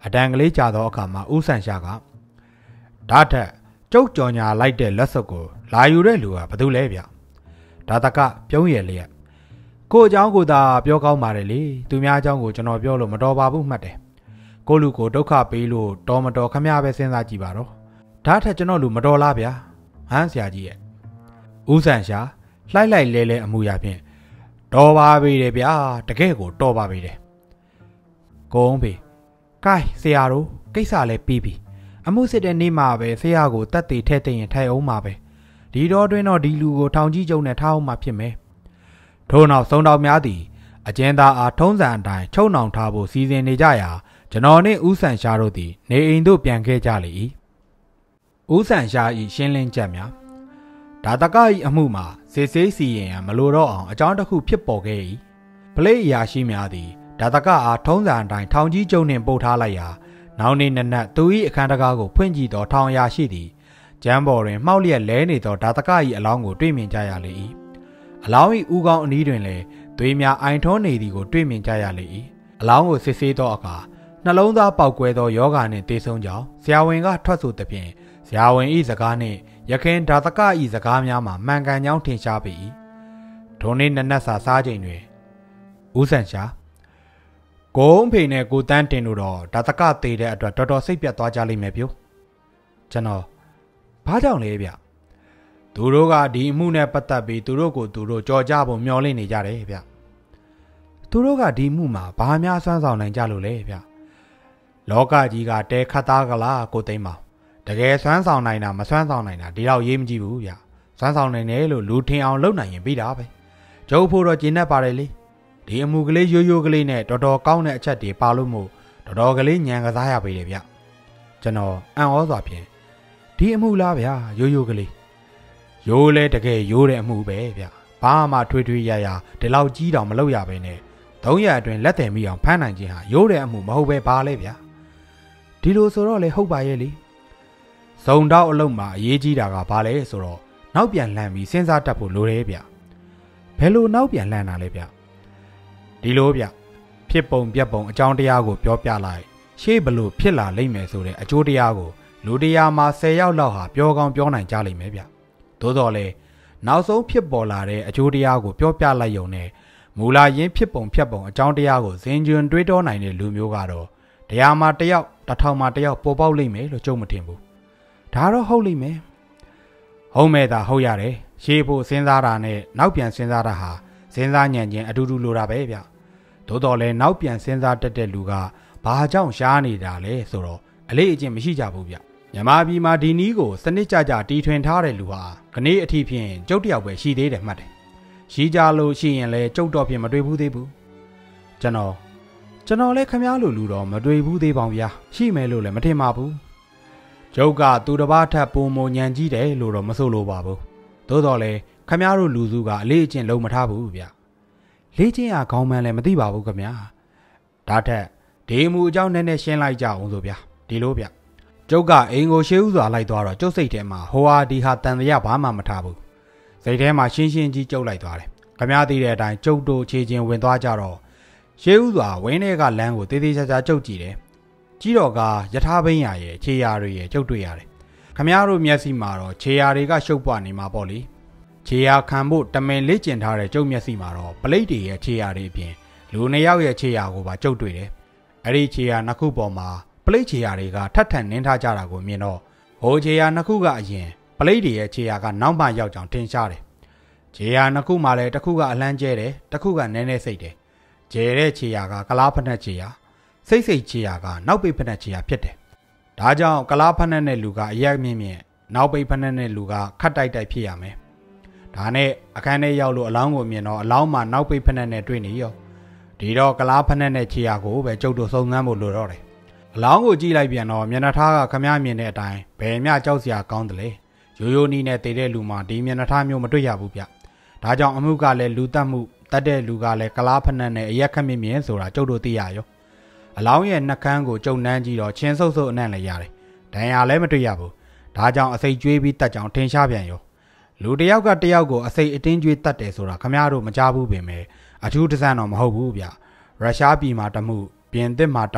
အတန်ကလေးကြာသောအခါမှာဦးဆန်ရှာကဓာတ်ထက်ကျုပ်ကြော်ညာလိုက်တဲ့လက်စွပ်ကိုလာယူတဲ့လူကဘသူလဲဗျဒါတကပြုံးရလျက်ကိုအကြောင်းကိုသာပြောကောင်းပါတယ်လေသူများအကြောင်းကိုကျွန်တော်ပြောလို့မတော်ပါဘူးမှတ်တယ်ကိုလူကိုဒုက္ခပေးလို့တော်မတော်ခမရပဲစဉ်းစားကြည့်ပါတော့ဓာတ်ထက်ကျွန်တော်လူမတော်လားဗျာဟမ်ဆရာကြီးရဲ့ဦးဆန်ရှာလှိုက်လိုက်လဲလဲအမှုရဖြင့်တော်ပါပြီတယ်ဗျာတကယ်ကိုတော်ပါပြီတယ်ကုန်းဖေကဲဆရာတို့ကိစ္စလည်းပြီးပြီအမှုစစ်တဲ့နေ့မှာပဲဆရာကိုတတ်တည်ထဲ့သိရင်ထိုင်အောင်မှာပဲဒီတော့တွင်းတော့ဒီလူကိုထောင်ကြီးကျုံနဲ့ထားအောင်မှာဖြစ်မယ်ထို့နောက်စုံတော်များသည်အကျဉ်းသားအားထုံးစံအတိုင်းချုံနှောင်ထားဖို့စီစဉ်နေကြရာကျွန်တော်နှင့်ဦးဆန်ရှာတို့သည်နေအိမ်သို့ပြန်ခဲ့ကြလေ၏ဦးဆန်ရှာ၏ရှင်းလင်းချက်များဒါတက၏အမှုမှာစစ်ဆေးစီရင်ရန်မလိုတော့အောင်အကြောင်းတစ်ခုဖြစ်ပေါ်ခဲ့၏ပလိအရာရှိများသည်ဒါတကအားထုံးစံအတိုင်းထောင်ကြီးကျုံနှင့်ပို့ထားလိုက်ရာနောက်နေ့နနက်သူ၏အခန်းတကားကိုဖွင့်ကြည့်သောထောင်အရာရှိသည်ကျမ်းပေါ်တွင်မှောက်လျက်လဲနေသောဒါတက၏အလောင်းကိုတွေ့မြင်ကြရလေ၏အလောင်း၏ဦးခေါင်းအနီးတွင်လည်းသွေးများအိုင်ထွန်းနေသည်ကိုတွေ့မြင်ကြရလေ၏အလောင်းကိုစစ်ဆေးသောအခါနှလုံးသားပေါက်ကွဲသောယောဂါနှင့်တေဆုံးကြောင်းဆရာဝန်ကထွက်ဆိုသဖြင့်ဆရာဝန်၏စကားနှင့်ရခင်ဒါတက၏စကားများမှာမှန်ကန်ကြောင်းထင်ရှားပေ၏ဒုံနေ့နနက်စာစားချိန်တွင်ဦးဆန်ရှာကိုအဖေနဲ့ကိုတန်းတင်တို့တော့ဒါတကသေးတဲ့အတွက်တော်တော်စိတ်ပြတ်သွားကြလိမ့်မယ်ပြို့ကျွန်တော်ဘာကြောင့်လဲဗျသူတို့ကဒီအမှုနဲ့ပတ်သက်ပြီးသူတို့ကိုသူတို့ကြော်ကြဖို့မျှော်လင့်နေကြတယ်ဗျသူတို့ကဒီမှုမှာဘာများစွမ်းဆောင်နိုင်ကြလို့လဲဗျလောကကြီးကတဲခတ်သားကလားကိုသိမ်းပါတကယ်စွမ်းဆောင်နိုင်တာမစွမ်းဆောင်နိုင်တာဒီတော့ရေးမကြည့်ဘူးဗျစွမ်းဆောင်နိုင်တယ်လို့လူထင်အောင်လုပ်နိုင်ရင်ပြီးတာပဲကျုပ်ဖို့တော့ကျင်းတတ်ပါတယ်လေဒီအမှုကလေးရိုးရိုးကလေးနဲ့တော်တော်ကောင်းတဲ့အချက်တွေပါလို့မို့တော်တော်ကလေးညံကစားရပေတယ်ဗျကျွန်တော်အံ့ဩစွာဖြင့်ဒီအမှုလားဗျရိုးရိုးကလေးရိုးလဲတကယ်ရိုးတဲ့အမှုပဲဗျဘာမှထွေးထွေးရရဒီလောက်ကြီးတောင်မလုပ်ရပဲနဲ့သုံးရက်အတွင်းလက်တယ်မိအောင်ဖမ်းနိုင်ခြင်းဟာရိုးတဲ့အမှုမဟုတ်ပဲဘာလဲဗျဒီလိုဆိုတော့လေဟုတ်ပါရဲ့လေစုံတော့အလုံးမှာအရေးကြီးတာကဘာလဲဆိုတော့နောက်ပြန်လှမ်းပြီးစဉ်းစားတတ်ဖို့လိုတယ်ဗျဘယ်လိုနောက်ပြန်လှမ်းတာလဲဗျဒီလိုဗျဖြစ်ပုံပြက်ပုံအကြောင်းတရားကိုပြောပြလိုက်ရှေ့ဘလို့ဖြစ်လာလိမ့်မယ်ဆိုတဲ့အကျိုးတရားကိုလူတရားမှာဆယ်ယောက်လောက်ဟာပြောကောင်းပြောနိုင်ကြလိမ့်မယ်ဗျသို့တော်လေနောက်ဆုံးဖြစ်ပေါ်လာတဲ့အကျိုးတရားကိုပြောပြလိုက်ရုံနဲ့မူလာရင်းဖြစ်ပုံဖြတ်ပုံအကြောင်းတရားကိုဇင်ကျွန်းတွေးတောနိုင်တဲ့လူမျိုးကတော့တရားမှာတယောက်တစ်ထောင်မှာတယောက်ပေါ်ပေါက်လိမ့်မယ်လို့ကြုံမထင်ဘူးဒါတော့ဟုတ်လိမ့်မယ်ဟုတ်မဲ့သာဟုတ်ရတယ်ရှေ့ဖို့စဉ်းစားတာနဲ့နောက်ပြန်စဉ်းစားတာဟာစဉ်းစားညံ့ခြင်းအတူတူလိုတာပဲဗျသို့တော်လည်းနောက်ပြန်စဉ်းစားတတ်တဲ့လူကဘာကြောင့်ရှားနေတာလဲဆိုတော့အလေးအကျင့်မရှိကြဘူးဗျမြန်မာပြည်မှာဒီနီးကိုစနစ်ကြကြတီထွင်ထားတဲ့လူဟာခနေ့အထိဖြင့်ကျုပ်တယောက်ပဲရှိသေးတယ်မှတ်တယ်ရှိကြလို့ရှိရင်လည်းကျုပ်တော့ဖြင့်မတွေ့ဘူးသေးဘူးကျွန်တော်ကျွန်တော်လည်းခမားလိုလူတော့မတွေ့ဘူးသေးပါဗျာရှိမယ်လို့လည်းမထင်ပါဘူးကျုပ်ကသူတစ်ပါးထပ်ပုံမညံကြီးတယ်လို့တော့မဆိုလိုပါဘူးသို့တော်လည်းခမားတို့လူစုကအလေးအကျင့်လုံးမထားဘူးဗျလေးချင်းအားခေါင်းမှန်းလည်းမသိပါဘူးခမားဒါထက်ဒီမူအကြောင်းနည်းနည်းရှင်းလိုက်ကြအောင်ဆိုဗျာဒီလိုဗျကျုပ်ကအိမ်ကိုရှေးဥစွာလိုက်သွားတော့ကျုပ်စိတ်ထဲမှာဟိုဟာဒီဟာတန်တရားဘာမှမထားဘူးစိတ်ထဲမှာရှင်းရှင်းကြီးကျုပ်လိုက်သွားတယ်ခမားသိတဲ့အတိုင်းကျုပ်တို့ခြေချင်းဝင်သွားကြတော့ရှေးဥစွာဝင်းထဲကလမ်းကိုတေးသေးချာချာကျုပ်ကြည့်တယ်ကြီးတော်ကယထာဘိန်းရရဲ့ခြေရာတွေရဲ့ကျုပ်တွေ့ရတယ်ခမားတို့မျက်စိမှာတော့ခြေရာတွေကရှုပ်ပွားနေမှာပေါ့လေခြေရာခံဖို့တမင်လေ့ကျင့်ထားတဲ့ကျုပ်မျက်စိမှာတော့ပလိတ်တွေရဲ့ခြေရာတွေအပြင်လူနှစ်ယောက်ရဲ့ခြေရာကိုပါကျုပ်တွေ့တယ်အဲ့ဒီခြေရာနှစ်ခုပေါ်မှာပလိတ်ခြေရာတွေကထပ်ထပ်နင်းထားကြတာကိုမြင်တော့ဟိုခြေရာနှစ်ခုကအရင်ပလိတ်တွေရဲ့ခြေရာကနောက်မှရောက်ကြောင်ထင်ရှားတယ်ခြေရာနှစ်ခုမှလည်းတစ်ခုကအလန်းကျဲတယ်တစ်ခုကနည်းနည်းစိတ်တယ်ကျဲတဲ့ခြေရာကကလားဖက်နှက်ခြေရာစိတ်စိတ်ခြေရာကနောက်ပိတ်ဖက်နှက်ခြေရာဖြစ်တယ်ဒါကြောင့်ကလားဖက်နှက်တဲ့လူကအရက်မြင့်မြင့်နောက်ပိတ်ဖက်နှက်တဲ့လူကခတ်တိုက်တိုက်ဖြစ်ရမယ်ဒါနဲ့အခန်းထဲရောက်လို့အလောင်းကိုမြင်တော့အလောင်းမှာနောက်ပိတ်ဖက်နှက်နဲ့တွေ့နေရောဒီတော့ကလားဖက်နှက်တဲ့ခြေရာကိုပဲကျုပ်တို့စုံစမ်းဖို့လိုတော့တယ်အလောင်းကိုကြည့်လိုက်ပြန်တော့မျက်နှာထားကခမည်းမြင်တဲ့အတိုင်းဘယ်မျှကြောက်စရာကောင်းတယ်လေရိုးရိုးနီးနဲ့တည်တဲ့လူမှဒီမျက်နှာထားမျိုးမတွေ့ရဘူးဗျဒါကြောင့်အမှုကလည်းလူတက်မှုတတ်တဲ့လူကလည်းကလားဖက်နှက်နဲ့အရက်ခက်မြင့်မြင့်ဆိုတာကျုပ်တို့သိရရောအလောင်းရဲ့နှကန်းကိုကျုံနှမ်းကြည့်တော့ချင်းဆုပ်ဆုပ်အနံ့လည်းရတယ်ဒဏ်ရာလည်းမတွေ့ရဘူးဒါကြောင့်အစိတ်ကျွေးပြီးတက်ကြောင်ထင်ရှားပြန်ရောလူတယောက်ကတယောက်ကိုအစိတ်အတင်းကျွေးတက်တယ်ဆိုတာခမည်းတော်မကြားဘူးပင်ပဲအထူးတဆန်းတော့မဟုတ်ဘူးဗျရုရှားပြည်မှာတမှုပြင်သစ်မှာတမှု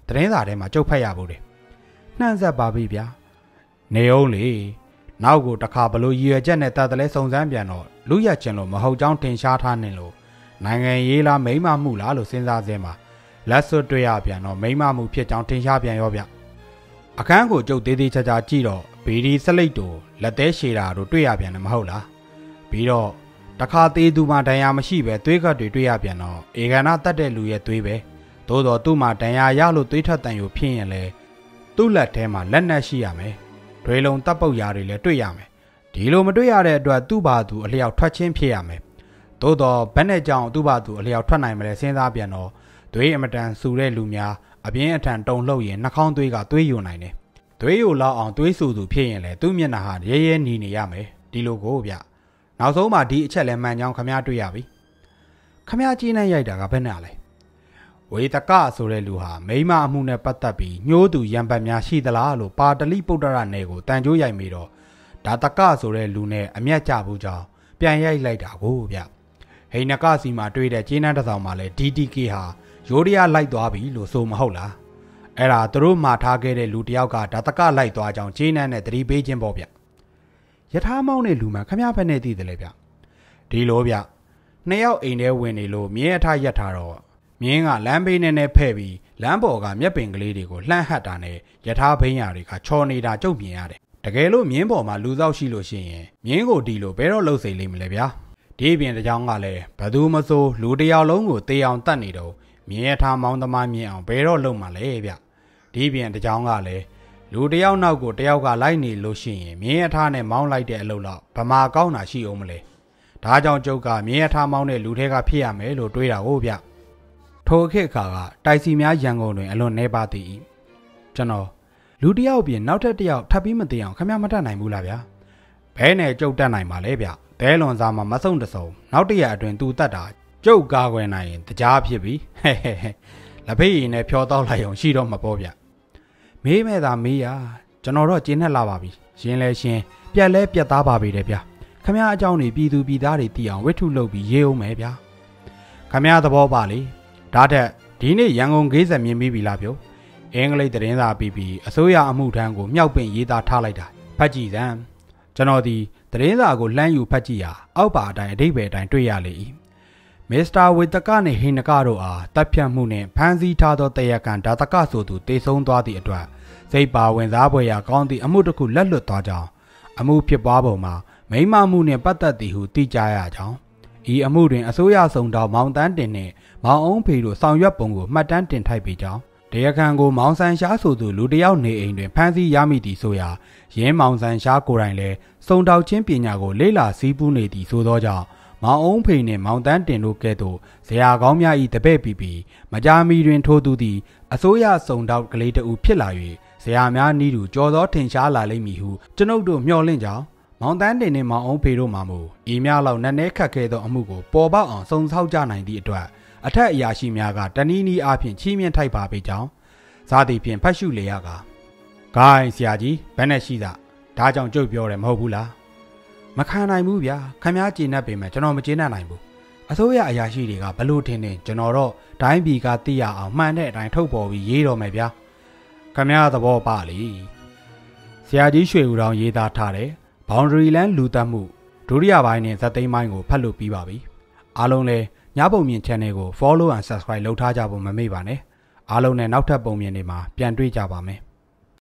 သတင်းစာထဲမှာကြုတ်ဖက်ရဘူးတယ်နှံ့ဆက်ပါပြီဗျာနေအောင်လေနောက်ကိုတစ်ခါဘလို့ရည်ရွယ်ချက်နဲ့တတ်တယ်လဲစုံစမ်းပြန်တော့လူရက်ချင်းလို့မဟုတ်ကြောင်းထင်ရှားထားနေလို့နိုင်ငံရေးလားမိမ့်မမှုလားလို့စဉ်းစားစင်းမှာလက်စွပ်တွေ့ရပြန်တော့မိမ့်မမှုဖြစ်ကြောင်းထင်ရှားပြန်ရောဗျအခန်းကိုကျုပ်သေးသေးချာချာကြည့်တော့ဘီဒီစလိတ်တို့လက်သေးရှည်တာတို့တွေ့ရပြန်တယ်မဟုတ်လားပြီးတော့တခါသေးသူမှဒဏ်ရာမရှိပဲသွေးခတ်တွေတွေ့ရပြန်တော့အေဂန္နတတ်တဲ့လူရဲ့သွေးပဲသို့တော်သူ့မှာဒဏ်ရာရလို့သွေးထွက်တန်ယူဖြစ်ရင်လေသူ့လက်ထဲမှာလက်နက်ရှိရမယ်တွေလုံးတပ်ပုတ်ရာတွေလည်းတွေ့ရမယ်ဒီလိုမတွေ့ရတဲ့အတွက်သူ့ဘာသူအလျောက်ထွက်ချင်းဖြစ်ရမယ်သို့တော်ဘက်နဲ့ကြောင်သူ့ဘာသူအလျောက်ထွက်နိုင်မလဲစဉ်းစားပြန်တော့သွေးအမတန်ဆူတဲ့လူများအပြင်းအထန်တုံလှုပ်ရင်နှာခေါင်းသွေးကသွေးယိုနိုင်တယ်သွေးယိုလောက်အောင်သွေးဆူသူဖြစ်ရင်လေသူ့မျက်နှာဟာရဲရဲနီနေရမယ်ဒီလိုကိုဗျနောက်ဆုံးမှဒီအချက်လဲမှန်ကြောင်းခမည်းတွေ့ရပြီခမည်းကြီးနဲ့ရိုက်တာကဘယ်နဲ့လဲဝေတကဆိုတဲ့လူဟာမိမအမှုနဲ့ပတ်သက်ပြီးညှိုးသူရံပတ်များရှိသလားလို့ပါတလိပုတ္တရနယ်ကိုတန်ကြိုးရိုက်မိတော့ဒါတကဆိုတဲ့လူနဲ့အမျက်ကြဘူးကြောင်းပြန်ရိုက်လိုက်တာကိုဗျဟိနကစီမှာတွေ့တဲ့ကျင်းနှန်းတစ်ဆောင်မှာလဲ ဒီ တီ ကေ ဟာရိုးရရလိုက်သွားပြီလို့ဆိုမဟုတ်လားအဲ့ဒါသူတို့မှာထားခဲ့တဲ့လူတယောက်ကဒါတကလိုက်သွားကြောင်းကျင်းနှန်းနဲ့သတိပေးခြင်းပေါ့ဗျယထာမောင်းတဲ့လူမှခမည်းဖက်နေသိတယ်လေဗျဒီလိုဗျနှစ်ယောက်အိမ်ထဲဝင်နေလို့မြင်းအထရက်ထားတော့မြင်းကလမ်းဘေးနဲ့နဲ့ဖဲ့ပြီးလမ်းပေါ်ကမျက်ပင်ကလေးတွေကိုလှမ်းဟတ်တာနဲ့ယထာဘိန်းရာတွေကချော်နေတာကြုတ်မြင်ရတယ်တကယ်လို့မြင်းပေါ်မှာလူဆောင်ရှိလို့ရှိရင်မြင်းကိုဒီလိုဘဲတော့လှုပ်စိမ့်လိမ့်မလဲဗျာဒီပြင်တကြောင်ကလည်းဘသူမဆိုလူတယောက်လုံးကိုတေးအောင်တတ်နေတော့မြင်းယထာမောင်းသမားမြင်အောင်ဘဲတော့လှုပ်မှလဲဗျဒီပြင်တကြောင်ကလည်းလူတယောက်နောက်ကိုတယောက်ကလိုက်နေလို့ရှိရင်မြင်းရထားနဲ့မောင်းလိုက်တဲ့အလုပ်တော့ဗမာကောင်းတာရှိအောင်မလဲဒါကြောင့်ကျုပ်ကမြင်းရထားမောင်းတဲ့လူထဲကဖြစ်ရမယ်လို့တွေးတာဟုတ်ဗျထိုခေတ်အခါကတိုက်စီများရန်ကုန်တွင်အလွန်နေပါသည်ကျွန်တော်လူတယောက်ပြင်နောက်ထပ်တယောက်ထပ်ပြီးမသိအောင်ခမမတတ်နိုင်ဘူးလားဗျာဘဲနဲ့ကျုပ်တတ်နိုင်ပါလေဗျဒဲလွန်စားမှာမဆုံတစုံနောက်တရအတွင်သူတတ်တာကျုပ်ကားခွဲနိုင်ရင်တကြားဖြစ်ပြီဟဲဟဲဟဲလက်ဖေးရည်နဲ့ဖြောတော့လိုက်အောင်ရှိတော့မပေါ်ဗျမေးမဲ့သာမေးရကျွန်တော်တော့ကျင်းနဲ့လာပါပြီရှင်းလဲရှင်းပြက်လဲပြက်သားပါပြီတဲ့ဗျခမရအကြောင်းနေပြည်သူပြည်သားတွေတည်အောင်ဝိထုလုပ်ပြီးရေးအောင်မယ်ဗျခမရသဘောပါလေဒါတက်ဒီနေ့ရန်ကုန်ဂိတ်ဆက်မြင်ပြီးပြီလားပြောအင်္ဂလိပ်သတင်းစာပြီးပြီးအစိုးရအမှုထမ်းကိုမြောက်ပင်ရေးသားထားလိုက်တာဖတ်ကြည့်စမ်းကျွန်တော်ဒီသတင်းစာကိုလှမ်းယူဖတ်ကြည့်ရအောက်ပါအတိုင်းအဓိပ္ပာယ်တိုင်းတွေ့ရလေ၏မစ္စတာဝေတကနဲ့ဟိနကတို့အားတပ်ဖြတ်မှုနဲ့ဖမ်းဆီးထားသောတရားခံဒါတကဆိုသူတေဆုံးသွားသည့်အတွက်စိတ်ပါဝင်စားပွဲရာကောင်းသည့်အမှုတစ်ခုလက်လွတ်သွားကြောင်းအမှုဖြစ်ပွားပုံမှာမိမမှုနှင့်ပတ်သက်သည်ဟုသိကြရကြောင်းဤအမှုတွင်အစိုးရဆောင်တော်မောင်တန်းတင်နှင့်မောင်အောင်ဖေတို့ဆောင်ရွက်ပုံကိုမှတ်တမ်းတင်ထိုက်ပေကြောင်းတရားခံကိုမောင်ဆန်ရှားဆိုသူလူတစ်ယောက်နေအိမ်တွင်ဖမ်းဆီးရမိသည်ဆိုရာရင်းမောင်ဆန်ရှားကိုယ်တိုင်လည်းစုံတောက်ချင်းပညာကိုလေ့လာစည်းပူးနေသည်ဆိုသောကြောင့်မောင်အောင်ဖေနှင့်မောင်တန်းတင်တို့ကဲ့သို့ဇရာကောင်းများ၏တပည့်ပီပီမကြာမီတွင်ထိုးသူသည်အစိုးရစုံတောက်ကလေးတအူဖြစ်လာ၍ဇရာများနီးသူကြော်သောထင်ရှားလာလိမ့်မည်ဟုကျွန်ုပ်တို့မျှော်လင့်ကြောင်းမောင်တန်းတင်နှင့်မောင်အောင်ဖေတို့မှမူဤများလောက်နက်နဲခတ်ခဲသောအမှုကိုပေါ်ပေါက်အောင်စုံဆောက်ကြနိုင်သည့်အတွက်အထက်အရာရှိများကတနည်းနည်းအားဖြင့်ချီးမြှင့်ထိုက်ပါပေကြောင်းဇာတိဖြင့်ဖတ်ရှုလေရကဂိုင်းဆရာကြီးဘယ်နဲ့ရှိတာဒါကြောင့်ကြုတ်ပြောတယ်မဟုတ်ဘူးလားမခံနိုင်ဘူးဗျာခမည်းကျေနပ်ပေမဲ့ကျွန်တော်မကျေနပ်နိုင်ဘူးအစိုးရအရာရှိတွေကဘလို့ထင်နေကျွန်တော်တော့ဒိုင်းဘီကသိရအောင်မှန်တဲ့အတိုင်းထုတ်ပေါ်ပြီးရေးတော်မယ်ဗျာခမည်းသဘောပါလေဆရာကြီးရွှေဦးတော်ရေးသားထားတဲ့ဘောင်ဒရီလန်လူသက်မှုဒုတိယပိုင်းနဲ့ဇက်သိမ်းပိုင်းကိုဖတ်လို့ပြီးပါပြီအားလုံးလည်းညပုံမြင် channel ကို follow and subscribe လုပ်ထားကြဖို့မမေ့ပါနဲ့အားလုံးနဲ့နောက်ထပ်ပုံမြင်တွေမှာပြန်တွေ့ကြပါမယ်